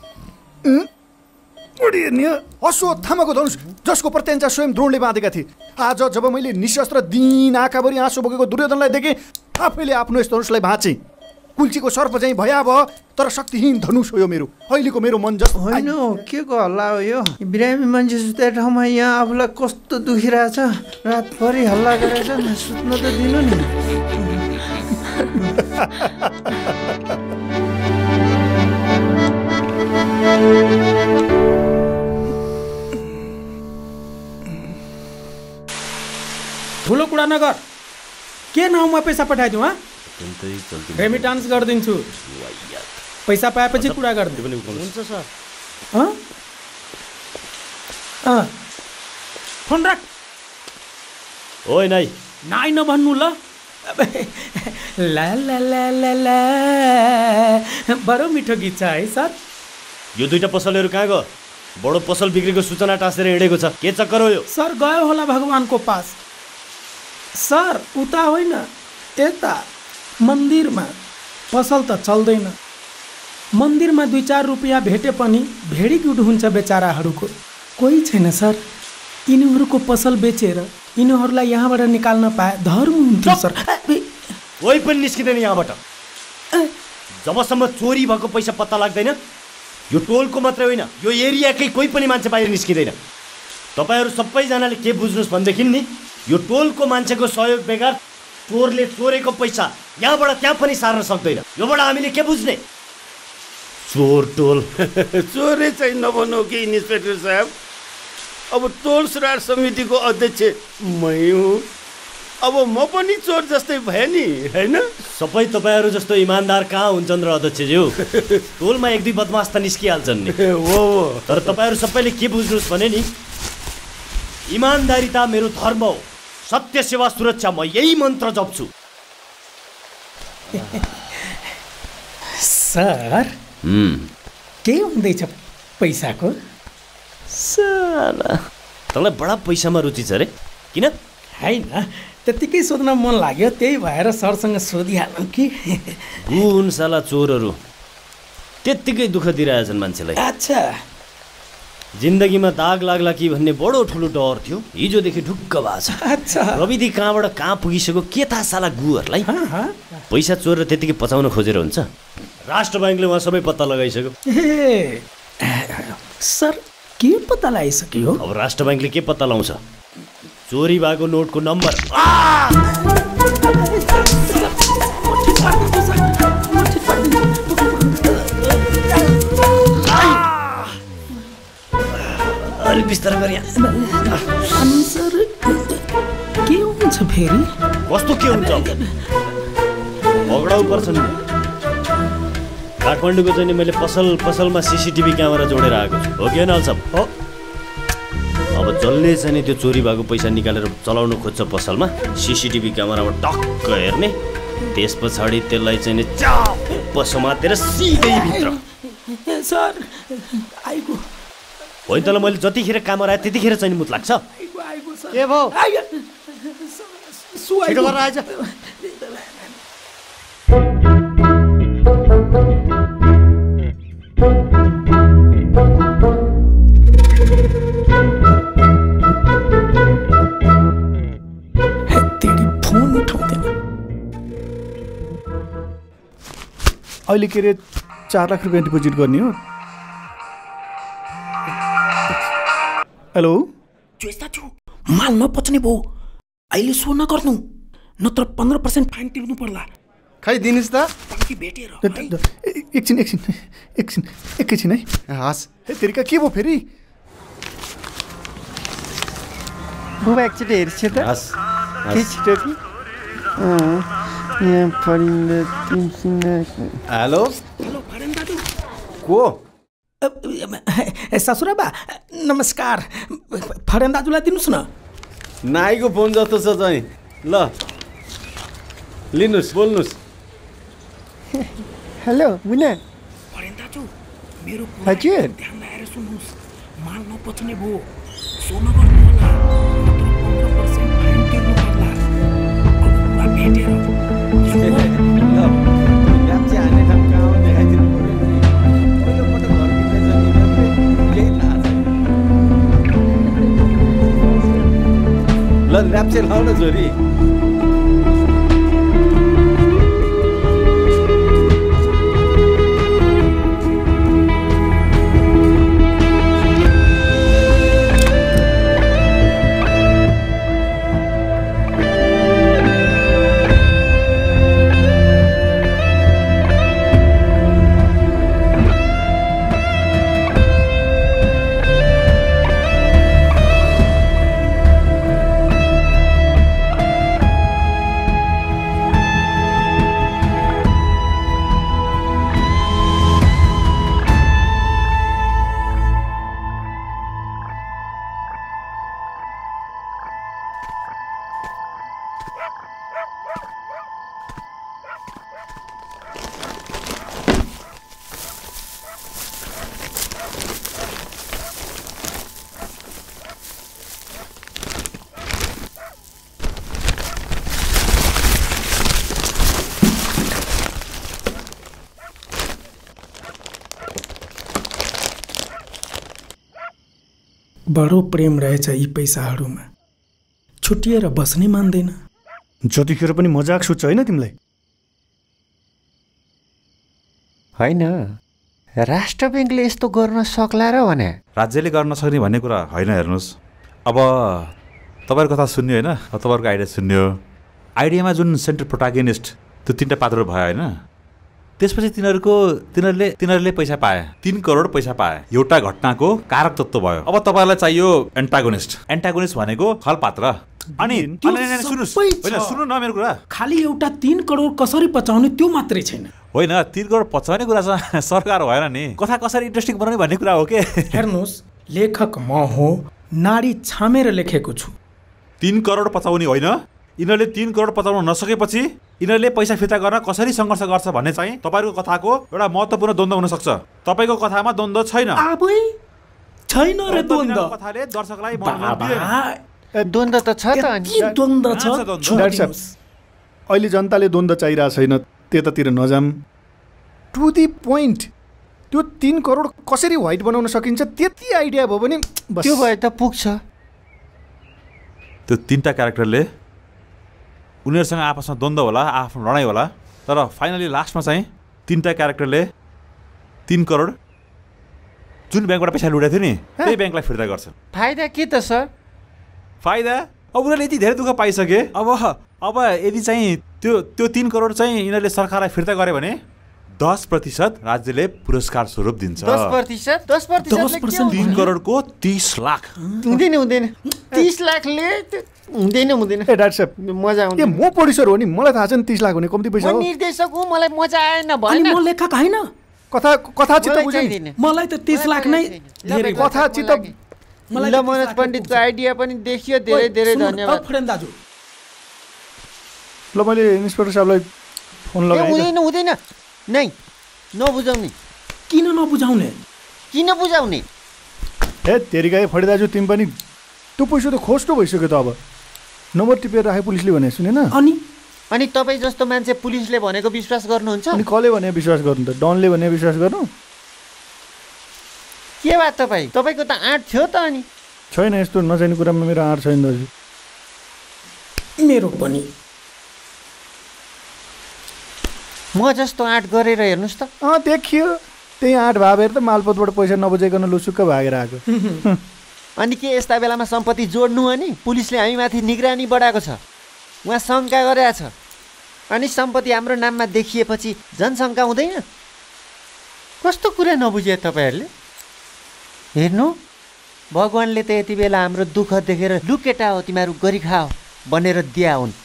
बढी हेर्ने अश्वत्थामाको धनुष जसको प्रत्यञ्चा स्वयं द्रोणले बाँधेका थिए। आज जब मैले निशस्त्र दिन आँखाभरि आँसु बोकेको दुर्योधनलाई देखेँ, आफैले आफ्नो यस धनुषलाई भाँचेँ। कुल्चीको सर्प चाहिँ भयावह तर शक्तिहीन धनुष हो यो मेरो। अहिलेको मेरो मन जस्तो होइन। के को हल्ला हो यो? बिरामी मान्छे सुत्ने ठाउँमा यहाँ आफूलाई कस्तो दुखिरहेछ। रातभरि हल्ला गरेछ, सुत्न त दिनु नि। ठुलो कुरा नगर। के नाउँमा पैसा पठाइदिउँ? रेमिटान्स गरिदिन्छु। पैसा पाएपछि कुरा गरिदिनु। हुन्छ सर। फोन राख। ओइ नाइ नाइ नभन्नु ल। ला ला ला ला ला बडो मिठो गीत छ है सर। यो दुईटा पसलहरू कहाँ गयो? बडो पसल बिक्रीको सूचना टाँसेर हिँडेको छ। के चक्कर हो यो? सर गयो होला भगवानको पास। सर उता होइन, यता मन्दिरमा। पसल त चल्दैन। मन्दिरमा दुई चार रुपियाँ भेटे पनि भेडी गुड हुन्छ बेचाराहरूको। कोही छैन सर। यिनीहरूको पसल बेचेर यिनीहरूलाई यहाँबाट निकाल्न पाए धर्म हुन्थ्यो सर। कोही पनि निस्किँदैन यहाँबाट जबसम्म चोरी भएको पैसा पत्ता लाग्दैन। यो टोलको मात्रै होइन, यो एरियाकै कोही पनि मान्छे बाहिर निस्किँदैन। तपाईँहरू सबैजनाले के बुझ्नुहोस् भनेदेखि नि, यो टोलको मान्छेको सहयोग बेगर चोरले चोरेको पैसा यहाँबाट त्यहाँ पनि सार्न सक्दैन। योबाट हामीले के बुझ्ने? चोर टोल चोरै चाहिँ नभनौ कि इन्सपेक्टर साहब। अब टोल सुधार समितिको अध्यक्ष मै हुँ। अब म पनि चोर जस्तै भए नि हैन? सबै तपाईँहरू जस्तो इमान्दार कहाँ हुन्छन् र अध्यक्षज्यू? टोलमा एक दुई बदमास त निस्किहाल्छन् नि। हो हो। तर तपाईँहरू सबैले के बुझ्नुहोस् भने नि, इमान्दारिता मेरो धर्म हो, सत्य सेवा सुरक्षा म यही मन्त्र जप्छु। सर के हुँदैछ पैसाको? साला तँलाई बडा पैसामा रुचि छ रे, किन? होइन, त्यतिकै सोध्न मन लाग्यो, त्यही भएर सरसँग सोधिहालौँ कि। हुन् साला चोरहरू त्यत्तिकै दुःख दिइरहेछन् मान्छेलाई। अच्छा, जिन्दगीमा दाग लाग्ला कि भन्ने बडो ठुलो डर थियो, हिजोदेखि ढुक्क भएको छ। अच्छा, प्रविधि कहाँबाट कहाँ पुगिसक्यो के थाहा साला गुहरूलाई। पैसा चोरेर त्यतिकै पचाउन खोजेर हुन्छ? राष्ट्र ब्याङ्कले उहाँ सबै पत्ता लगाइसक्यो। ए सर, के पत्ता लगाइसक्यो? अब राष्ट्र ब्याङ्कले के पत्ता लगाउँछ? चोरी भएको नोटको नम्बर। अलिक बिस्तारै गरी। सर के हुन्छ फेरि? कस्तो के हुन्छ? पक्राउ पर्छ नि। काठमाडौँको चाहिँ नि मैले पसल पसलमा सिसिटिभी क्यामेरा जोडेर आएको छु, हो कि होइन अल्छम? हो। अब जसले चाहिँ नि त्यो चोरी भएको पैसा निकालेर चलाउनु खोज्छ पसलमा, सिसिटिभी क्यामेरामा टक्क हेर्ने, त्यस पछाडि त्यसलाई चाहिँ नि चाप समातेर सिधै भित्र। सर आइगो होइन, तँलाई मैले जतिखेर काम आए त्यतिखेर चाहिँ मुत लाग्छ। के भयो? छिटो गरेर आइज। फोन उठाउँदैन। अहिले के अरे चार लाख रुपियाँ डिपोजिट गर्ने हो? हेलो दाजु, माल नपच्ने भयो, अहिले सो नगर्नु, नत्र पन्ध्र पर्सेन्ट फाइन तिर्नु पर्ला। खै दिनुहोस् त। भेटेर एकछिन एकछिन एकछिन एकैछिन है। हस् तेरिका के भयो फेरि? बुबा एकचोटि हेर्छ त। हस् के छिटो कि यहाँ पढिँदा हेलो हेलो फरेन दाजु। को? ससुराबा नमस्कार, फरेन दाजुलाई दिनुहोस् न। नाईको फोन जस्तो छ चाहिँ। ल लिनुहोस्, बोल्नुहोस्। हेलो मुना। फरेन दाजु, मेरो हजुर ध्यान लगाएर सुन्नुहोस्, माल नपच्ने भयो, सो नगर्नु होला, नत्र पन्ध्र पर्सेन्ट फाइन तिर्नु पर्ला। अब कुरा भेटेर ल ल्याप्चे लाउ न छोरी। बडो प्रेम रहेछ यी पैसाहरूमा, छुटिएर बस्नै मान्दैन। जतिखेर पनि मजाक सुत्छ होइन तिमीलाई? होइन, राष्ट्र ब्याङ्कले यस्तो गर्न सक्ला र भने? राज्यले गर्न सक्ने भन्ने कुरा होइन। हेर्नुहोस्, अब तपाईँहरूको कथा सुन्यो होइन, अब तपाईँहरूको आइडिया सुन्यो। आइडियामा जुन सेन्ट्रल प्रोटागनिस्ट त्यो तिनवटा पात्रहरू भयो होइन, त्यसपछि तिनीहरूको तिनीहरूले तिनीहरूले पैसा पाए तीन करोड पैसा पाए एउटा घटनाको कारक तत्त्व भयो। अब तपाईँलाई चाहियो एन्टागोनिस्ट एन्टागोनिस्ट भनेको खलपात्र। अनि सुन्नुहोस् होइन सुन्नु न मेरो कुरा, खालि एउटा तीन करोड कसरी पचाउने त्यो मात्रै छैन। होइन तीन करोड पचाउने कुरा चाहिँ सरकार भएन नि, कथा कसरी इन्ट्रेस्टिङ बनाउने भन्ने कुरा हो के। हेर्नुहोस् लेखक म हो, नाडी छामेर लेखेको छु। तीन करोड पचाउने होइन, यिनीहरूले तीन करोड पचाउन नसकेपछि यिनीहरूले पैसा फिर्ता गर्न कसरी सङ्घर्ष गर्छ भन्ने चाहिँ तपाईँको कथाको एउटा महत्त्वपूर्ण द्वन्द्व हुन सक्छ। तपाईँको कथामा द्वन्द्व छैन। आबै छैन रे द्वन्द्व। कथाले दर्शकलाई द्वन्द्व त छ त अनि के द्वन्द्व छ? डाक्टर साहब अहिले जनताले द्वन्द्व चाहिरहेको छैन, त्यतातिर नजाम, टु दि पोइन्ट। त्यो तीन करोड कसरी व्हाइट बनाउन सकिन्छ त्यति आइडिया भयो भने बस त्यो भए त पुग्छ। त्यो तिनवटा क्यारेक्टरले उनीहरूसँग आपसमा द्वन्द्व होला, आफ्नो लडाइँ होला, तर फाइनली लास्टमा चाहिँ तिनवटा क्यारेक्टरले तीन करोड जुन ब्याङ्कबाट पैसा लुटेको थियो नि त्यही ब्याङ्कलाई फिर्ता गर्छ। फाइदा के त सर? फाइदा अब उनीहरूले यति धेरै दुःख पाइसके, अब अब यदि चाहिँ त्यो त्यो तीन करोड चाहिँ यिनीहरूले सरकारलाई फिर्ता गऱ्यो भने दस प्रतिशत राज्यले पुरस्कार स्वरूप दिन्छ। दस प्रतिशत दस प्रतिशत तीन करोडको तीस लाख हुँदैन हुँदैन तीस लाखले हुँदैन हुँदैन। ए डाक्टर साहब मजा आउँछ। ए म प्रोड्युसर हो नि, मलाई थाहा छ नि तीस लाख हुने कम्ती पैसा हो। म निर्देशक हो, मलाई मजा आएन अनि भएन। म लेखक होइन, कथा कथा चित्त बुझ्दैन मलाई त तीस लाख नै धेरै कथा चित्त। ल मनोज पण्डितको आइडिया पनि देखियो, धेरै धेरै धन्यवाद। फ्रेन्ड दाजु ल मैले इन्सपेक्टर साहबलाई फोन लगाएँ। हुँदैन हुँदैन नै नबुझाउने। किन नबुझाउने? किन बुझाउने? ए तेरी गाई फडी दाजु तिमी पनि त्यो पैसा त खोस्टो भइसक्यो त। अब नम्बर टिपेर राखे पुलिसले भने सुनेन? अनि अनि तपाईँ जस्तो मान्छे पुलिसले भनेको विश्वास गर्नुहुन्छ? अनि कसले भने विश्वास गर्नु त? डनले भने विश्वास गर्नु? के बात तपाईँ तपाईँको त आँट थियो त। अनि छैन, यस्तो नचाहिने कुरामा मेरो आँट छैन दाजु। मेरो पनि। म जस्तो आँट गरेर हेर्नुहोस् त। अँ देखियो, त्यही आँट भावेर त मालपोतबाट पैसा नबुझाइकन लुसुक्क भागेर आएको। अनि के यस्ता बेलामा सम्पत्ति जोड्नु? अनि पुलिसले हामीमाथि निगरानी बढाएको छ, उहाँ शङ्का गरेछ। अनि सम्पत्ति हाम्रो नाममा देखिएपछि जनशङ्का हुँदैन? कस्तो कुरा नबुझे तपाईँहरूले? हेर्नु भगवान्ले त यति बेला हाम्रो दुःख देखेर लु केटा हो तिमीहरू गरी खाओ भनेर दिया हुन्।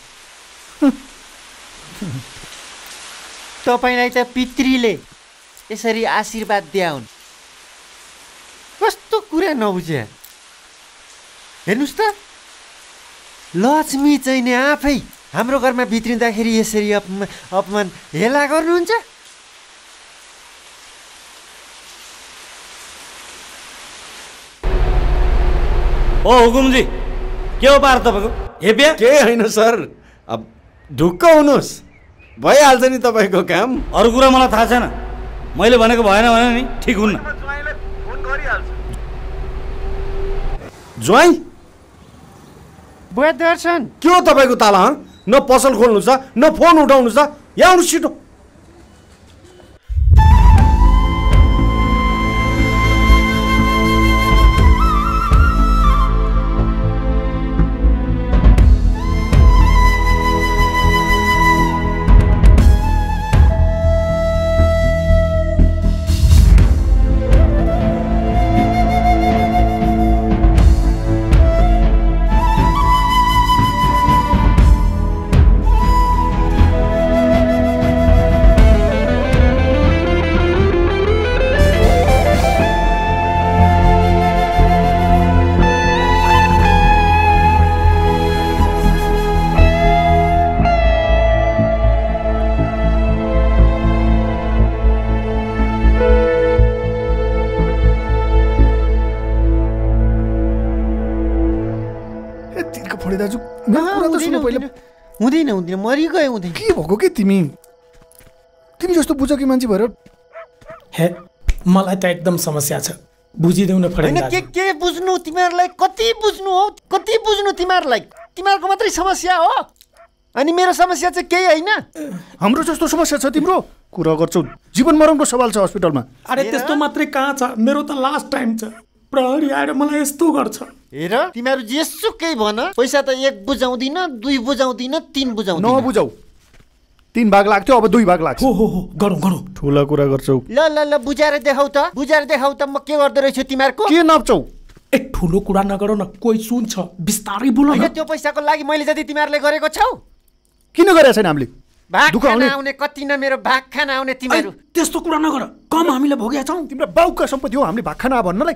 तपाईँलाई त पितृले यसरी आशीर्वाद दिया हुन्। कस्तो कुरा नबुझे? हेर्नुहोस् त लक्ष्मी चाहिँ नि आफै हाम्रो घरमा भित्रिँदाखेरि यसरी अपमान अपमान हेला गर्नुहुन्छ। ओ हुकुमजी के हो पार तपाईँको? हेप्या के होइन सर, अब ढुक्क हुनुहोस्, भइहाल्छ नि तपाईँको काम। अरू कुरा मलाई थाहा छैन, मैले भनेको भएन भने नि ठिक हुन्न। ज्वाइँ बुवा दर्शन के हो तपाईँको ताला? न पसल खोल्नु छ न फोन उठाउनु छ, यहाँ आउनु छिटो। हुँदैन हुँदैन मरिगयो हुँदैन। के भएको के तिमी तिमी जस्तो बुझकी मान्छे भएर? हे मलाई त एकदम समस्या छ, बुझिदेऊ न फ्रेन्ड दाजु। के के बुझ्नु तिमीहरूलाई? कति बुझ्नु हो? कति बुझ्नु तिमीहरूलाई? तिमीहरूको मात्रै समस्या हो अनि मेरो समस्या चाहिँ केही होइन। हाम्रो जस्तो समस्या छ तिम्रो? कुरा गर्छौ, जीवन मरणको सवाल छ हस्पिटलमा। अरे त्यस्तो मात्रै कहाँ छ, मेरो त लास्ट टाइम छ। प्रहरी आएर मलाई यस्तो गर्छ। हेर तिमीहरू जेसुकै भन, पैसा त एक बुझाउँदिन, दुई बुझाउँदिन, तीन बुझाउँदिन। नबुझाउ, तीन भाग लाग्थ्यो अब दुई भाग लाग्छ हो हो हो गरौँ गरौँ ठुला कुरा गर्छौ ल ल ल बुझाएर देखाउ त बुझाएर देखाउ त म के गर्दो रहेछु तिमीहरूको के नप्छौ ए ठुलो कुरा नगर न कोही सुन्छ बिस्तारै बोल न त्यो पैसाको लागि मैले जति तिमीहरूले गरेको छौ किन गरेको छैन हामीले भाग खान आउने कति न मेरो भाग खान आउने तिमीहरू त्यस्तो कुरा नगर कम हामीले भोगेका छौँ तिम्रो बाउका सम्पत्ति हो हामीले भाग खाना भन्नलाई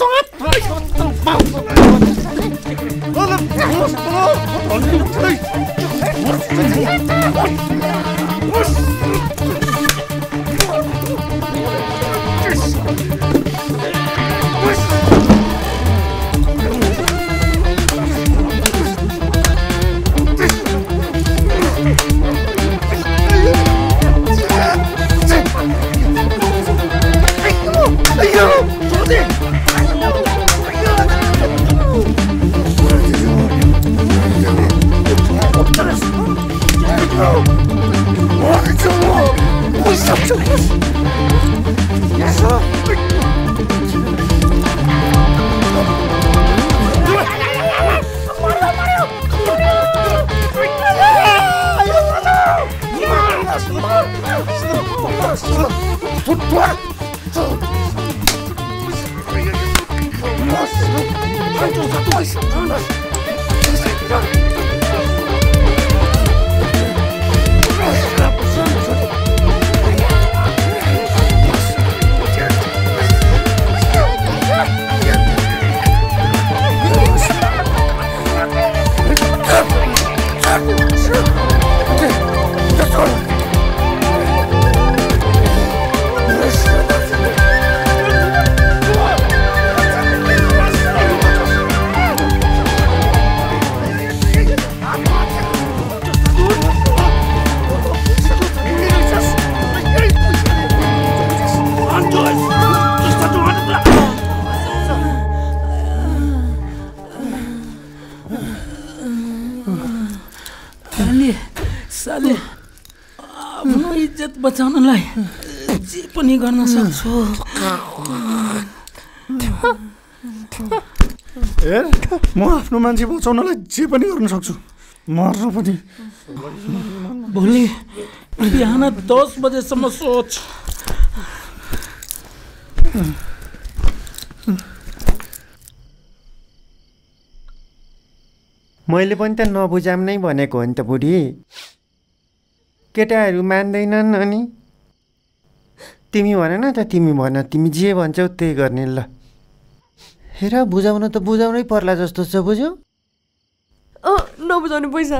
बचाउनलाई जे पनि गर्न सक्छु ए म आफ्नो मान्छे बचाउनलाई जे पनि गर्न सक्छु मर्न पनि भोलि बिहान दस बजेसम्म सोच मैले पनि त नबुझाम नै भनेको हो नि त बुढी केटाहरू मान्दैनन् अनि तिमी भन न त तिमी भन तिमी जे भन्छौ त्यही गर्ने ल हेर बुझाउन त बुझाउनै पर्ला जस्तो छ बुझ्यौ अँ नबुझाउने पैसा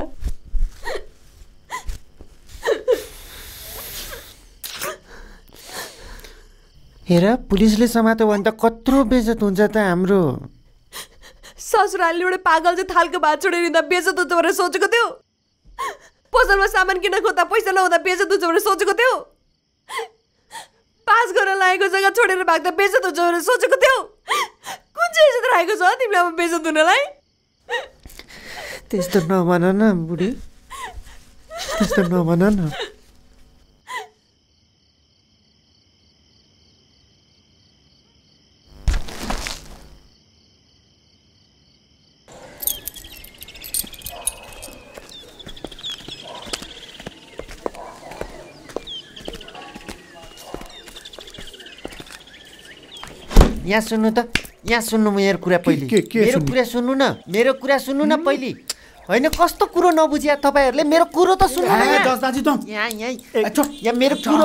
हेर पुलिसले समात्यो भने त कत्रो बेइज्जत हुन्छ त हाम्रो ससुराली एउटा पागल चाहिँ थालको भात छोडेर हिँड्दा बेइज्जत हुन्छ भनेर सोचेको थियो पसलमा सामान किन्न खोज्दा पैसा नहुँदा बेइज्जत हुन्छ भनेर सोचेको थियो पास गर्न लागेको जग्गा छोडेर भाग्दा बेइज्जत हुन्छ भनेर सोचेको थियो कुन चाहिँ इज्जत राखेको छ तिमीले अब बेइज्जत हुनलाई त्यस्तो नभन न बुढी त्यस्तो नभन न यहाँ सुन्नु त यहाँ सुन्नु मेरो कुरा पहिले मेरो कुरा सुन्नु न मेरो कुरा सुन्नु न पहिले होइन कस्तो कुरो नबुझ्या तपाईँहरूले मेरो कुरो त सुन्नु न यहाँ यहाँ मेरो कुरो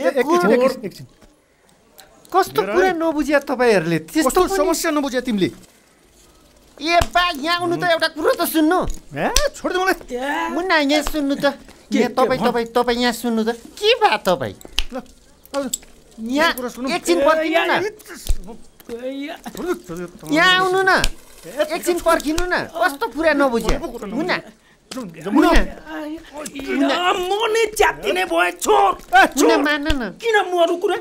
कस्तो कुरा नबुझ्या तपाईँहरूले त्यस्तो समस्या नबुझ्या तिमीले ए बा यहाँ आउनु त एउटा कुरो त सुन्नु छोड्दै मलाई मुन्ना यहाँ सुन्नु त यहाँ तपाईँ तपाईँ तपाईँ यहाँ सुन्नु त के भयो तपाईँ यहाँ एकछिन पर्खिनु न यहाँ आउनु न एकछिन पर्खिनु न कस्तो कुरा नबुझ्या मुन्ना मने च्यातिने भयो छोड मुन्ना मान न किन मरु कुरा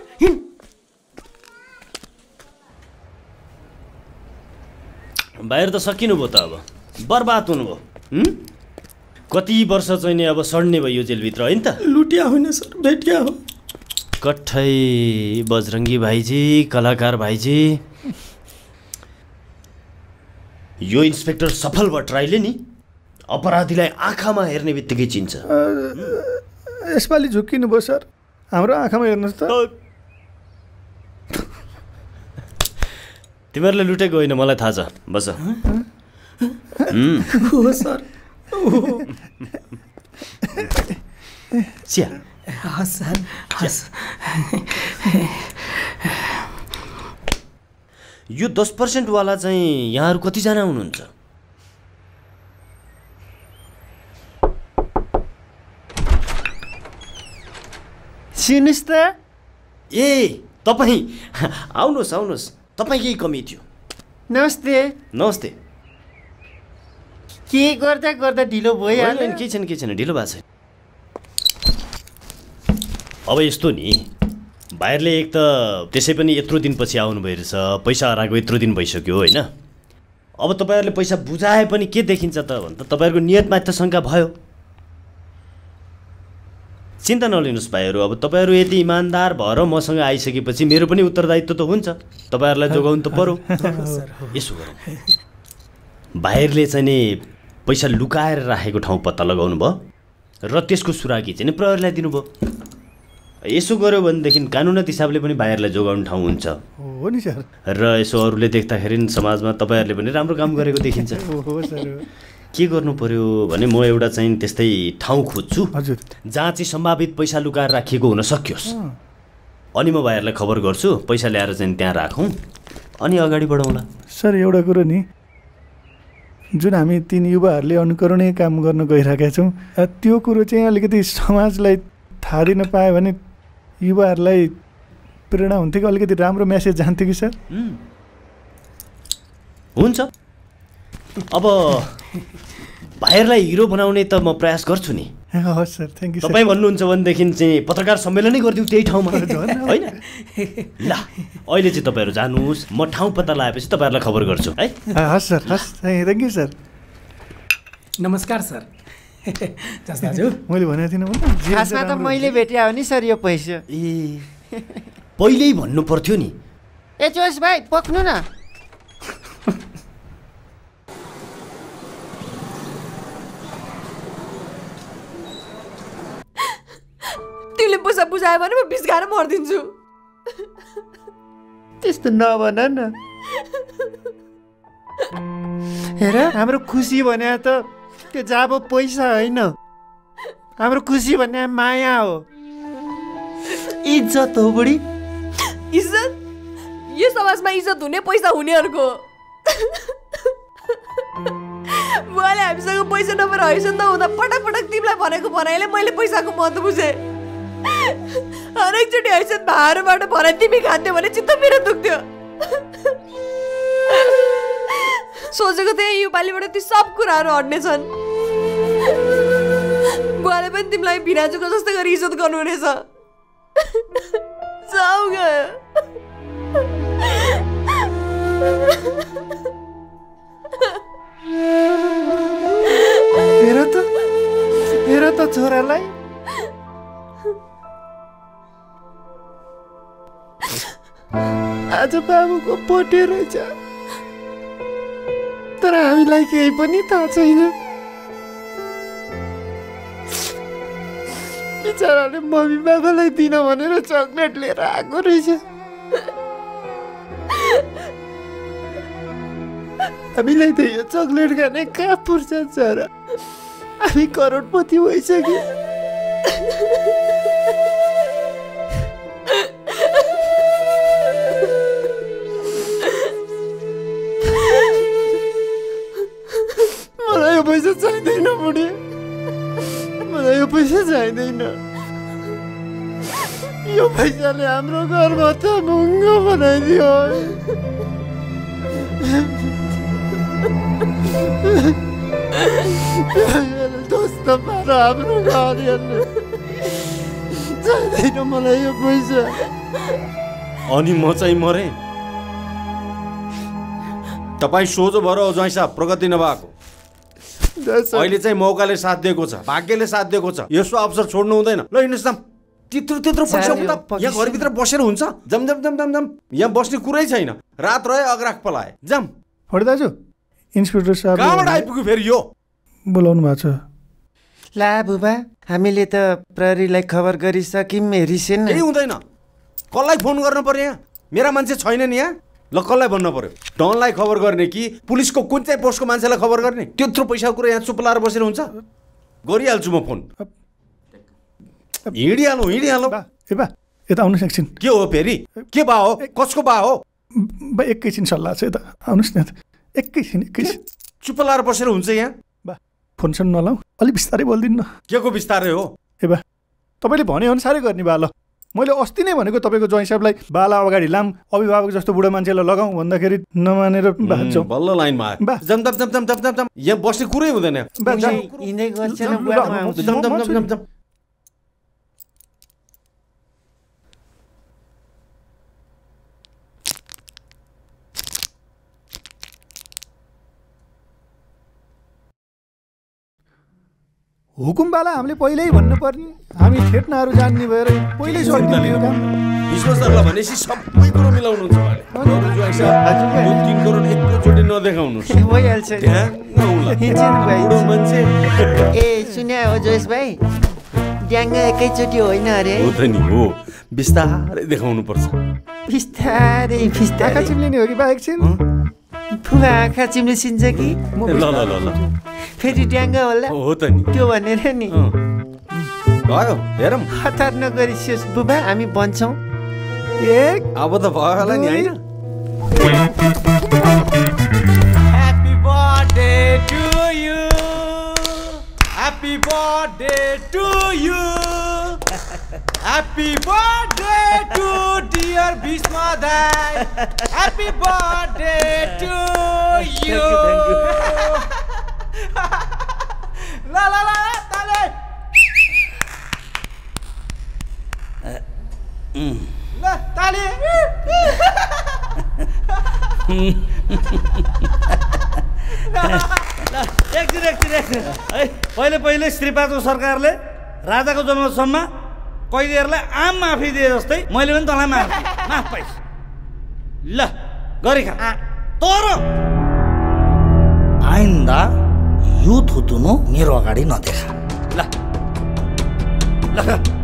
बाहिर त सकिनु भयो त अब बर्बाद हुनुभयो कति वर्ष चाहिँ नि अब सड्ने भयो यो जेलभित्र होइन त लुटिया होइन सर भेटिया हो कठै बजरङ्गी भाइजी कलाकार भाइजी यो इन्सपेक्टर सफल भट्टराईले नि अपराधीलाई आँखामा हेर्ने बित्तिकै चिन्छ यसपालि झुक्किनु भयो सर, हाम्रो आँखामा हेर्नुहोस् त। तिमीहरूले लुटेको होइन, मलाई थाहा छ। बस हो सर। चिया। हस् सर, हस्। यो दस पर्सेन्टवाला चाहिँ यहाँहरू कतिजना हुनुहुन्छ? सुन्नुहोस् त। ए तपाईँ आउनुहोस् आउनुहोस्, तपाईँ केही कमी थियो? नमस्ते। नमस्ते। के गर्दा गर्दा ढिलो भइहाल्यो? केही छैन केही छैन, ढिलो भएको छैन। अब यस्तो नि, भाइहरूले एक त त्यसै पनि यत्रो दिनपछि आउनुभयो रहेछ, पैसा हराएको यत्रो दिन भइसक्यो होइन। अब तपाईँहरूले पैसा बुझाए पनि के देखिन्छ त भन्दा तपाईँहरूको नियतमा त शङ्का भयो। चिन्ता नलिनुहोस् भाइहरू, अब तपाईँहरू यति इमान्दार भएर मसँग आइसकेपछि मेरो पनि उत्तरदायित्व त हुन्छ, तपाईँहरूलाई जोगाउनु त पर्यो। यसो गरौँ, भाइहरूले चाहिँ नि पैसा लुकाएर राखेको ठाउँ पत्ता लगाउनु भयो र त्यसको सुराकी चाहिँ नि प्रहरीलाई दिनुभयो। यसो गऱ्यो भनेदेखि कानुनत हिसाबले पनि भाइहरूलाई जोगाउने ठाउँ हुन्छ। हो नि सर। र यसो अरूले देख्दाखेरि समाजमा तपाईँहरूले पनि राम्रो काम गरेको देखिन्छ। हो सर। के गर्नु पर्यो भने म एउटा चाहिँ त्यस्तै ठाउँ खोज्छु हजुर, जहाँ चाहिँ सम्भावित पैसा लुकाएर राखिएको हुन सकियोस्। अनि म भाइहरूलाई खबर गर्छु, पैसा ल्याएर चाहिँ त्यहाँ राखौँ अनि अगाडि बढाउँला। सर एउटा कुरो नि, जुन हामी तीन युवाहरूले अनुकरणीय काम गर्न गइरहेका छौँ, त्यो कुरो चाहिँ अलिकति समाजलाई थाहा दिन पायो भने युवाहरूलाई प्रेरणा हुन्थ्यो कि अलिकति राम्रो मेसेज जान्थ्यो कि सर। हुन्छ, अब भाइहरूलाई हिरो बनाउने त म प्रयास गर्छु नि। हस् सर, थ्याङ्क यू। तपाईँ भन्नुहुन्छ भनेदेखि चाहिँ पत्रकार सम्मेलनै गरिदिउँ त्यही ठाउँमा, होइन? ल अहिले चाहिँ तपाईँहरू जानुहोस्, म ठाउँ पत्ता लगाएपछि तपाईँहरूलाई खबर गर्छु है। हस् सर, हस्, थ्याङ्क यू सर। नमस्कार सर। जस दाजु, मैले भनेको थिइनँ खासमा त मैले भेट्या हो नि सर यो पैसा। ए पहिल्यै भन्नु पर्थ्यो नि। ए जोस भाइ पक्नु न। तिमीले पैसा बुझायो भने म बिस खाएर मर्दिन्छु। त्यस्तो नभन न। हेर, हाम्रो खुसी भने त त्यो जाबो पैसा होइन, हाम्रो खुसी भन्ने माया हो, इज्जत हो बुढी। इज्जत? यो समाजमा इज्जत हुने पैसा हुनेहरूको। बुवाले हामीसँग पैसा नभएर हैसन त हुँदा पटक पटक तिमीलाई भनेको भनाइले मैले पैसाको महत्त्व बुझेँ। हरेकचोटि हैसन भारोबाट भनाइ तिमी खान्थ्यौ भने चित्त मेरो दुख्थ्यो। सोचेको थिएँ योपालिबाट ती सब कुराहरू हट्नेछन्। बुवाले पनि तिमीलाई भिनाजुको जस्तै गरी इज्जत गर्नुहुनेछ। जाऊ गयो। हेर त, हेर त छोरालाई। आज बाबुको बर्थडे रहेछ, तर हामीलाई केही पनि थाहा छैन। बिचराले मम्मी बाबालाई दिन भनेर चक्लेट लिएर आएको रहेछ। हामीलाई त यो चक्लेट खाने कहाँ फुर्सद छ र, हामी करोडपति भइसक्यो। मलाई यो पैसा चाहिँदैन बुढी, मलाई यो पैसा चाहिँदैन। यो पैसाले हाम्रो घरमा त महँगो बनाइदियो। दोस्त पार हाम्रो घर हेर्नु चाहिँदैन मलाई यो पैसा। अनि म चाहिँ मरेँ? तपाईँ सोझो भएर हो ज्वाइँ साहब, प्रगति नभएको। अहिले चाहिँ मौकाले साथ दिएको छ, भाग्यले साथ दिएको छ, यसो अवसर छोड्नु हुँदैन। ल हिँड्नुहोस् न, त्यत्रो त्यत्रो पैसा त यहाँ घरभित्र बसेर हुन्छ? जम जम जम जम जम, यहाँ बस्ने कुरै छैन। रात रहे अग्राक पलाए, जम। हो दाजु, इन्सपेक्टर साहब कहाँबाट आइपुग्यो फेरि यो? बोलाउनु भएको छ। ला बुबा हामीले त प्रहरीलाई खबर गरिसक्यौँ हेरिसेन केही हुँदैन कसलाई फोन गर्नु पर्यो यहाँ मेरा मान्छे छैन नि यहाँ ल कसलाई भन्नु पर्यो डनलाई खबर गर्ने कि पुलिसको कुन चाहिँ पोस्टको मान्छेलाई खबर गर्ने त्यत्रो पैसाको कुरा यहाँ चुप लाएर बसेर हुन्छ गरिहाल्छु म फोन हिँडिहालौँ हिँडिहालौँ ए बा यता आउनुहोस् एकछिन के हो फेरि के बा हो कसको बा हो बा एकैछिन सल्लाह छ यता आउनुहोस् न एकैछिन एकैछिन चुप लाएर बसेर हुन्छ यहाँ बा फोन सन नलाऊ अलिक बिस्तारै बोलिदिनु न के को बिस्तारै हो ए बा तपाईँले भने अनुसारै गर्ने बा ल मैले अस्ति नै भनेको तपाईँको ज्वाइँ साहबलाई बाला अगाडि लाम अभिभावक जस्तो बुढो मान्छेलाई लगाउँ भन्दाखेरि नमानेर भाग्छौँ बल्ल लाइनमा जम जम जम जम जम जम यहाँ बस्ने कुरै हुँदैन हुकुमवाला हामीले पहिल्यै भन्नु पर्ने हामी ठेट्नाहरू जान्ने भएर पहिल्यै सकिदिनु यो काम विश्वासलाई भनेपछि सबै कुरो मिलाउनुहुन्छ उहाँले तिन करोड एकैचोटि नदेखाउनुहोस् भइहाल्छ ए सुन्या हो जोइस भाइ ड्याङ्ग एकैचोटि होइन अरे हो त नि हो बिस्तारै देखाउनु पर्छ बिस्तारै बिस्तारै आँखा चिम्लिने हो कि बा एकछिन फुवा आँखा चिम्लिसिन्छ कि ल ल ल ल फेरि ड्याङ्ग होला हो त नि त्यो भनेर नि भयो हेरौँ हतार नगरिसियोस् बुबा हामी भन्छौँ एक अब त भयो होला नि होइन happy birthday to you happy birthday to you happy birthday to dear Bhishma दाइ ह्याप्पी बर्थडे टु यु ल ल ल ताले ल ताले एकछिन एकछिन एकछिन है पहिले पहिले श्रीपादको सरकारले राजाको जन्मसम्म कैदीहरूलाई आम माफी दिए जस्तै मैले पनि तँलाई माफ माफ पाइस् ल गरी खा तर आइन्दा यो थुतुनो मेरो अगाडि नदेखा ल ल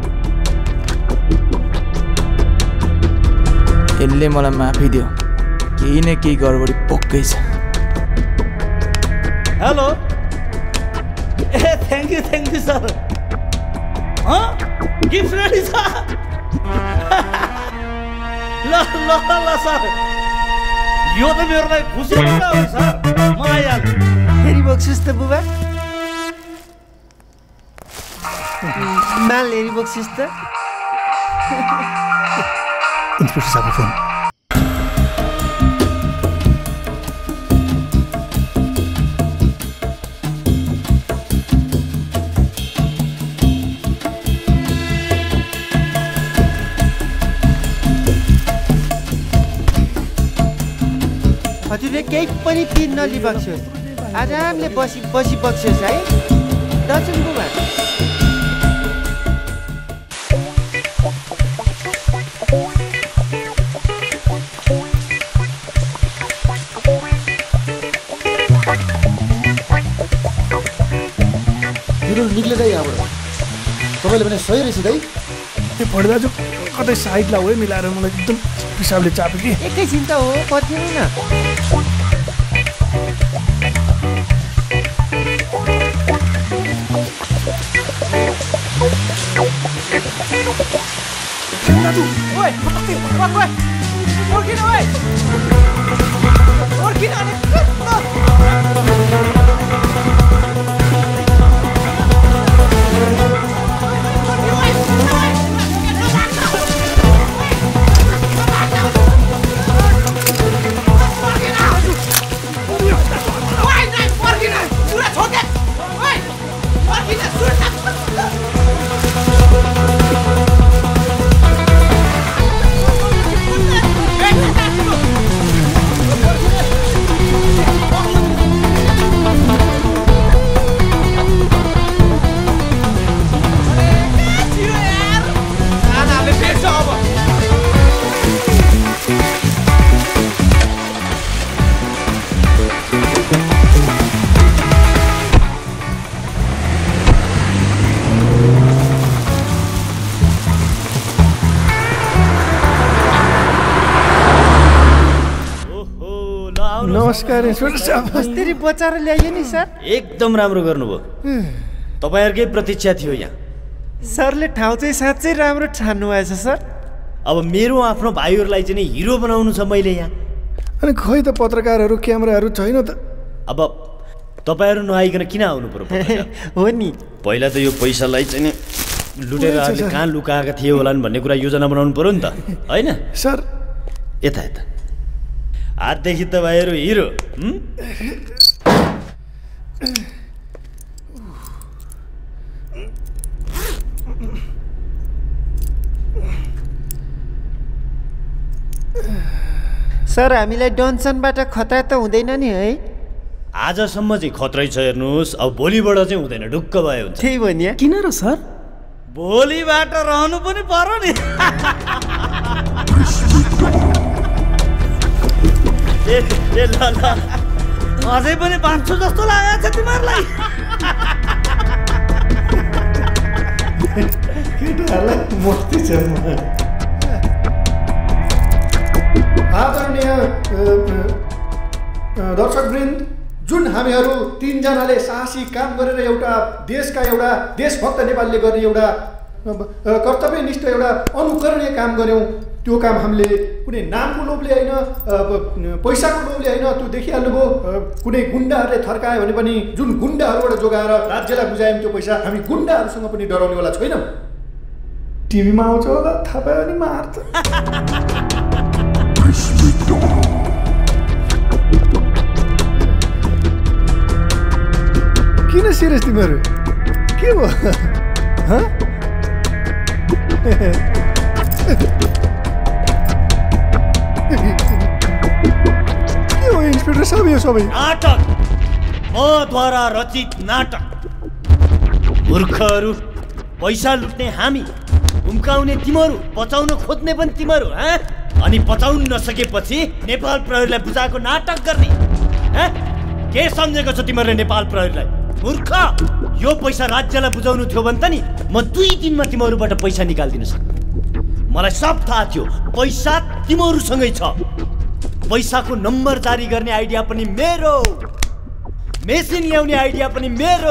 यसले मलाई माफी दियो केही न केही गडबडी पक्कै छ हेलो ए thank you thank you sir gift ready छ ल ल ल सर यो त मेरो लागि खुसी कुरा हो सर मलाई याद फेरि बक्सिस् त बुबा माल हेरी बक्सिस् त इन्सपेक्टर साहबको फोन हजुरले केही पनि पिन नलिबक्स्योस् आरामले बसी बसी बक्स्योस् है दर्शन बुबा निक्लेर यहाँबाट तपाईँले भने सही रहेछ दाइ ए फड दाजु कतै साइडलाई हो मिलाएर मलाई एकदम पिसाबले चाप्यो कि एकैछिन त हो पर्थिएन न दाजु ओए पटक्कै पटक ओए ओर्किन ओए ओर्किन अनि नमस्कार इन्सपेक्टर साहब कसरी बचाएर ल्याइयो नि सर एकदम राम्रो गर्नुभयो तपाईँहरूकै प्रतीक्षा थियो यहाँ सरले ठाउँ चाहिँ साँच्चै राम्रो ठान्नु भएछ सर अब मेरो आफ्नो भाइहरूलाई चाहिँ हिरो बनाउनु छ मैले यहाँ अनि खोइ त पत्रकारहरू क्यामेराहरू छैन त अब तपाईँहरू नआइकन किन आउनु पर्यो हो नि पहिला त यो पैसालाई चाहिँ नि लुटेराहरूले कहाँ लुकाएका थिए होलान् भन्ने कुरा योजना बनाउनु पर्यो नि त होइन सर यता यता आजदेखि तपाईँहरू हिरो सर हामीलाई डनसनबाट खतरा त हुँदैन नि है आजसम्म चाहिँ खतरै छ हेर्नुहोस् अब भोलिबाट चाहिँ हुँदैन ढुक्क भयो हुन्छ त्यही भनिया किन र सर भोलिबाट रहनु पनि पर्यो नि ए ए ल ल अझै पनि बाँच्छु जस्तो लागेको छ तिमीहरूलाई केटाहरूलाई मस्ती छ आदरणीय दर्शकवृन्द जुन हामीहरू तिनजनाले साहसी काम गरेर एउटा देशका एउटा देशभक्त नेपालले गर्ने एउटा कर्तव्यनिष्ठ एउटा अनुकरणीय काम गऱ्यौँ त्यो काम हामीले कुनै नामको लोभले होइन पैसाको लोभले होइन त्यो देखिहाल्नुभयो कुनै गुन्डाहरूले थर्कायो भने पनि जुन गुन्डाहरूबाट जोगाएर राज्यलाई बुझायौँ त्यो पैसा हामी गुन्डाहरूसँग पनि डराउनेवाला छैनौँ टिभीमा आउँछ होला थाहा पायो भने मार्छ किन सिरियस तिमीहरू के भयो के हो इन्सपेक्टर साहब यो सबै नाटक मद्वारा रचित नाटक मूर्खहरू पैसा लुट्ने हामी हुम्काउने तिमीहरू बचाउन खोज्ने पनि तिमीहरू हाँ अनि बचाउन नसकेपछि नेपाल प्रहरीलाई बुझाएको नाटक गर्ने के सम्झेको छ तिमीहरूले नेपाल प्रहरीलाई मूर्ख यो पैसा राज्यलाई बुझाउनु थियो भने त नि म दुई दिनमा तिमीहरूबाट पैसा निकालिदिन सक्छु मलाई सब थाहा थियो पैसा तिमीहरूसँगै छ पैसाको नम्बर जारी गर्ने आइडिया पनि मेरो मेसिन ल्याउने आइडिया पनि मेरो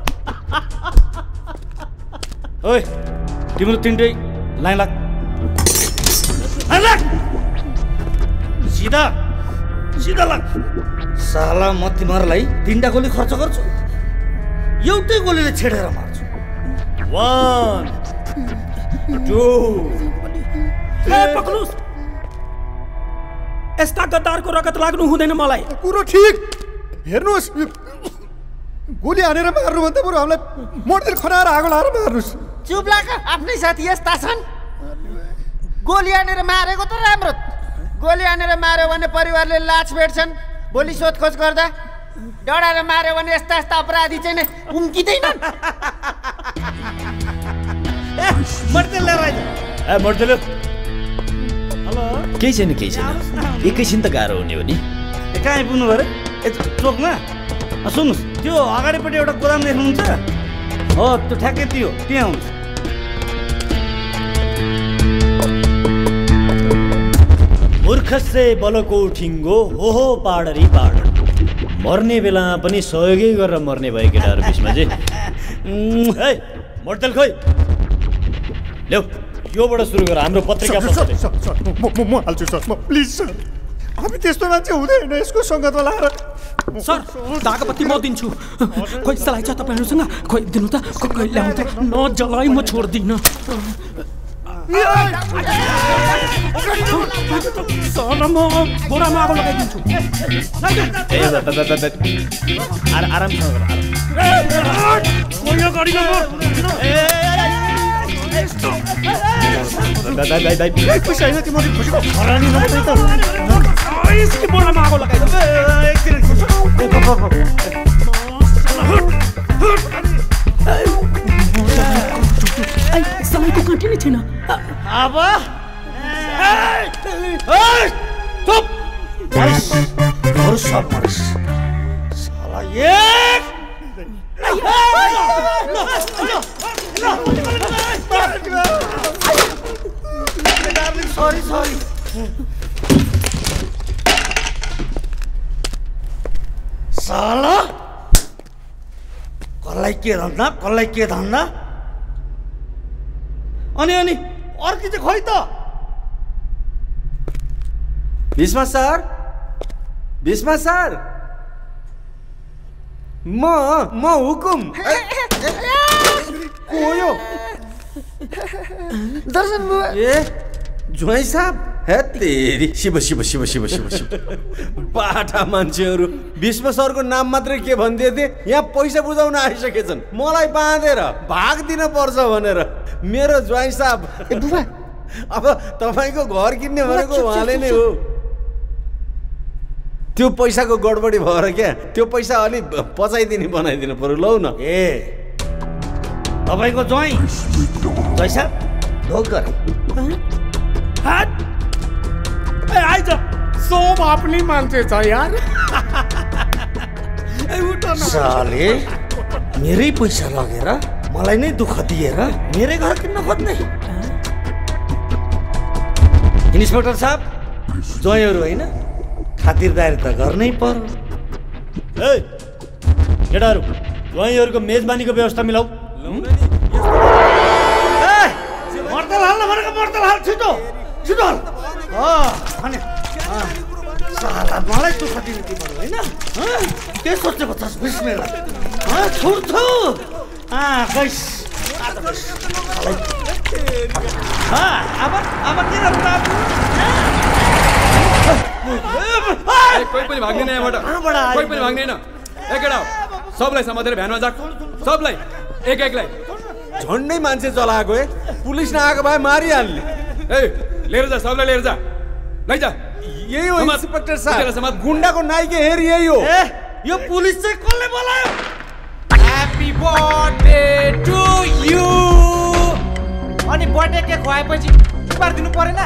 ओए तिम्रो तिनटै लाइन लाग सिधा सिधा लाग साला म तिमीहरूलाई तिनवटा गोली खर्च गर्छु एउटै गोलीले छेडेर मार्छु वान टू ए पक्लुस यस्ता गद्दारको रगत लाग्नु हुँदैन मलाई कुरो ठिक हेर्नुहोस् गोली हानेर मार्नुभन्दा बरु हामीलाई मोडल खनाएर आगो लाएर मार्नुहोस् चुप लाग आफ्नै साथी यस्ता छन् गोली हानेर मारेको त राम्रो गोली हानेर मार्यो भने परिवारले लाज भेट्छन् भोलि सोधखोज गर्दा डराएर मार्यो भने यस्ता यस्ता अपराधी चाहिँ उम्किँदैनन् केही छैन केही छैन एकैछिन त गाह्रो हुने हो नि कहाँ आइपुग्नु भयो ए चोकमा सुन्नुहोस् त्यो अगाडिपट्टि एउटा गोदाम देख्नुहुन्छ हो त्यो ठ्याक्कै त्यो त्यहाँ आउनुहोस् मूर्ख से बलको ठिङ्गो हो हो पाडरी पाड मर्ने बेलामा पनि सहयोगै गरेर मर्ने भयो केटाहरू बिचमा चाहिँ मोडल खोइ ल्याउ योबाट सुरु गर हाम्रो पत्रिका म हाल्छु सर म प्लिज सर हामी त्यस्तो मान्छे हुँदैन यसको सङ्गतमा लाएर सर दागपत्ती म दिन्छु खोइ सलाई छ तपाईँहरूसँग खोइ दिनु त खोइ ल्याउनु त नजलाई म छोड्दिनँ सर म बोरामा आगो लगाइदिन्छु आरामसँग बोरामा आगो सलाइको काँटी नै छैन अब सब मर्स साला एक सॉरी सॉरी कसलाई के धन्दा कसलाई के धन्दा अनि अनि अर्की चाहिँ खोइ त भीष्म सर भीष्म सर म म हुकुम कोयो दर्शन बुवा ए ज्वाइँ साहब हे तेरी शिव शिव शिव शिव शिव शिव बाठा मान्छेहरू भीष्म सरको नाम मात्रै के भन्दै थिए यहाँ पैसा बुझाउन आइसकेछन् मलाई बाँधेर भाग दिन पर्छ भनेर मेरो ज्वाइँ साहब अब तपाईँको घर किन्ने भनेको उहाँले नै हो त्यो पैसाको गडबडी भएर क्या त्यो पैसा अलि पचाइदिने बनाइदिनु पर्यो लौ न ए तपाईँको ज्वाइँ ज्वाइँ साहब ढोकर आइज सब आफ्नै मान्छे छ यार साले मेरै पैसा लगेर मलाई नै दुःख दिएर मेरै घर किन्न खोज्ने इन्सपेक्टर साहब ज्वाइँहरू होइन खातिरदारी त गर्नै पर्यो ए केटाहरू ज्वाइँहरूको मेजबानीको व्यवस्था मिलाऊ मर्तल हाल्न भनेको मर्तल हाल छिटो छिटो हाल भने साला मलाई दुःख दिने तिमीहरू होइन के सोचेको छस् बिस्मिल्ला छुट्छु गइस अब अब किन कोही पनि भाग्दैन यहाँबाट कोही पनि भाग्दैन एक केटा सबलाई समातेर भ्यानमा जाक सबलाई एक एकलाई झन्डै मान्छे चलाएको है पुलिस नआएको भए मारिहाल्ने ए लिएर जा सबलाई लिएर जा लैजा यही हो इन्सपेक्टर साहब गुन्डाको नाइके हेर यही हो ए यो पुलिस चाहिँ कसले बोलायो ह्यापी बर्थडे टु यु अनि बर्थडे केक खुवाएपछि पार्दिनु परेन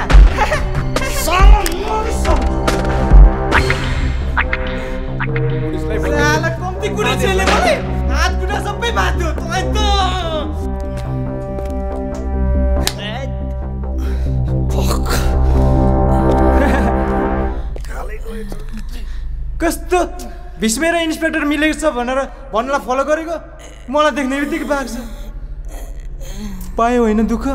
साला कम्ती कुरा छैले मलाई हात खुट्टा सबै बाध्यो तपाईँ त कस्तो भीष्म र इन्सपेक्टर मिलेको छ भनेर भन्नलाई फलो गरेको मलाई देख्ने बित्तिकै पाक्छ पायो होइन दुःख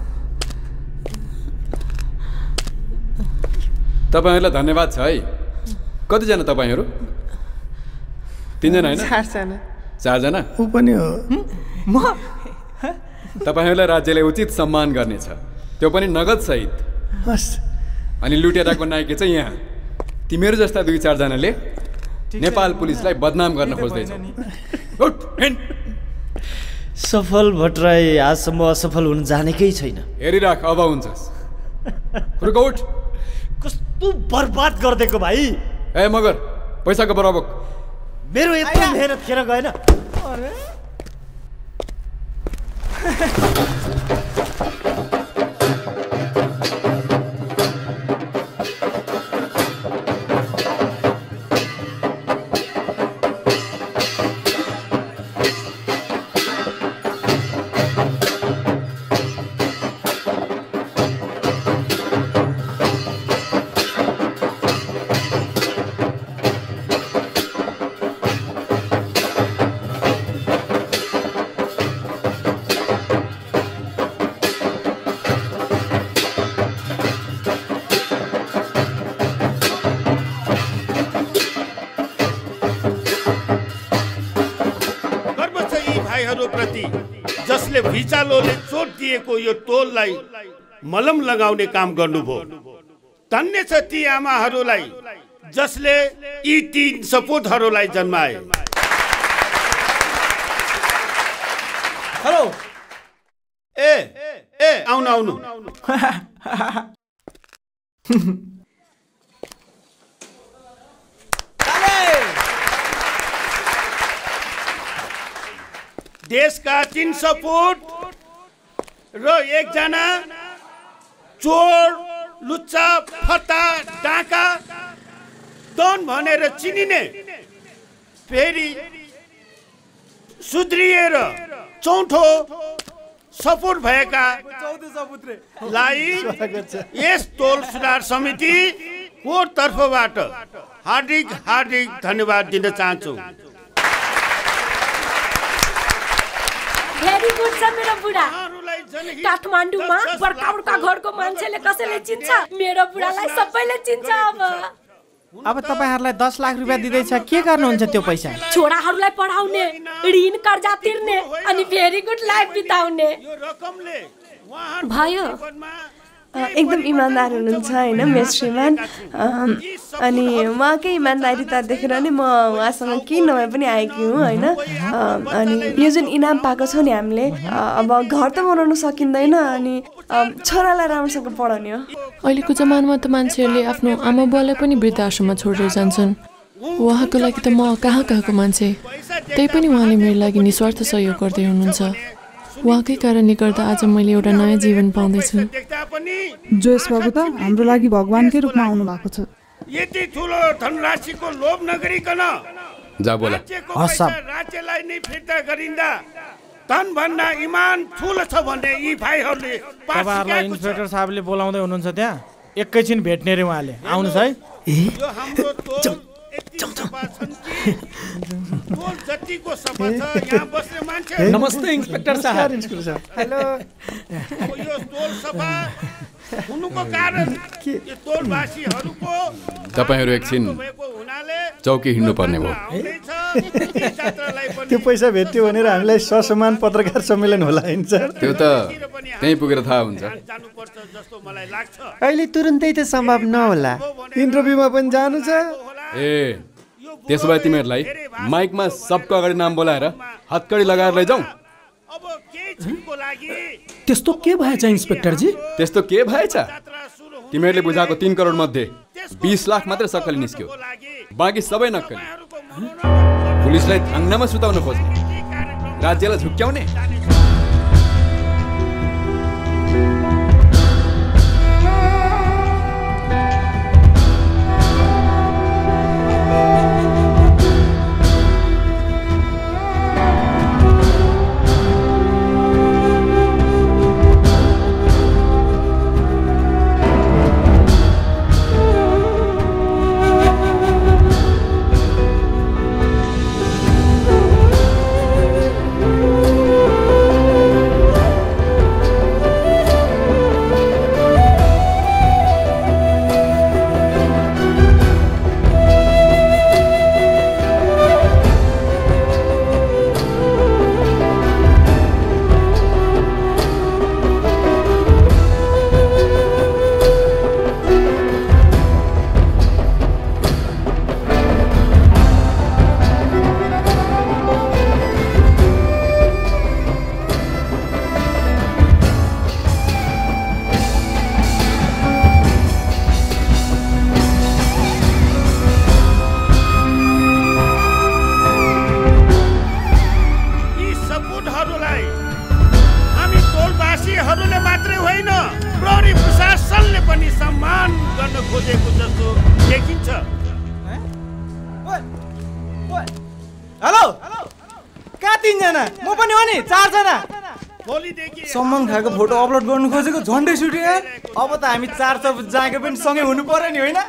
तपाईँहरूलाई धन्यवाद छ है कतिजना तपाईँहरू तिनजना होइन चारजना चारजना ऊ पनि हो म तपाईँहरूलाई राज्यले उचित सम्मान गर्नेछ त्यो पनि नगद सहित अनि लुटेराको नाइके चाहिँ यहाँ तिमीहरू जस्ता दुई चारजनाले नेपाल पुलिसलाई बदनाम गर्न खोज्दैछौ सफल भट्टराई आजसम्म असफल हुन जानेकै छैन हेरिराख अब हुन्छस् रुक उठ कस्तो बर्बाद गरिदिएको भाइ ए मगर पैसाको बराबर मेरो यत्रो मेहनत खेर गएन जसले भिचालोले चोट दिएको यो टोललाई मलम लगाउने काम गर्नुभयो धन्य छ ती आमाहरूलाई जसले यी तीन सपुतहरूलाई जन्माए हेलो ए ए आउनु आउनु देशका तीन सपुत र एकजना चोर लुच्चा फत्ता डाका डन भनेर चिनिने फेरि सुध्रिएर चौथो सपुत भएका लाई यस टोल सुधार समितिको तर्फबाट हार्दिक हार्दिक धन्यवाद दिन चाहन्छु भेरी गुड छ मेरो बुढा काठमाडौँमा बडका बडका घरको मान्छेले कसैले चिन्छ मेरो बुढालाई सबैले चिन्छ अब अब तपाईहरुलाई दस लाख रुपैयाँ दिदैछ के गर्नुहुन्छ त्यो पैसा छोराहरूलाई पढाउने ऋण कर्जा तिर्ने अनि भेरी गुड लाइफ बिताउने भयो एकदम इमानदार हुनुहुन्छ हैन मेरो श्रीमान अनि उहाँकै इमानदारिता देखेर नै म उहाँसँग केही नभए पनि आएकी हुँ हैन अनि यो जुन इनाम पाएको छौँ नि हामीले अब घर त बनाउन सकिँदैन अनि छोरालाई राम्रोसँग पढाउने हो अहिलेको जमानामा त मान्छेहरूले आफ्नो आमा बुवालाई पनि वृद्धाश्रममा छोडेर जान्छन् उहाँको लागि त म कहाँ कहाँको मान्छे त्यही पनि उहाँले मेरो लागि निस्वार्थ सहयोग गर्दै हुनुहुन्छ उहाँकै कारणले गर्दा आज मैले एउटा नयाँ जीवन पाउँदैछु जोस बाबु त हाम्रो लागि भगवानकै रूपमा आउनु भएको छ यति ठुलो धनराशिको लोभ नगरिकन जा बोला राज्यलाई नै फिर्ता गरिन्दा धन भन्दा इमान ठुलो छ भन्ने यी भाइहरूले तपाईहरुलाई इन्स्पेक्टर साहबले बोलाउँदै हुनुहुन्छ त्यहाँ एकैछिन भेट्ने रे उहाँले आउनुस् है यो हाम्रो टोल टोल जतिको सफा छ यहाँ बस्ने मान्छे नमस्ते इन्स्पेक्टर साहब हेलो यो टोल सफा हुनुको कारण यो टोलवासीहरूको तपाईहरु एकछिन चौकी हिँड्नु पर्ने भयो त्यो पैसा भेट्यो भनेर हामीलाई ससमान पत्रकार सम्मेलन होला हैन सर त्यो त त्यही पुगेर थाहा हुन्छ अहिले तुरुन्तै त सम्भव नहोला इन्टरभ्यूमा पनि जानु छ ए त्यसो भए तिमीहरूलाई माइकमा सबको अगाडि नाम बोलाएर हत्कडी लगाएर लैजाऊ त्यस्तो के भएछ इन्स्पेक्टर जी त्यस्तो के भएछ तिमीहरूले बुझाएको तीन करोड मध्ये बीस लाख मात्र सक्कली निस्क्यो बाँकी सबै नक्कली पुलिसलाई थाङ्नामा सुताउन खोज्ने राज्यलाई झुक्क्याउने सम्मान खाएको फोटो अपलोड गर्नु खोजेको झन्डै सुट्यो यार अब त हामी चार सब जागे पनि सँगै हुनु पर्यो नि होइन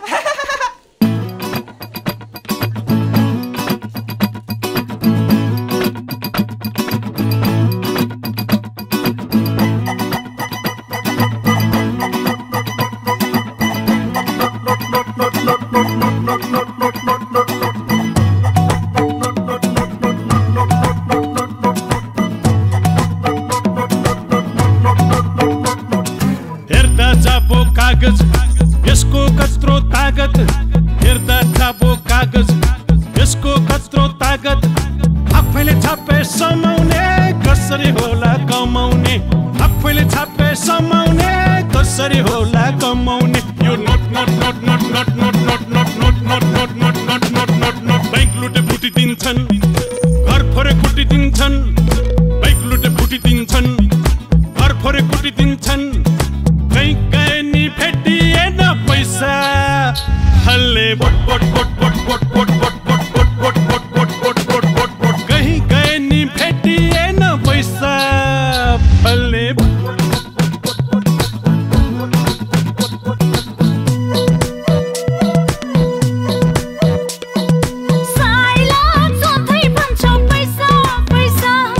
पैसा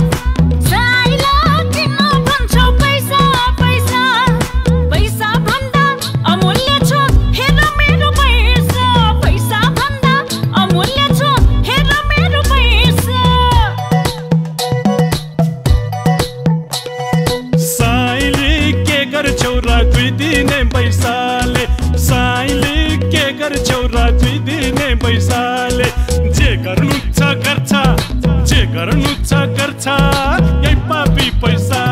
जे गर्नु छ गर्छ जे गर्नु छ गर्छ यही पापी पैसा